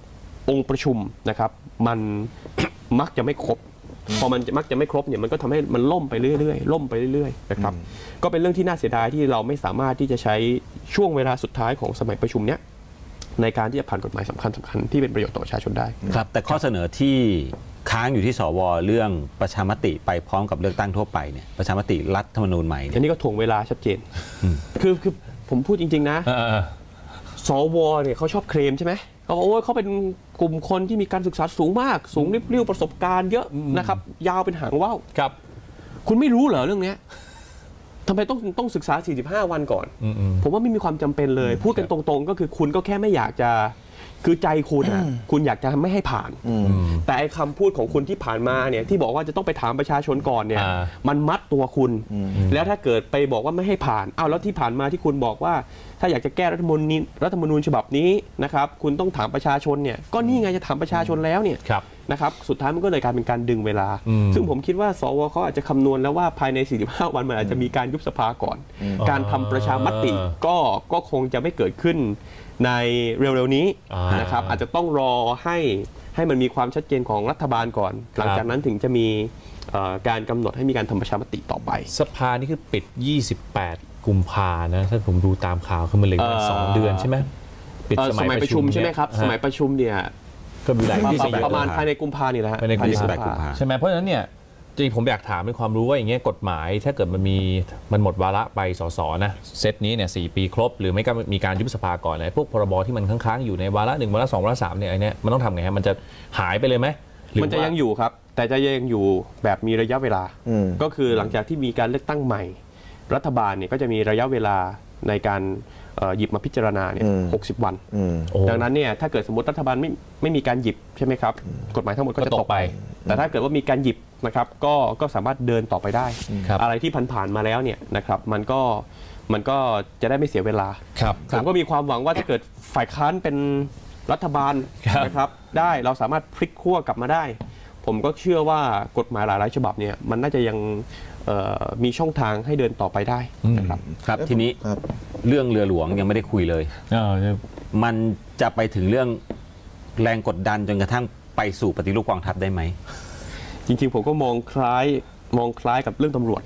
องค์ประชุมนะครับมันมักจะไม่ครบพอมันมักจะไม่ครบเนี่ยมันก็ทำให้มันล่มไปเรื่อยๆล่มไปเรื่อยๆนะครับก็เป็นเรื่องที่น่าเสียดายที่เราไม่สามารถที่จะใช้ช่วงเวลาสุดท้ายของสมัยประชุมเนี้ยในการที่จะผ่านกฎหมายสำคัญสำคัญที่เป็นประโยชน์ต่อประชาชนได้ครับแต่ข้อเสนอที่ค้างอยู่ที่สวเรื่องประชามติไปพร้อมกับเลือกตั้งทั่วไปเนี่ยประชามติรัฐธรรมนูญใหม่อันนี้ก็ถ่วงเวลาชัดเจนคือคือผมพูดจริงๆนะสวเนี่ยเขาชอบเคลมใช่ไหมเขาบอกโอ้ยเขาเป็นกลุ่มคนที่มีการศึกษาสูงมากสูงริบเรี่ยวประสบการณ์เยอะนะครับยาวเป็นหางว่าวครับคุณไม่รู้เหรอเรื่องนี้ทำไมต้องต้องศึกษาสี่สิบห้าวันก่อนผมว่าไม่มีความจำเป็นเลยพูดกันตรงๆก็คือคุณก็แค่ไม่อยากจะคือใจคุณอ่ะคุณอยากจะไม่ให้ผ่านแต่ไอ้คำพูดของคุณที่ผ่านมาเนี่ยที่บอกว่าจะต้องไปถามประชาชนก่อนเนี่ยมันมัดตัวคุณแล้วถ้าเกิดไปบอกว่าไม่ให้ผ่านอ้าวแล้วที่ผ่านมาที่คุณบอกว่าถ้าอยากจะแก้รัฐธรรมนูญรัฐธรรมนูญฉบับนี้นะครับคุณต้องถามประชาชนเนี่ยก็นี่ไงจะถามประชาชนแล้วเนี่ยนะครับสุดท้ายมันก็เลยกลายเป็นการดึงเวลาซึ่งผมคิดว่าสวเขาอาจจะคำนวณแล้วว่าภายในสี่สิบห้าวันมันอาจจะมีการยุบสภาก่อนการทำประชามติก็ก็คงจะไม่เกิดขึ้นในเร็วๆนี้นะครับอาจจะต้องรอให้ให้มันมีความชัดเจนของรัฐบาลก่อนหลังจากนั้นถึงจะมีการกำหนดให้มีการทำประชามติต่อไปสภานี่คือปิดยี่สิบแปดกุมภานะถ้าผมดูตามข่าวคือมันเหลือสองเดือนใช่ไหมปิดสมัยประชุมใช่ไหมครับสมัยประชุมเนี่ยก็มีหลายประมาณภายในกุมภานี่แหละภายในกุมภาใช่ไหมเพราะฉะนั้นเนี่ยจริงผมอยากถามเป็นความรู้ว่าอย่างเงี้ยกฎหมายถ้าเกิดมันมีมันหมดวาระไปสสนะเซตนี้เนี่ยสี่ปีครบหรือไม่ก็มีการยุบสภาก่อนเลยพวกพรบที่มันค้างๆอยู่ในวาระหนึ่งวาระสองวาระสามเนี่ยไอ้นี่มันต้องทำไงฮะมันจะหายไปเลยไหมมันจะยังอยู่ครับแต่จะยังอยู่แบบมีระยะเวลาก็คือหลังจากที่มีการเลือกตั้งใหม่รัฐบาลเนี่ยก็จะมีระยะเวลาในการหยิบมาพิจารณาเนี่ยหกสิบวันดังนั้นเนี่ยถ้าเกิดสมมติรัฐบาลไม่ไม่มีการหยิบใช่ไหมครับกฎหมายทั้งหมดก็จะตกไปแต่ถ้าเกิดว่ามีการหยิบนะครับก็ก็สามารถเดินต่อไปได้อะไรที่ผ่านๆมาแล้วเนี่ยนะครับมันก็มันก็จะได้ไม่เสียเวลาผมก็มีความหวังว่าถ้าเกิดฝ่ายค้านเป็นรัฐบาลนะครับได้เราสามารถพลิกขั้วกลับมาได้ผมก็เชื่อว่ากฎหมายหลายๆฉบับเนี่ยมันน่าจะยังมีช่องทางให้เดินต่อไปได้นะครับครับทีนี้เรื่องเรือหลวงยังไม่ได้คุยเลยมันจะไปถึงเรื่องแรงกดดันจนกระทั่งไปสู่ปฏิรูปกองทัพได้ไหมจริงๆผมก็มองคล้ายมองคล้ายกับเรื่องตำรวจ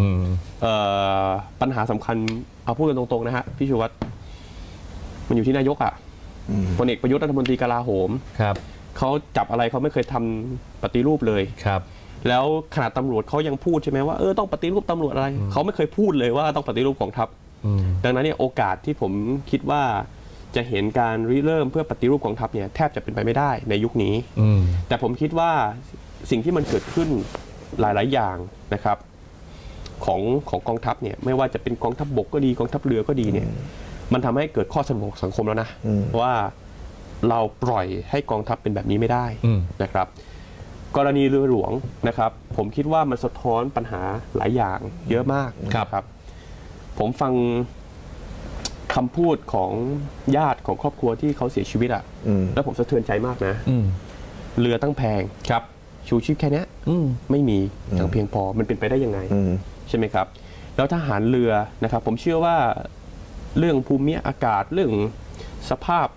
ปัญหาสำคัญเอาพูดกันตรงๆนะฮะพี่ชูวัฒน์มันอยู่ที่นายกอ่ะพลเอกประยุทธ์รัฐมนตรีกลาโหมเขาจับอะไรเขาไม่เคยทำปฏิรูปเลยครับแล้วขนาดตำรวจเขายังพูดใช่ไหมว่าเออต้องปฏิรูปตำรวจอะไรเขาไม่เคยพูดเลยว่าต้องปฏิรูปกองทัพดังนั้นเนี่ยโอกาสที่ผมคิดว่าจะเห็นการริเริ่มเพื่อปฏิรูปกองทัพเนี่ยแทบจะเป็นไปไม่ได้ในยุคนี้แต่ผมคิดว่าสิ่งที่มันเกิดขึ้นหลายๆอย่างนะครับของของกองทัพเนี่ยไม่ว่าจะเป็นกองทัพบกก็ดีกองทัพเรือก็ดีเนี่ยมันทำให้เกิดข้อสรุปสังคมแล้วนะว่าเราปล่อยให้กองทัพเป็นแบบนี้ไม่ได้นะครับกรณีเรือหลวงนะครับผมคิดว่ามันสะท้อนปัญหาหลายอย่างเยอะมากครับผมฟังคำพูดของญาติของครอบครัวที่เขาเสียชีวิตอ่ะแล้วผมสะเทือนใจมากนะเรือตั้งแพงครับชูชีพแค่นี้ไม่มีอย่างเพียงพอมันเป็นไปได้ยังไงใช่ไหมครับแล้วทหารเรือนะครับผมเชื่อว่าเรื่องภูมิอากาศเรื่องสภาพ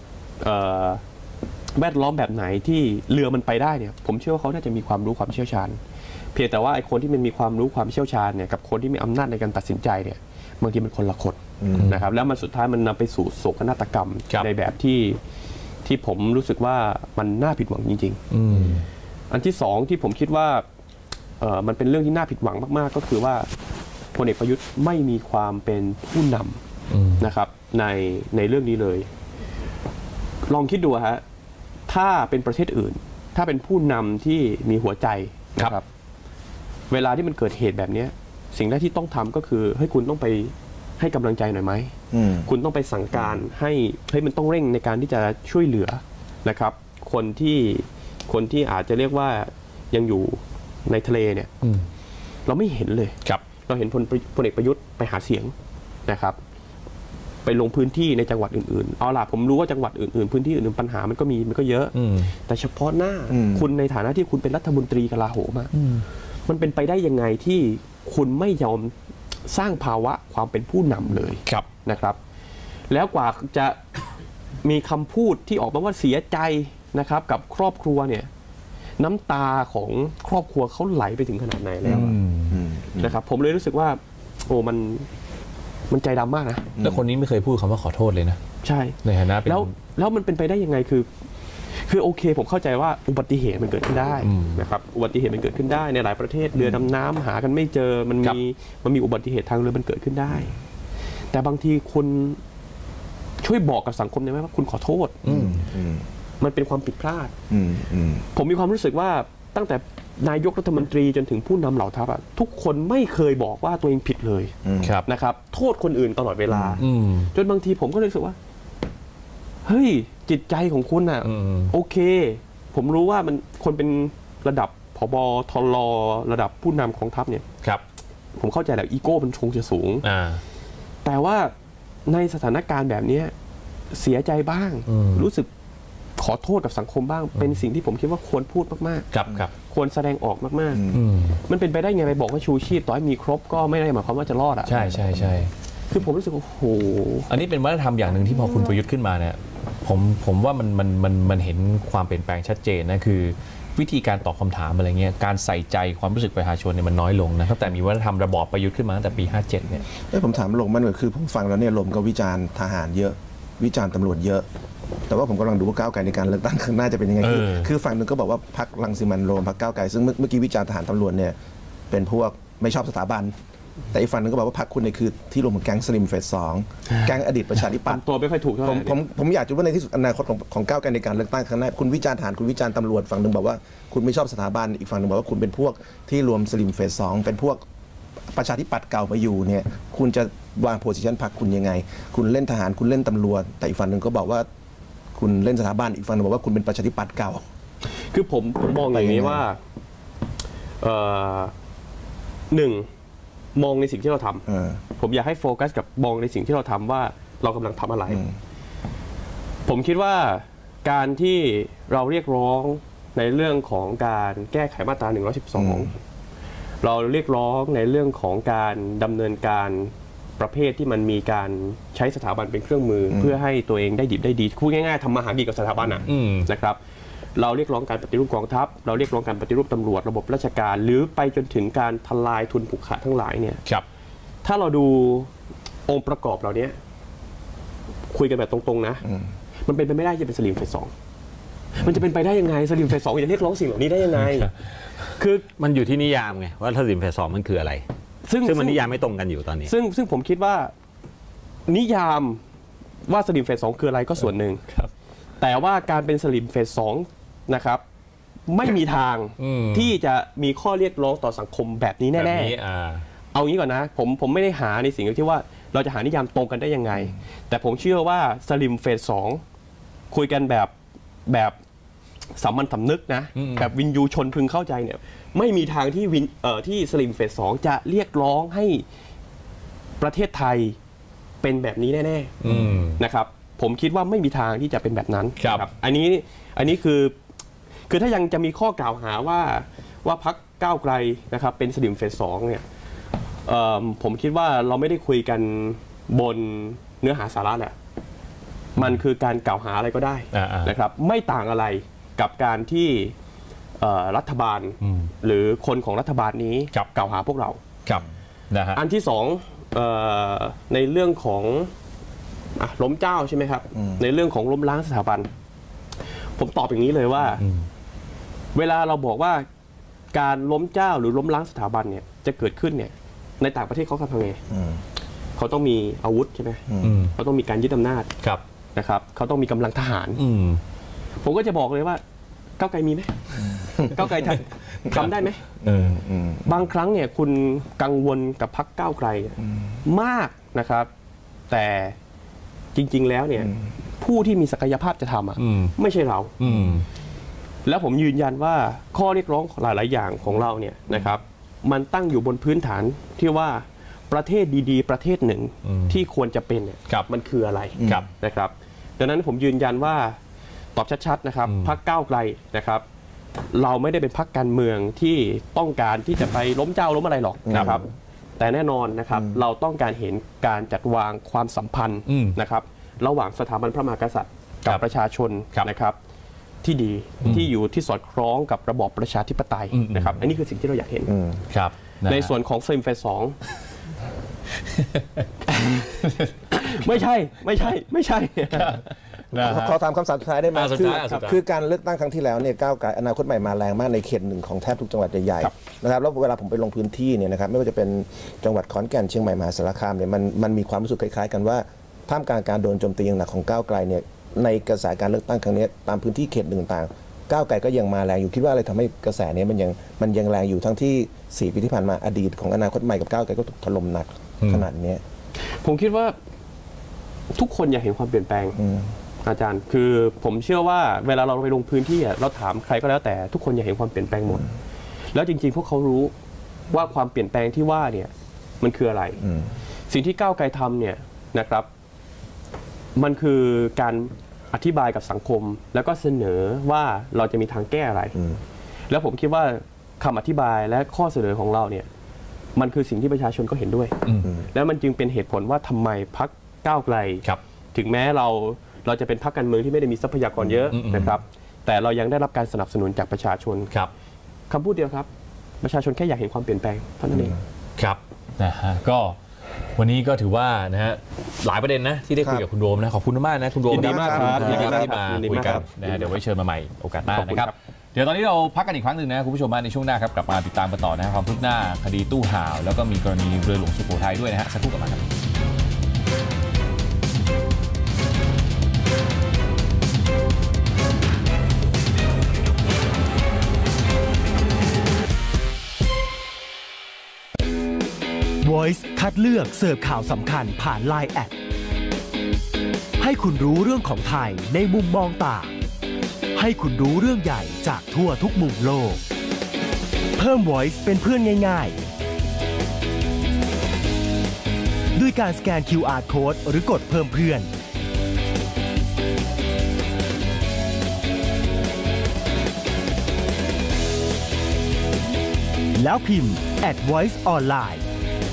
แวดล้อมแบบไหนที่เรือมันไปได้เนี่ยผมเชื่อว่าเขาน่าจะมีความรู้ความเชี่ยวชาญเพียงแต่ว่าไอ้คนที่มันมีความรู้ความเชี่ยวชาญเนี่ยกับคนที่มีอำนาจในการตัดสินใจเนี่ยบางทีมันคนละคนนะครับแล้วมันสุดท้ายมันนำไปสู่โศกนาฏกรรมในแบบที่ที่ผมรู้สึกว่ามันน่าผิดหวังจริงๆอันที่สองที่ผมคิดว่ามันเป็นเรื่องที่น่าผิดหวังมากๆก็คือว่าพลเอกประยุทธ์ไม่มีความเป็นผู้นำนะครับในในเรื่องนี้เลยลองคิดดูฮะถ้าเป็นประเทศอื่นถ้าเป็นผู้นำที่มีหัวใจนะครับเวลาที่มันเกิดเหตุแบบนี้สิ่งแรกที่ต้องทำก็คือให้คุณต้องไปให้กำลังใจหน่อยไหมคุณต้องไปสั่งการให้ให้มันต้องเร่งในการที่จะช่วยเหลือนะครับคนที่คนที่อาจจะเรียกว่ายังอยู่ในทะเลเนี่ยเราไม่เห็นเลยเราเห็นพลพลเอกประยุทธ์ไปหาเสียงนะครับไปลงพื้นที่ในจังหวัดอื่นๆเอาล่ะผมรู้ว่าจังหวัดอื่นๆพื้นที่อื่นๆปัญหามันก็มีมันก็เยอะแต่เฉพาะหน้าคุณในฐานะที่คุณเป็นรัฐมนตรีกลาโหมมันเป็นไปได้ยังไงที่คุณไม่ยอมสร้างภาวะความเป็นผู้นำเลยนะครับแล้วกว่าจะมีคำพูดที่ออกมาว่าเสียใจนะครับกับครอบครัวเนี่ยน้ำตาของครอบครัวเขาไหลไปถึงขนาดไหนแล้วนะครับผมเลยรู้สึกว่าโอ้มันมันใจดำมากนะแล้วคนนี้ไม่เคยพูดคำว่าขอโทษเลยนะใช่ในฐานะแล้วแล้วมันเป็นไปได้ยังไงคือคือโอเคผมเข้าใจว่าอุบัติเหตุมันเกิดขึ้นได้นะครับอุบัติเหตุมันเกิดขึ้นได้ในหลายประเทศเรือดำน้ำหากันไม่เจอมันมีมันมีอุบัติเหตุทางเรือมันเกิดขึ้นได้แต่บางทีคุณช่วยบอกกับสังคมได้ไหมว่าคุณขอโทษมันเป็นความผิดพลาดผมมีความรู้สึกว่าตั้งแต่นายกรัฐมนตรีจนถึงผู้นำเหล่าทัพอะทุกคนไม่เคยบอกว่าตัวเองผิดเลยนะครับโทษคนอื่นตลอดเวลาจนบางทีผมก็รู้สึกว่าเฮ้ยจิตใจของคุณอ่ะโอเคผมรู้ว่ามันคนเป็นระดับผบ.ทล.ระดับผู้นำของทัพเนี่ยครับผมเข้าใจแหละอีโก้มันคงจะสูงแต่ว่าในสถานการณ์แบบนี้เสียใจบ้างรู้สึกขอโทษกับสังคมบ้างเป็นสิ่งที่ผมคิดว่าควรพูดมากๆครับครับควรแสดงออกมากๆมันเป็นไปได้ไงไปบอกว่าชูชีพต่อให้มีครบก็ไม่ได้หมายความว่าจะรอดอ่ะใช่ใช่ใช่คือผมรู้สึกว่าโอ้โหอันนี้เป็นวัฒนธรรมอย่างหนึ่งที่พอคุณประยุทธ์ขึ้นมาเนี่ยผมผมว่ามันมันมันมันเห็นความเปลี่ยนแปลงชัดเจนนะคือวิธีการตอบคำถามอะไรเงี้ยการใส่ใจความรู้สึกประชาชนเนี่ยมันน้อยลงนะตั้งแต่มีวัฒนธรรมระบอบประยุทธ์ขึ้นมาตั้งแต่ปีห้าเจ็ดเนี่ยผมถามลงมันคือผมฟังแล้วเนี่ยลมก็วิจารณ์ทหารเยอะวิจารณ์ตำรวจเยอะแต่ว่าผมกำลังดูว่าก้าวไกลในการเลือกตั้งข้างหน้าจะเป็นยังไงคือคือฝั่งหนึ่งก็บอกว่าพรรครังสิมันต์โรมพรรคก้าวไกลซึ่งเมื่อกี้วิจารณ์ทหารตำรวจเนี่ยเป็นพวกไม่ชอบสถาบันแต่อีกฝั่งนึงก็บอกว่าพรรคคุณเนี่ยคือที่รวมของแก๊งสลิมเฟสสองแก๊งอดีตประชาธิปัตย์ตัวไม่ค่อยถูกเท่าไหร่ผมผมผมอยากจะว่าในที่สุดอนาคตของของก้าวไกลในการเลือกตั้งครั้งหน้าคุณวิจารณ์ทหารคุณวิจารณ์ตำรวจฝั่งหนึ่งบอกว่าคุณไม่ชอบสถาบันอีกฝั่งหนึ่งบอกว่าคุณเป็นพวกที่รวมสลิมเฟสสองเป็นพวกประชาธิปัตย์เก่ามาอยู่เนี่ยคุณจะวางโพสิชันพรรคคุณยังไงคุณเล่นทหารคุณเล่นตำรวจแต่อีกฝั่งหนึ่งก็บอกว่าคุณเล่นสถาบันอีกฝั่งนึงบอกว่าคุณเป็นประชาธิปัตย์เก่าคือผมผมมองอย่างนี้ว่าหนึ่งมองในสิ่งที่เราทำผมอยากให้โฟกัสกับมองในสิ่งที่เราทำว่าเรากำลังทำอะไรผมคิดว่าการที่เราเรียกร้องในเรื่องของการแก้ไขมาตราหนึ่งร้อยสิบสองเราเรียกร้องในเรื่องของการดำเนินการประเภทที่มันมีการใช้สถาบันเป็นเครื่องมือเพื่อให้ตัวเองได้ดิบได้ดีพูดง่ายๆทำมาหากินกับสถาบันอะนะครับเราเรียกร้องการปฏิรูปกองทัพเราเรียกร้องการปฏิรูปตำรวจระบบราชการหรือไปจนถึงการทลายทุนผูกขาดทั้งหลายเนี่ยถ้าเราดูองค์ประกอบเหล่านี้คุยกันแบบตรงๆนะมันเป็นไปไม่ได้จะเป็นสลิมเฟสสองมันจะเป็นไปได้ยังไงสลิมเฟสสองจะเรียกร้องสิ่งเหล่านี้ได้ยังไงคือมันอยู่ที่นิยามไงว่าสลิมเฟสสองมันคืออะไรซึ่งมันนิยามไม่ตรงกันอยู่ตอนนี้ซึ่งซึ่งผมคิดว่านิยามว่าสลิมเฟสสองคืออะไรก็ส่วนหนึ่งแต่ว่าการเป็นสลิมเฟสสองนะครับไม่มีทางที่จะมีข้อเรียกร้องต่อสังคมแบบนี้แน่ๆเอางี้ก่อนนะผมผมไม่ได้หาในสิ่งที่ว่าเราจะหานิยามตรงกันได้ยังไงแต่ผมเชื่อว่าสลิมเฟสสองคุยกันแบบแบบสามัญสำนึกนะแบบวินยูชนพึงเข้าใจเนี่ยไม่มีทางที่วินเอ่อที่สลิมเฟสสองจะเรียกร้องให้ประเทศไทยเป็นแบบนี้แน่ๆนะครับผมคิดว่าไม่มีทางที่จะเป็นแบบนั้นครับอันนี้อันนี้คือคือถ้ายังจะมีข้อกล่าวหาว่าว่าพรรคก้าวไกลนะครับเป็นสลิมเฟสสองเนี่ยผมคิดว่าเราไม่ได้คุยกันบนเนื้อหาสาระแหละมันคือการกล่าวหาอะไรก็ได้นะครับไม่ต่างอะไรกับการที่รัฐบาลหรือคนของรัฐบาลนี้กล่าวหาพวกเราอันที่สองในเรื่องของล้มเจ้าใช่ไหมครับในเรื่องของล้มล้างสถาบันผมตอบอย่างนี้เลยว่าเวลาเราบอกว่าการล้มเจ้าหรือล้มล้างสถาบันเนี่ยจะเกิดขึ้นเนี่ยในต่างประเทศเขาทำยังไงเขาต้องมีอาวุธใช่ไหมเขาต้องมีการยึดอำนาจนะครับเขาต้องมีกำลังทหารผมก็จะบอกเลยว่าก้าวไกลมีไหมก้าวไกลทำได้ไหมบางครั้งเนี่ยคุณกังวลกับพรรคก้าวไกลมากนะครับแต่จริงๆแล้วเนี่ยผู้ที่มีศักยภาพจะทำอ่ะไม่ใช่เราแล้วผมยืนยันว่าข้อเรียกร้องหลายๆอย่างของเราเนี่ยนะครับมันตั้งอยู่บนพื้นฐานที่ว่าประเทศดีๆประเทศหนึ่งที่ควรจะเป็นเนี่ยมันคืออะไรนะครับดังนั้นผมยืนยันว่าตอบชัดๆนะครับพรรคก้าวไกลนะครับเราไม่ได้เป็นพรรคการเมืองที่ต้องการที่จะไปล้มเจ้าล้มอะไรหรอกนะครับแต่แน่นอนนะครับเราต้องการเห็นการจัดวางความสัมพันธ์นะครับระหว่างสถาบันพระมหากษัตริย์กับประชาชนนะครับที่ดีที่อยู่ที่สอดคล้องกับระบอบประชาธิปไตยนะครับอันนี้คือสิ่งที่เราอยากเห็นครับในส่วนของเฟรมเฟสสองไม่ใช่ไม่ใช่ไม่ใช่ขอถามคำสั่งสุดท้ายได้ไหมคือคือการเลือกตั้งครั้งที่แล้วเนี่ยก้าวไกลอนาคตใหม่มาแรงมากในเขตหนึ่งของแทบทุกจังหวัดใหญ่ๆนะครับแล้วเวลาผมไปลงพื้นที่เนี่ยนะครับไม่ว่าจะเป็นจังหวัดขอนแก่นเชียงใหม่มหาสารคามเนี่ยมันมันมีความรู้สึกคล้ายๆกันว่าท่ามกลางการโดนโจมตีอย่างหนักของก้าวไกลเนี่ยในกระแสการเลือกตั้งครั้งนี้ตามพื้นที่เขตหนึ่งต่างก้าวไกลก็ยังมาแรงอยู่คิดว่าอะไรทำให้กระแสนี้มันยังมันยังแรงอยู่ทั้งที่สี่ปีที่ผ่านมาอดีตของอนาคตใหม่กับก้าวไกลก็ถูกถล่มหนักขนาดนี้ผมคิดว่าทุกคนอยากเห็นความเปลี่ยนแปลงอาจารย์คือผมเชื่อว่าเวลาเราไปลงพื้นที่เราถามใครก็แล้วแต่ทุกคนอยากเห็นความเปลี่ยนแปลงหมดแล้วจริงๆพวกเขารู้ว่าความเปลี่ยนแปลงที่ว่าเนี่ยมันคืออะไรสิ่งที่ก้าวไกลทำเนี่ยนะครับมันคือการอธิบายกับสังคมแล้วก็เสนอว่าเราจะมีทางแก้อะไรแล้วผมคิดว่าคำอธิบายและข้อเสนอของเราเนี่ยมันคือสิ่งที่ประชาชนก็เห็นด้วยแล้วมันจึงเป็นเหตุผลว่าทำไมพรรคก้าวไกลถึงแม้เราเราจะเป็นพรรคการเมืองที่ไม่ได้มีทรัพยากรเยอะนะครับแต่เรายังได้รับการสนับสนุนจากประชาชนคำพูดเดียวครับประชาชนแค่อยากเห็นความเปลี่ยนแปลงเท่านั้นเองครับนะฮะก็วันนี้ก็ถือว่านะฮะหลายประเด็นนะที่ได้คุยกับคุณโรมนะขอบคุณมากนะคุณโรมดีมากครับที่มาคุยกันนะเดี๋ยวไว้เชิญมาใหม่โอกาสหน้านะครับเดี๋ยวตอนนี้เราพักกันอีกครั้งหนึ่งนะคุณผู้ชมในช่วงหน้าครับกลับมาติดตามกันต่อนะความคืบหน้าคดีตู้ห่าวแล้วก็มีกรณีเรือหลวงสุโขทัยด้วยนะฮะสักครู่กลับมาครับ Voice คัดเลือกเสิร์ฟข่าวสำคัญผ่าน ไลน์ แอดให้คุณรู้เรื่องของไทยในมุมมองต่างให้คุณรู้เรื่องใหญ่จากทั่วทุกมุมโลกเพิ่ม Voice เป็นเพื่อนง่ายๆด้วยการสแกน คิว อาร์ Code หรือกดเพิ่มเพื่อนแล้วพิมพ์ แอด voice ออนไลน์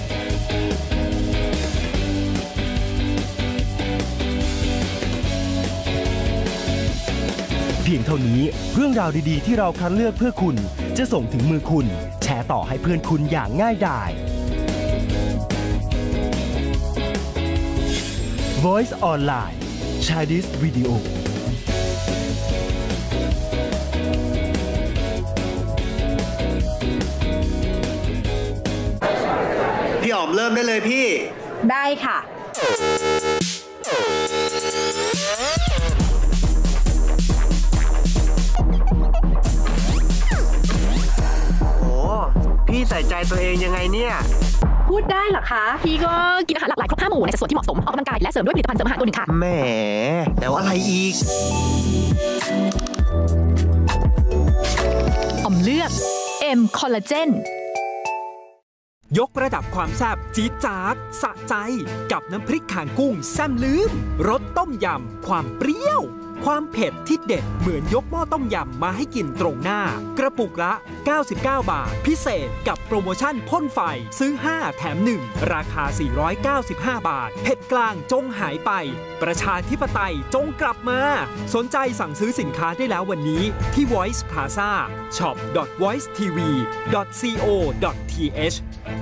เพียงเท่านี้เรื่องราวดีๆที่เราคัดเลือกเพื่อคุณจะส่งถึงมือคุณแชร์ต่อให้เพื่อนคุณอย่างง่ายดาย Voice ออนไลน์ Chinese Video พี่อ๋อมเริ่มได้เลยพี่ได้ค่ะพี่ใส่ใจตัวเองยังไงเนี่ยพูดได้เหรอคะพี่ก็กินอาหารหลากหลายครบห้าหมู่ในสัดส่วนที่เหมาะสมออกกำลังกายและเสริมด้วยผลิตภัณฑ์เสริมอาหารตัวหนึ่งค่ะแหมแต่ว่าอะไรอีกอ่อมเลือด M คอลลาเจนยกระดับความแซ่บจี๊ดจ๊าดสะใจกับน้ำพริกข่างกุ้งแซ่บลืมรสต้มยำความเปรี้ยวความเผ็ดที่เด็ดเหมือนยกหม้อต้มยำมาให้กินตรงหน้ากระปุกละเก้าสิบเก้าบาทพิเศษกับโปรโมชั่นพ่นไฟซื้อห้าแถมหนึ่งราคาสี่ร้อยเก้าสิบห้าบาทเผ็ดกลางจงหายไปประชาธิปไตยจงกลับมาสนใจสั่งซื้อสินค้าได้แล้ววันนี้ที่ Voice Plaza ช็อป ดอท voice ที วี ดอท ซี โอ ดอท ที เอช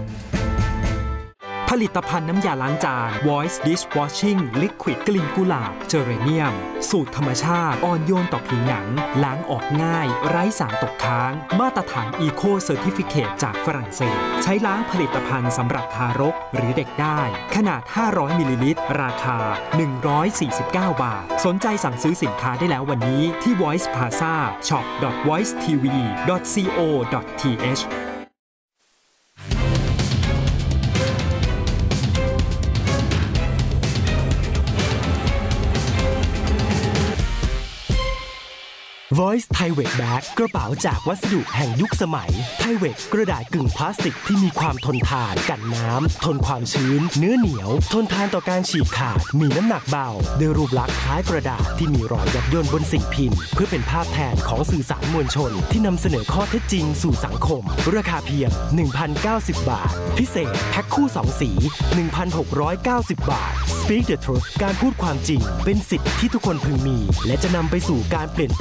ผลิตภัณฑ์น้ำยาล้างจาน Voice Dishwashing Liquid กลิ่นกุหลาบเจเรเนียมสูตรธรรมชาติอ่อนโยนต่อผิวหนังล้างออกง่ายไร้สารตกค้างมาตรฐาน Eco Certificate จากฝรั่งเศสใช้ล้างผลิตภัณฑ์สำหรับทารกหรือเด็กได้ขนาดห้าร้อยมิลลิลิตรราคาหนึ่งร้อยสี่สิบเก้าบาทสนใจสั่งซื้อสินค้าได้แล้ววันนี้ที่ Voice Plaza ช็อป ดอท voice ที วี ดอท ซี โอ ดอท ที เอช Voice Tyvek Bag กระเป๋าจากวัสดุแห่งยุคสมัย Tyvek กระดาษกึ่งพลาสติกที่มีความทนทานกันน้ำทนความชื้นเนื้อเหนียวทนทานต่อการฉีกขาดมีน้ำหนักเบาด้วยรูปลักษณ์คล้ายกระดาษที่มีรอยยับย่นบนสิ่งพิมพ์เพื่อเป็นภาพแทนของสื่อสารมวลชนที่นำเสนอข้อเท็จจริงสู่สังคมราคาเพียง หนึ่งพันเก้าสิบ บาทพิเศษแพ็คคู่สองสี หนึ่งพันหกร้อยเก้าสิบ บาท Speak the Truth การพูดความจริงเป็นสิทธิ์ที่ทุกคนพึงมีและจะนำไปสู่การเปลี่ยนแปลง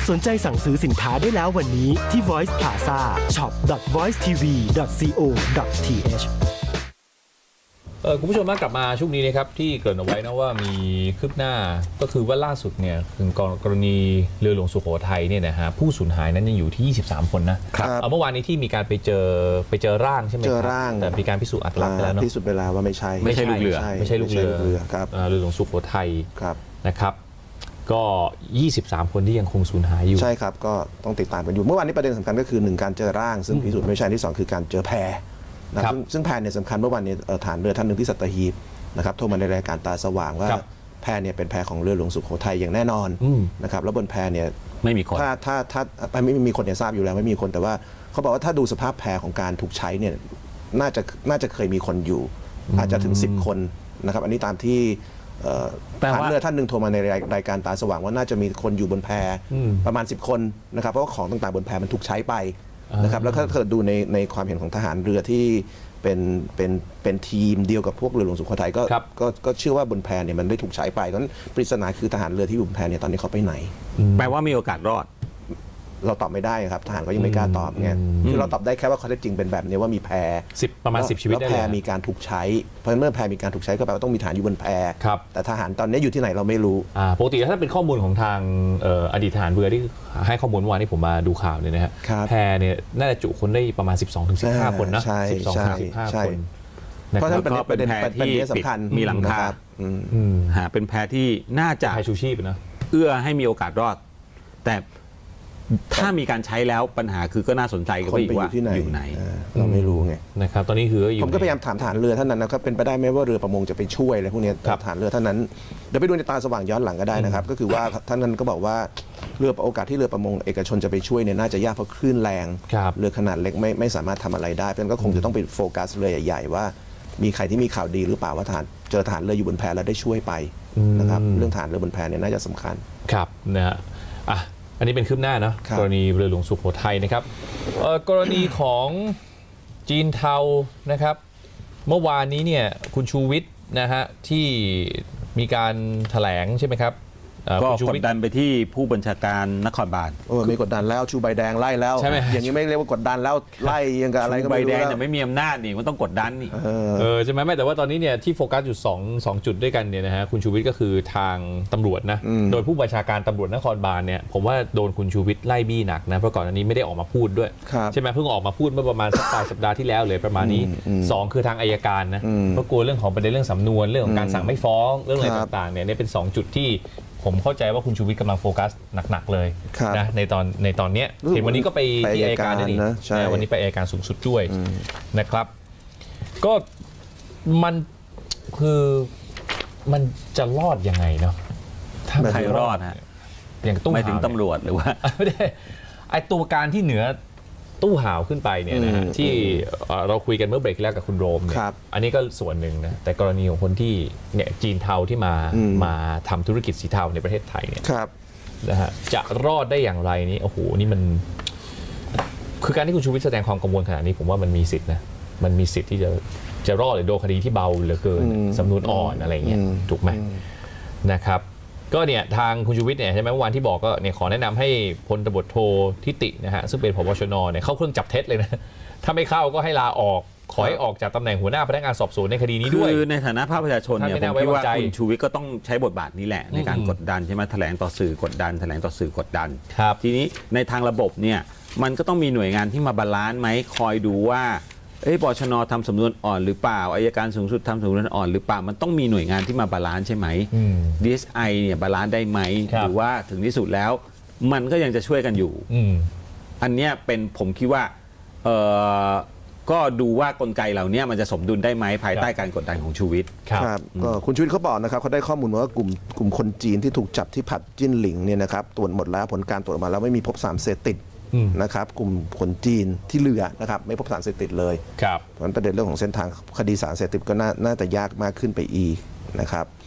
สนใจสั่งซื้อสินค้าได้แล้ววันนี้ที่ Voice Plaza shop dot voice t v dot co dot t h เออคุณผู้ชมมากลับมาช่วงนี้นะครับที่เกริ่นเอาไว้นะว่ามีคืบหน้าก็คือว่าล่าสุดเนี่ยคือกรณีเรือหลวงสุโขทัยเนี่ยนะฮะผู้สูญหายนั้นยังอยู่ที่ยี่สิบสามคนนะครับเมื่อวานนี้ที่มีการไปเจอไปเจอร่างใช่ไหมครับเจอร่างแต่มีการพิสูจน์อัตลักษณ์ไปแล้วเนาะพิสูจน์ไปแล้วว่าไม่ใช่ไม่ใช่ลูกเรือไม่ใช่ลูกเรือครับเรือหลวงสุโขทัยนะครับก็ยี่สิบสามคนที่ยังคงสูญหายอยู่ใช่ครับก็ต้องติดตามกันอยู่เมื่อวานนี้ประเด็นสำคัญก็คือหนึ่งการเจอร่างซึ่งพิสูจน์ไม่ใช่ที่สองคือการเจอแพนะซึ่งแพเนี่ยสำคัญเมื่อวานนี้ฐานเรือท่านหนึ่งที่สัตหีบนะครับโทรมาในรายการตาสว่างว่าแพเนี่ยเป็นแพของเรือหลวงสุโขทัยอย่างแน่นอนนะครับแล้วบนแพเนี่ยไม่มีคนถ้าถ้าถ้าไม่มีคนเนี่ยทราบอยู่แล้วไม่มีคนแต่ว่าเขาบอกว่าถ้าดูสภาพแพของการถูกใช้เนี่ยน่าจะน่าจะเคยมีคนอยู่อาจจะถึงสิบคนนะครับอันนี้ตามที่ฐานเรือท่านหนึ่งโทรมาในรายการตาสว่างว่าน่าจะมีคนอยู่บนแพประมาณสิบคนนะครับเพราะว่าของต่างๆบนแพมันถูกใช้ไปนะครับแล้วถ้าเกิดดูในในความเห็นของทหารเรือที่เป็นเป็นเป็นทีมเดียวกับพวกเรือหลวงสุโขทัยก็ก็ก็เชื่อว่าบนแพเนี่ยมันได้ถูกใช้ไปเพราะฉะนั้นปริศนาคือทหารเรือที่อยู่บนแพเนี่ยตอนนี้เขาไปไหนแปลว่ามีโอกาสรอดเราตอบไม่ได้ครับทหารก็ยังไม่กล้าตอบไงคือเราตอบได้แค่ว่าข้อเท็จจริงเป็นแบบนี้ว่ามีแพสิบประมาณสิบชีวิตแล้วแพมีการถูกใช้เพราะเมื่อแพมีการถูกใช้ก็แปลว่าต้องมีฐานอยู่บนแพแต่ทหารตอนนี้อยู่ที่ไหนเราไม่รู้ปกติถ้าเป็นข้อมูลของทางอดีตทหารเรือที่ให้ข้อมูลเมื่อวานที่ผมมาดูข่าวเนี่ยนะฮะแพเนี่ยน่าจะจุคนได้ประมาณ สิบสองถึงสิบห้า คนนะสิบสองถึงสิบห้า คนเพราะฉะนั้นเป็นแพที่สำคัญมีหลังคาหาเป็นแพที่น่าจะแพชูชีพนะเอื้อให้มีโอกาสรอดแต่ถ้ามีการใช้แล้วปัญหาคือก็น่าสนใจก็อีกว่าอยู่ไหนเราไม่รู้ไงนะครับตอนนี้คือผมก็พยายามถามฐานเรือท่านนั้นนะครับเป็นไปได้ไหมว่าเรือประมงจะไปช่วยอะไรพวกนี้ฐานเรือท่านนั้นเดี๋ยวไปดูในตาสว่างย้อนหลังก็ได้นะครับก็คือว่าท่านนั้นก็บอกว่าเรือโอกาสที่เรือประมงเอกชนจะไปช่วยเนี่ยน่าจะยากเพราะคลื่นแรงเรือขนาดเล็กไม่ไม่สามารถทำอะไรได้เพราะฉะนั้นก็คงจะต้องไปโฟกัสเรือใหญ่ๆว่ามีใครที่มีข่าวดีหรือเปล่าว่าฐานเจอฐานเรืออยู่บนแพแล้วได้ช่วยไปนะครับเรื่องฐานเรือบนแพเนี่ยน่าจะสำคัญครับนะฮะอ่ะอันนี้เป็นคืบหน้าเนาะกรณีเรือหลวงสุโขทัยนะครับกรณีของจีนเทานะครับเมื่อวานนี้เนี่ยคุณชูวิทย์นะฮะที่มีการแถลงใช่ไหมครับก็กดดันไปที่ผู้บัญชาการนครบาลโอ้ไม่กดดันแล้วชูใบแดงไล่แล้วใช่ไหมอย่างนี้ไม่เรียกว่ากดดันแล้วไล่ยังกับอะไรก็ไม่รู้ใบแดงเนี่ยไม่มีอำนาจนี่มันต้องกดดันนี่เออใช่ไหมไม่แต่ว่าตอนนี้เนี่ยที่โฟกัสอยู่สองสองจุดด้วยกันเนี่ยนะฮะคุณชูวิทย์ก็คือทางตำรวจนะโดยผู้บัญชาการตำรวจนครบาลเนี่ยผมว่าโดนคุณชูวิทย์ไล่บี้หนักนะเพราะก่อนอันนี้ไม่ได้ออกมาพูดด้วยใช่ไหมเพิ่งออกมาพูดเมื่อประมาณสักปลายสัปดาห์ที่แล้วเลยประมาณนี้สองคือทางอัยการนะเพราะกลัวเรื่องของประเด็นเรื่องสำนวนเรื่องของการสั่งไม่ฟ้องเรื่องอะไรต่างๆเนี่ยนี่เป็นสองจุดที่ผมเข้าใจว่าคุณชูวิทย์กำลังโฟกัสหนักๆเลยนะในตอนในตอนนี้เห็นวันนี้ก็ไปที่อัยการนี่นะวันนี้ไปอัยการสูงสุดด้วยนะครับก็มันคือมันจะรอดยังไงเนาะถ้าใครรอดฮะอย่างตู้หมายถึงตำรวจหรือว่าไม่ได้ไอตัวการที่เหนือตู้ห่าวขึ้นไปเนี่ยนะฮะที่เราคุยกันเมื่อเบรกแรกกับคุณโรมเนี่ยอันนี้ก็ส่วนหนึ่งนะแต่กรณีของคนที่เนี่ยจีนเทาที่มามาทำธุรกิจสีเทาในประเทศไทยเนี่ยนะฮะจะรอดได้อย่างไรนี่โอ้โหนี่มันคือการที่คุณชูวิทย์แสดงความกังวลขนาดนี้ผมว่ามันมีสิทธินะมันมีสิทธิ์ที่จะจะรอดหรือโดนคดีที่เบาเหลือเกินสำนวนอ่อนอะไรเงี้ยถูกไหมนะครับก็เนี่ยทางคุณชูวิทย์เนี่ยใช่ไหมเมื่อวานที่บอกก็เนี่ยขอแนะนำให้พลตบโททิตินะฮะซึ่งเป็นผบ.ชน.เนี่ยเข้าเครื่องจับเท็จเลยนะถ้าไม่เข้าก็ให้ลาออกขอให้ออกจากตำแหน่งหัวหน้าพนักงานสอบสวนในคดีนี้ด้วยคือในฐานะภาคประชาชนเนี่ยผมคิดว่าคุณชูวิทย์ก็ต้องใช้บทบาทนี้แหละในการกดดันใช่ไหมแถลงต่อสื่อกดดันแถลงต่อสื่อกดดันทีนี้ในทางระบบเนี่ยมันก็ต้องมีหน่วยงานที่มาบาลานซ์ไหมคอยดูว่าเอ้ยบชน.ทำสำนวนอ่อนหรือเปล่าอัยการสูงสุดทำสำนวนอ่อนหรือเปล่ามันต้องมีหน่วยงานที่มาบาลานซ์ใช่ไหม ดี เอส ไอ เนี่ยบาลานซ์ได้ไหมหรือว่าถึงที่สุดแล้วมันก็ยังจะช่วยกันอยู่อันเนี้ยเป็นผมคิดว่าเออก็ดูว่ากลไกเหล่านี้มันจะสมดุลได้ไหมภายใต้การกดดันของชูวิทย์ครับก็คุณชูวิทย์เขาบอกนะครับเขาได้ข้อมูลว่ากลุ่มกลุ่มคนจีนที่ถูกจับที่ผัดจิ้นหลิงเนี่ยนะครับตรวจหมดแล้วผลการตรวจมาแล้วไม่มีพบสารเสพติดนะครับกลุ่มคนจีนที่เรือนะครับไม่พบสารเสพติดเลยเพราะฉะนั้นประเด็นเรื่องของเส้นทางคดีสารเสพติดก็น่าน่าจะยากมากขึ้นไปอีกนะครับครับ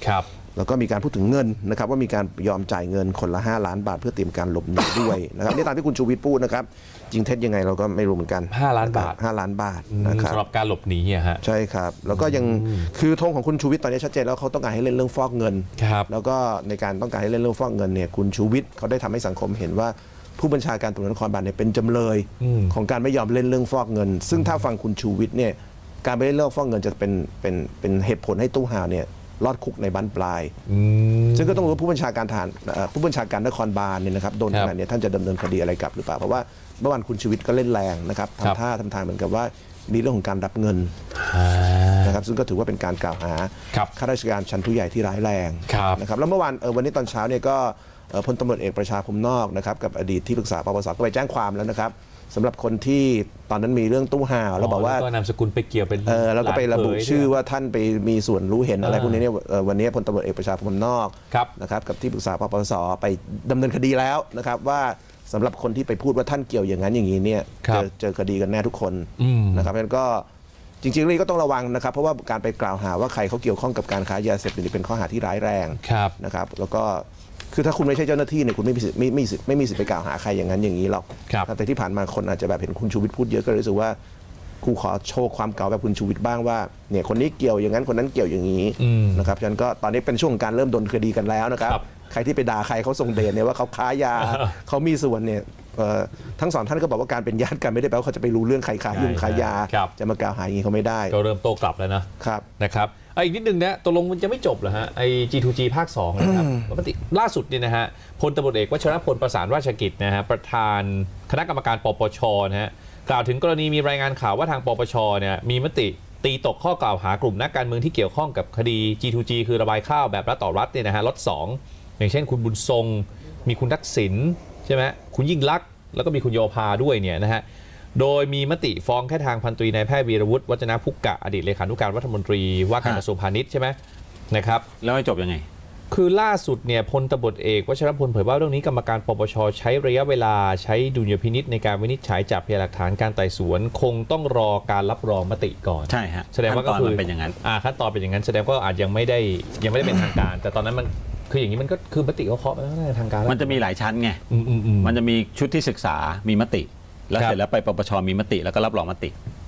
แล้วก็มีการพูดถึงเงินนะครับว่ามีการยอมจ่ายเงินคนละห้าล้านบาทเพื่อเตรียมการหลบหนีด้วยนะครับนี่ตามที่คุณชูวิทย์พูดนะครับจริงเท็จยังไงเราก็ไม่รู้เหมือนกันห้าล้านบาทห้าล้านบาทนะครับสำหรับการหลบหนีฮะใช่ครับแล้วก็ยังคือธงของคุณชูวิทย์ตอนนี้ชัดเจนแล้วเขาต้องการให้เล่นเรื่องฟอกเงินแล้วก็ในการต้องการให้เล่นเรื่องฟอกเงินเนี่ยคุณชูวิทย์เขาได้ทำให้สังคมเห็นว่าผู้บัญชาการตำรวจนครบาลเนี่ยเป็นจำเลยของการไม่ยอมเล่นเรื่องฟอกเงินซึ่งถ้าฟังคุณชูวิทย์เนี่ยการไม่เล่นเรื่องฟอกเงินจะเป็นเป็นเป็นเหตุผลให้ตู้ห่าวเนี่ยรอดคุกในบั้นปลายซึ่งก็ต้องรู้ผู้บัญชาการทหารผู้บัญชาการนครบาลเนี่ยนะครับโดนขนาดนี้ท่านจะดำเนินคดีอะไรกลับหรือเปล่าเพราะว่าเมื่อวานคุณชูวิทย์ก็เล่นแรงนะครับทำท่าทำทางเหมือนกับว่ามีเรื่องของการรับเงินนะครับซึ่งก็ถือว่าเป็นการกล่าวหาข้าราชการชั้นผู้ใหญ่ที่ร้ายแรงนะครับแล้วเมื่อวานวันนี้ตอนเช้าเนี่ยก็พลตำรวจเอกประชาพรหมนอกนะครับกับอดีตที่ปรึกษาปปสก็ไปแจ้งความแล้วนะครับสำหรับคนที่ตอนนั้นมีเรื่องตู้ห่าวแล้วบอกว่าก็นามสกุลไปเกี่ยวเป็นเออแล้วก็ไประบุชื่อว่าท่านไปมีส่วนรู้เห็นอะไรพวกนี้เนี่ยวันนี้พลตำรวจเอกประชาพรหมนอกนะครับกับที่ปรึกษาปปสไปดำเนินคดีแล้วนะครับว่าสำหรับคนที่ไปพูดว่าท่านเกี่ยวอย่างนั้นอย่างนี้เนี่ยเจอเจอคดีกันแน่ทุกคนนะครับเพราะฉะนั้นก็จริงๆเรื่องนี้ก็ต้องระวังนะครับเพราะว่าการไปกล่าวหาว่าใครเขาเกี่ยวข้องกับการค้ายาเสพติดเป็นข้อหาที่ร้ายแรงนะครับแล้วก็คือถ้าคุณไม่ใช่เจ้าหน้าที่เนี่ยคุณไม่มีสิทธิ์ไม่ไม่สิทธิ์ไม่มีสิทธิ์ไปกล่าวหาใครอย่างนั้นอย่างนี้หรอกแต่ที่ผ่านมาคนอาจจะแบบเห็นคุณชูวิทย์พูดเยอะก็รู้สึกว่ากูขอโชว์ความเก่าแบบคุณชูวิทย์บ้างว่าเนี่ยคนนี้เกี่ยวอย่างนั้นคนนั้นเกี่ยวอย่างนี้นะครับฉะนั้นก็ตอนนี้เป็นช่วงการเริ่มดำเนินคดีกันแล้วนะครับใครที่ไปด่าใครเขาส่งเดชเนี่ยว่าเขาค้ายาเขามีส่วนเนี่ยทั้งสองท่านก็บอกว่าการเป็นญาติกันไม่ได้แปลว่าเขาจะไปรู้เรื่องใครขายยุ่งขายยาจะมากล่าวหาอย่างนี้เขาไม่ได้ก็เริ่มโต้กลับแล้วนะครับนะครับอีกนิดนึงนะตกลงมันจะไม่จบเหรอฮะไอ้ จี ทู จี ภาคสองนะครับปกติล่าสุดเนี่ยนะฮะพลตำรวจเอกวชรพลประสานราชกิจนะฮะประธานคณะกรรมการปปชนะฮะกล่าวถึงกรณีมีรายงานข่าวว่าทางปปชเนี่ยมีมติตีตกข้อกล่าวหากลุ่มนักการเมืองที่เกี่ยวข้องกับคดี จี ทู จี คือระบายข้าวแบบรัฐต่อรัฐเนี่ยนะฮะล็อตสองอย่างเช่นคุณบุญทรงมีคุณทักษิณใช่ไหมคุณยิ่งลักษณ์แล้วก็มีคุณโยภาด้วยเนี่ยนะฮะโดยมีมติฟ้องแค่ทางพันตรีนายแพทย์วีรวุฒิวัฒนพุกกะอดีตเลขานุการรัฐมนตรีว่าการกระทรวงพาณิชย์ใช่ไหมนะครับแล้วให้จบยังไงคือล่าสุดเนี่ยพลตำรวจเอกวชรพลเผยว่าเรื่องนี้กรรมการปปชใช้ระยะเวลาใช้ดุลยพินิจในการวินิจฉัยจากพยานหลักฐานการไต่สวนคงต้องรอการรับรองมติก่อนใช่ฮะแสดงว่าก็คือเป็นอย่างนั้นอ่าขั้นตอนเป็นอย่างนั้นแสดงว่าอาจยังไม่ได้ยังไม่ได้เป็นทางการแต่ตอนนั้นมันคืออย่างนี้มันก็คือมติเขาเคาะไปแล้วในทางการมันจะมีหลายชั้นไงมันจะมีชุดที่ศึกษามีมติแล้วเสร็จแล้วไปปปชมีมติแล้วก็รับรองมติ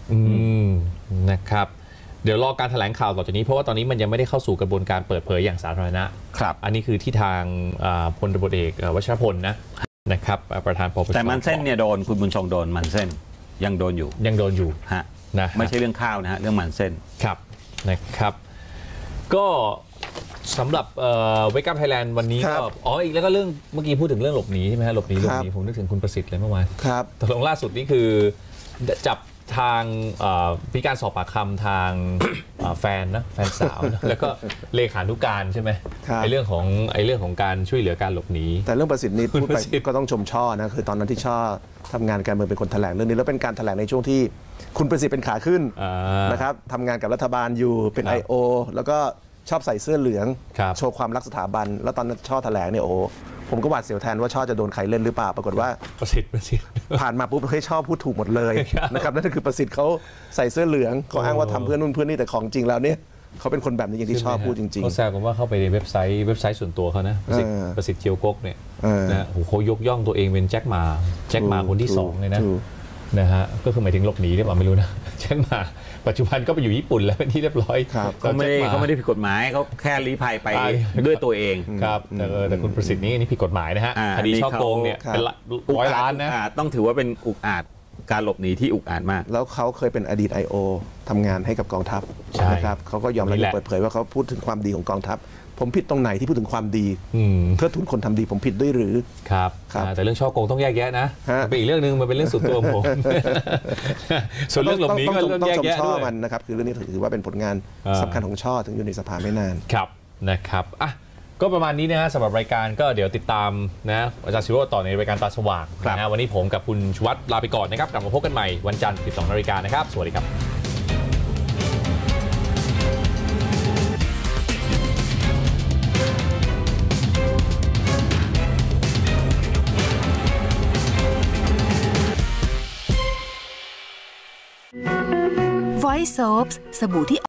นะครับเดี๋ยวรอการแถลงข่าวต่อจากนี้เพราะว่าตอนนี้มันยังไม่ได้เข้าสู่กระบวนการเปิดเผยอย่างสาธารณะครับอันนี้คือที่ทางพลตำรวจเอกวชรพลนะนะครับประธานปปชแต่มันเส้นเนี่ยโดนคุณบุญทรงโดนมันเส้นยังโดนอยู่ยังโดนอยู่ฮะนะไม่ใช่เรื่องข้าวนะฮะเรื่องมันเส้นครับนะครับก็สำหรับเวกัพไทยแลนด์วันนี้ก็อ๋ออีกแล้วก็เรื่องเมื่อกี้พูดถึงเรื่องหลบหนีใช่ไหมฮะหลบหนีหลบหนีผมนึกถึงคุณประสิทธิ์เลยเมื่อวานครับตกลงล่าสุดนี่คือจับทางพิการสอบปากคำทางแฟนนะแฟนสาวนะแล้วก็เลขานุการใช่ไหมไอ้เรื่องของไอ้เรื่องของการช่วยเหลือการหลบหนีแต่เรื่องประสิทธิ์นี่พูดไปก็ต้องชมช่อนะคือตอนนั้นที่ช่อทำงานการเมืองเป็นคนแถลงเรื่องนี้แล้วเป็นการแถลงในช่วงที่คุณประสิทธิ์เป็นขาขึ้นนะครับทำงานกับรัฐบาลอยู่เป็น ไอ โอ แล้วก็ชอบใส่เสื้อเหลืองโชว์ความรักสถาบันแล้วตอนนั้นช่อแถลงเนี่ยโอ้ผมก็หวาดเสียวแทนว่าช่อจะโดนใครเล่นหรือเปล่าปรากฏว่าประสิทธิ์ประสิทธิ์ผ่านมาปุ๊บให้ช่อพูดถูกหมดเลยนะครับนั่นคือประสิทธิ์เขาใส่เสื้อเหลืองเขาอ้างว่าทำเพื่อนนู่นเพื่อนนี่แต่ของจริงแล้วเนี่ยเขาเป็นคนแบบนี้อย่างที่ช่อพูดจริงๆเขาแซวกันว่าเข้าไปในเว็บไซต์เว็บไซต์ส่วนตัวเขานะประสิทธิ์ประสิทธิ์เจียวกกเนี่ยนะโอ้โหเขายกย่องตัวเองเป็นแจ็คหม่าแจ็คหม่าคนที่สองเลยนะนะฮะก็คือหมายถึงหลบหนีหรือเปล่าไม่รู้นะแจ็คหม่าปัจจุบันก็ไปอยู่ญี่ปุ่นแล้วเป็นที่เรียบร้อยเขาไม่ได้เขาไม่ได้ผิดกฎหมายเขาแค่ลี้ภัยไปด้วยตัวเองครับแต่แต่คุณประสิทธิ์นี่นี่ผิดกฎหมายนะฮะคดีช่อโกงเนี่ยเป็นร้อยล้านนะต้องถือว่าเป็นอุกอาจการหลบหนีที่อุกอาจมากแล้วเขาเคยเป็นอดีต ไอ โอ ทำงานให้กับกองทัพนะครับเขาก็ยอมรับเปิดเผยว่าเขาพูดถึงความดีของกองทัพผมผิดตรงไหนที่พูดถึงความดีเพื่อทุนคนทำดีผมผิดด้วยหรือครับแต่เรื่องช่อโกงต้องแยกแยะนะเป็นอีกเรื่องนึงมันเป็นเรื่องส่วนตัวผมส่วนเรื่องหลบหนีก็ต้องแยกแยะด้วยมันนะครับคือเรื่องนี้ถือว่าเป็นผลงานสำคัญของช่อถึงอยู่ในสภาไม่นานครับนะครับอ่ะก็ประมาณนี้นะฮะสำหรับรายการก็เดี๋ยวติดตามนะอาจารย์ศิโรจน์ต่อในรายการตาสว่างนะวันนี้ผมกับคุณชวัฒน์ลาไปก่อนนะครับกลับมาพบกันใหม่วันจันทร์ สิบสองนาฬิกานะครับสวัสดีครับ Voice Soaps สบู่ที่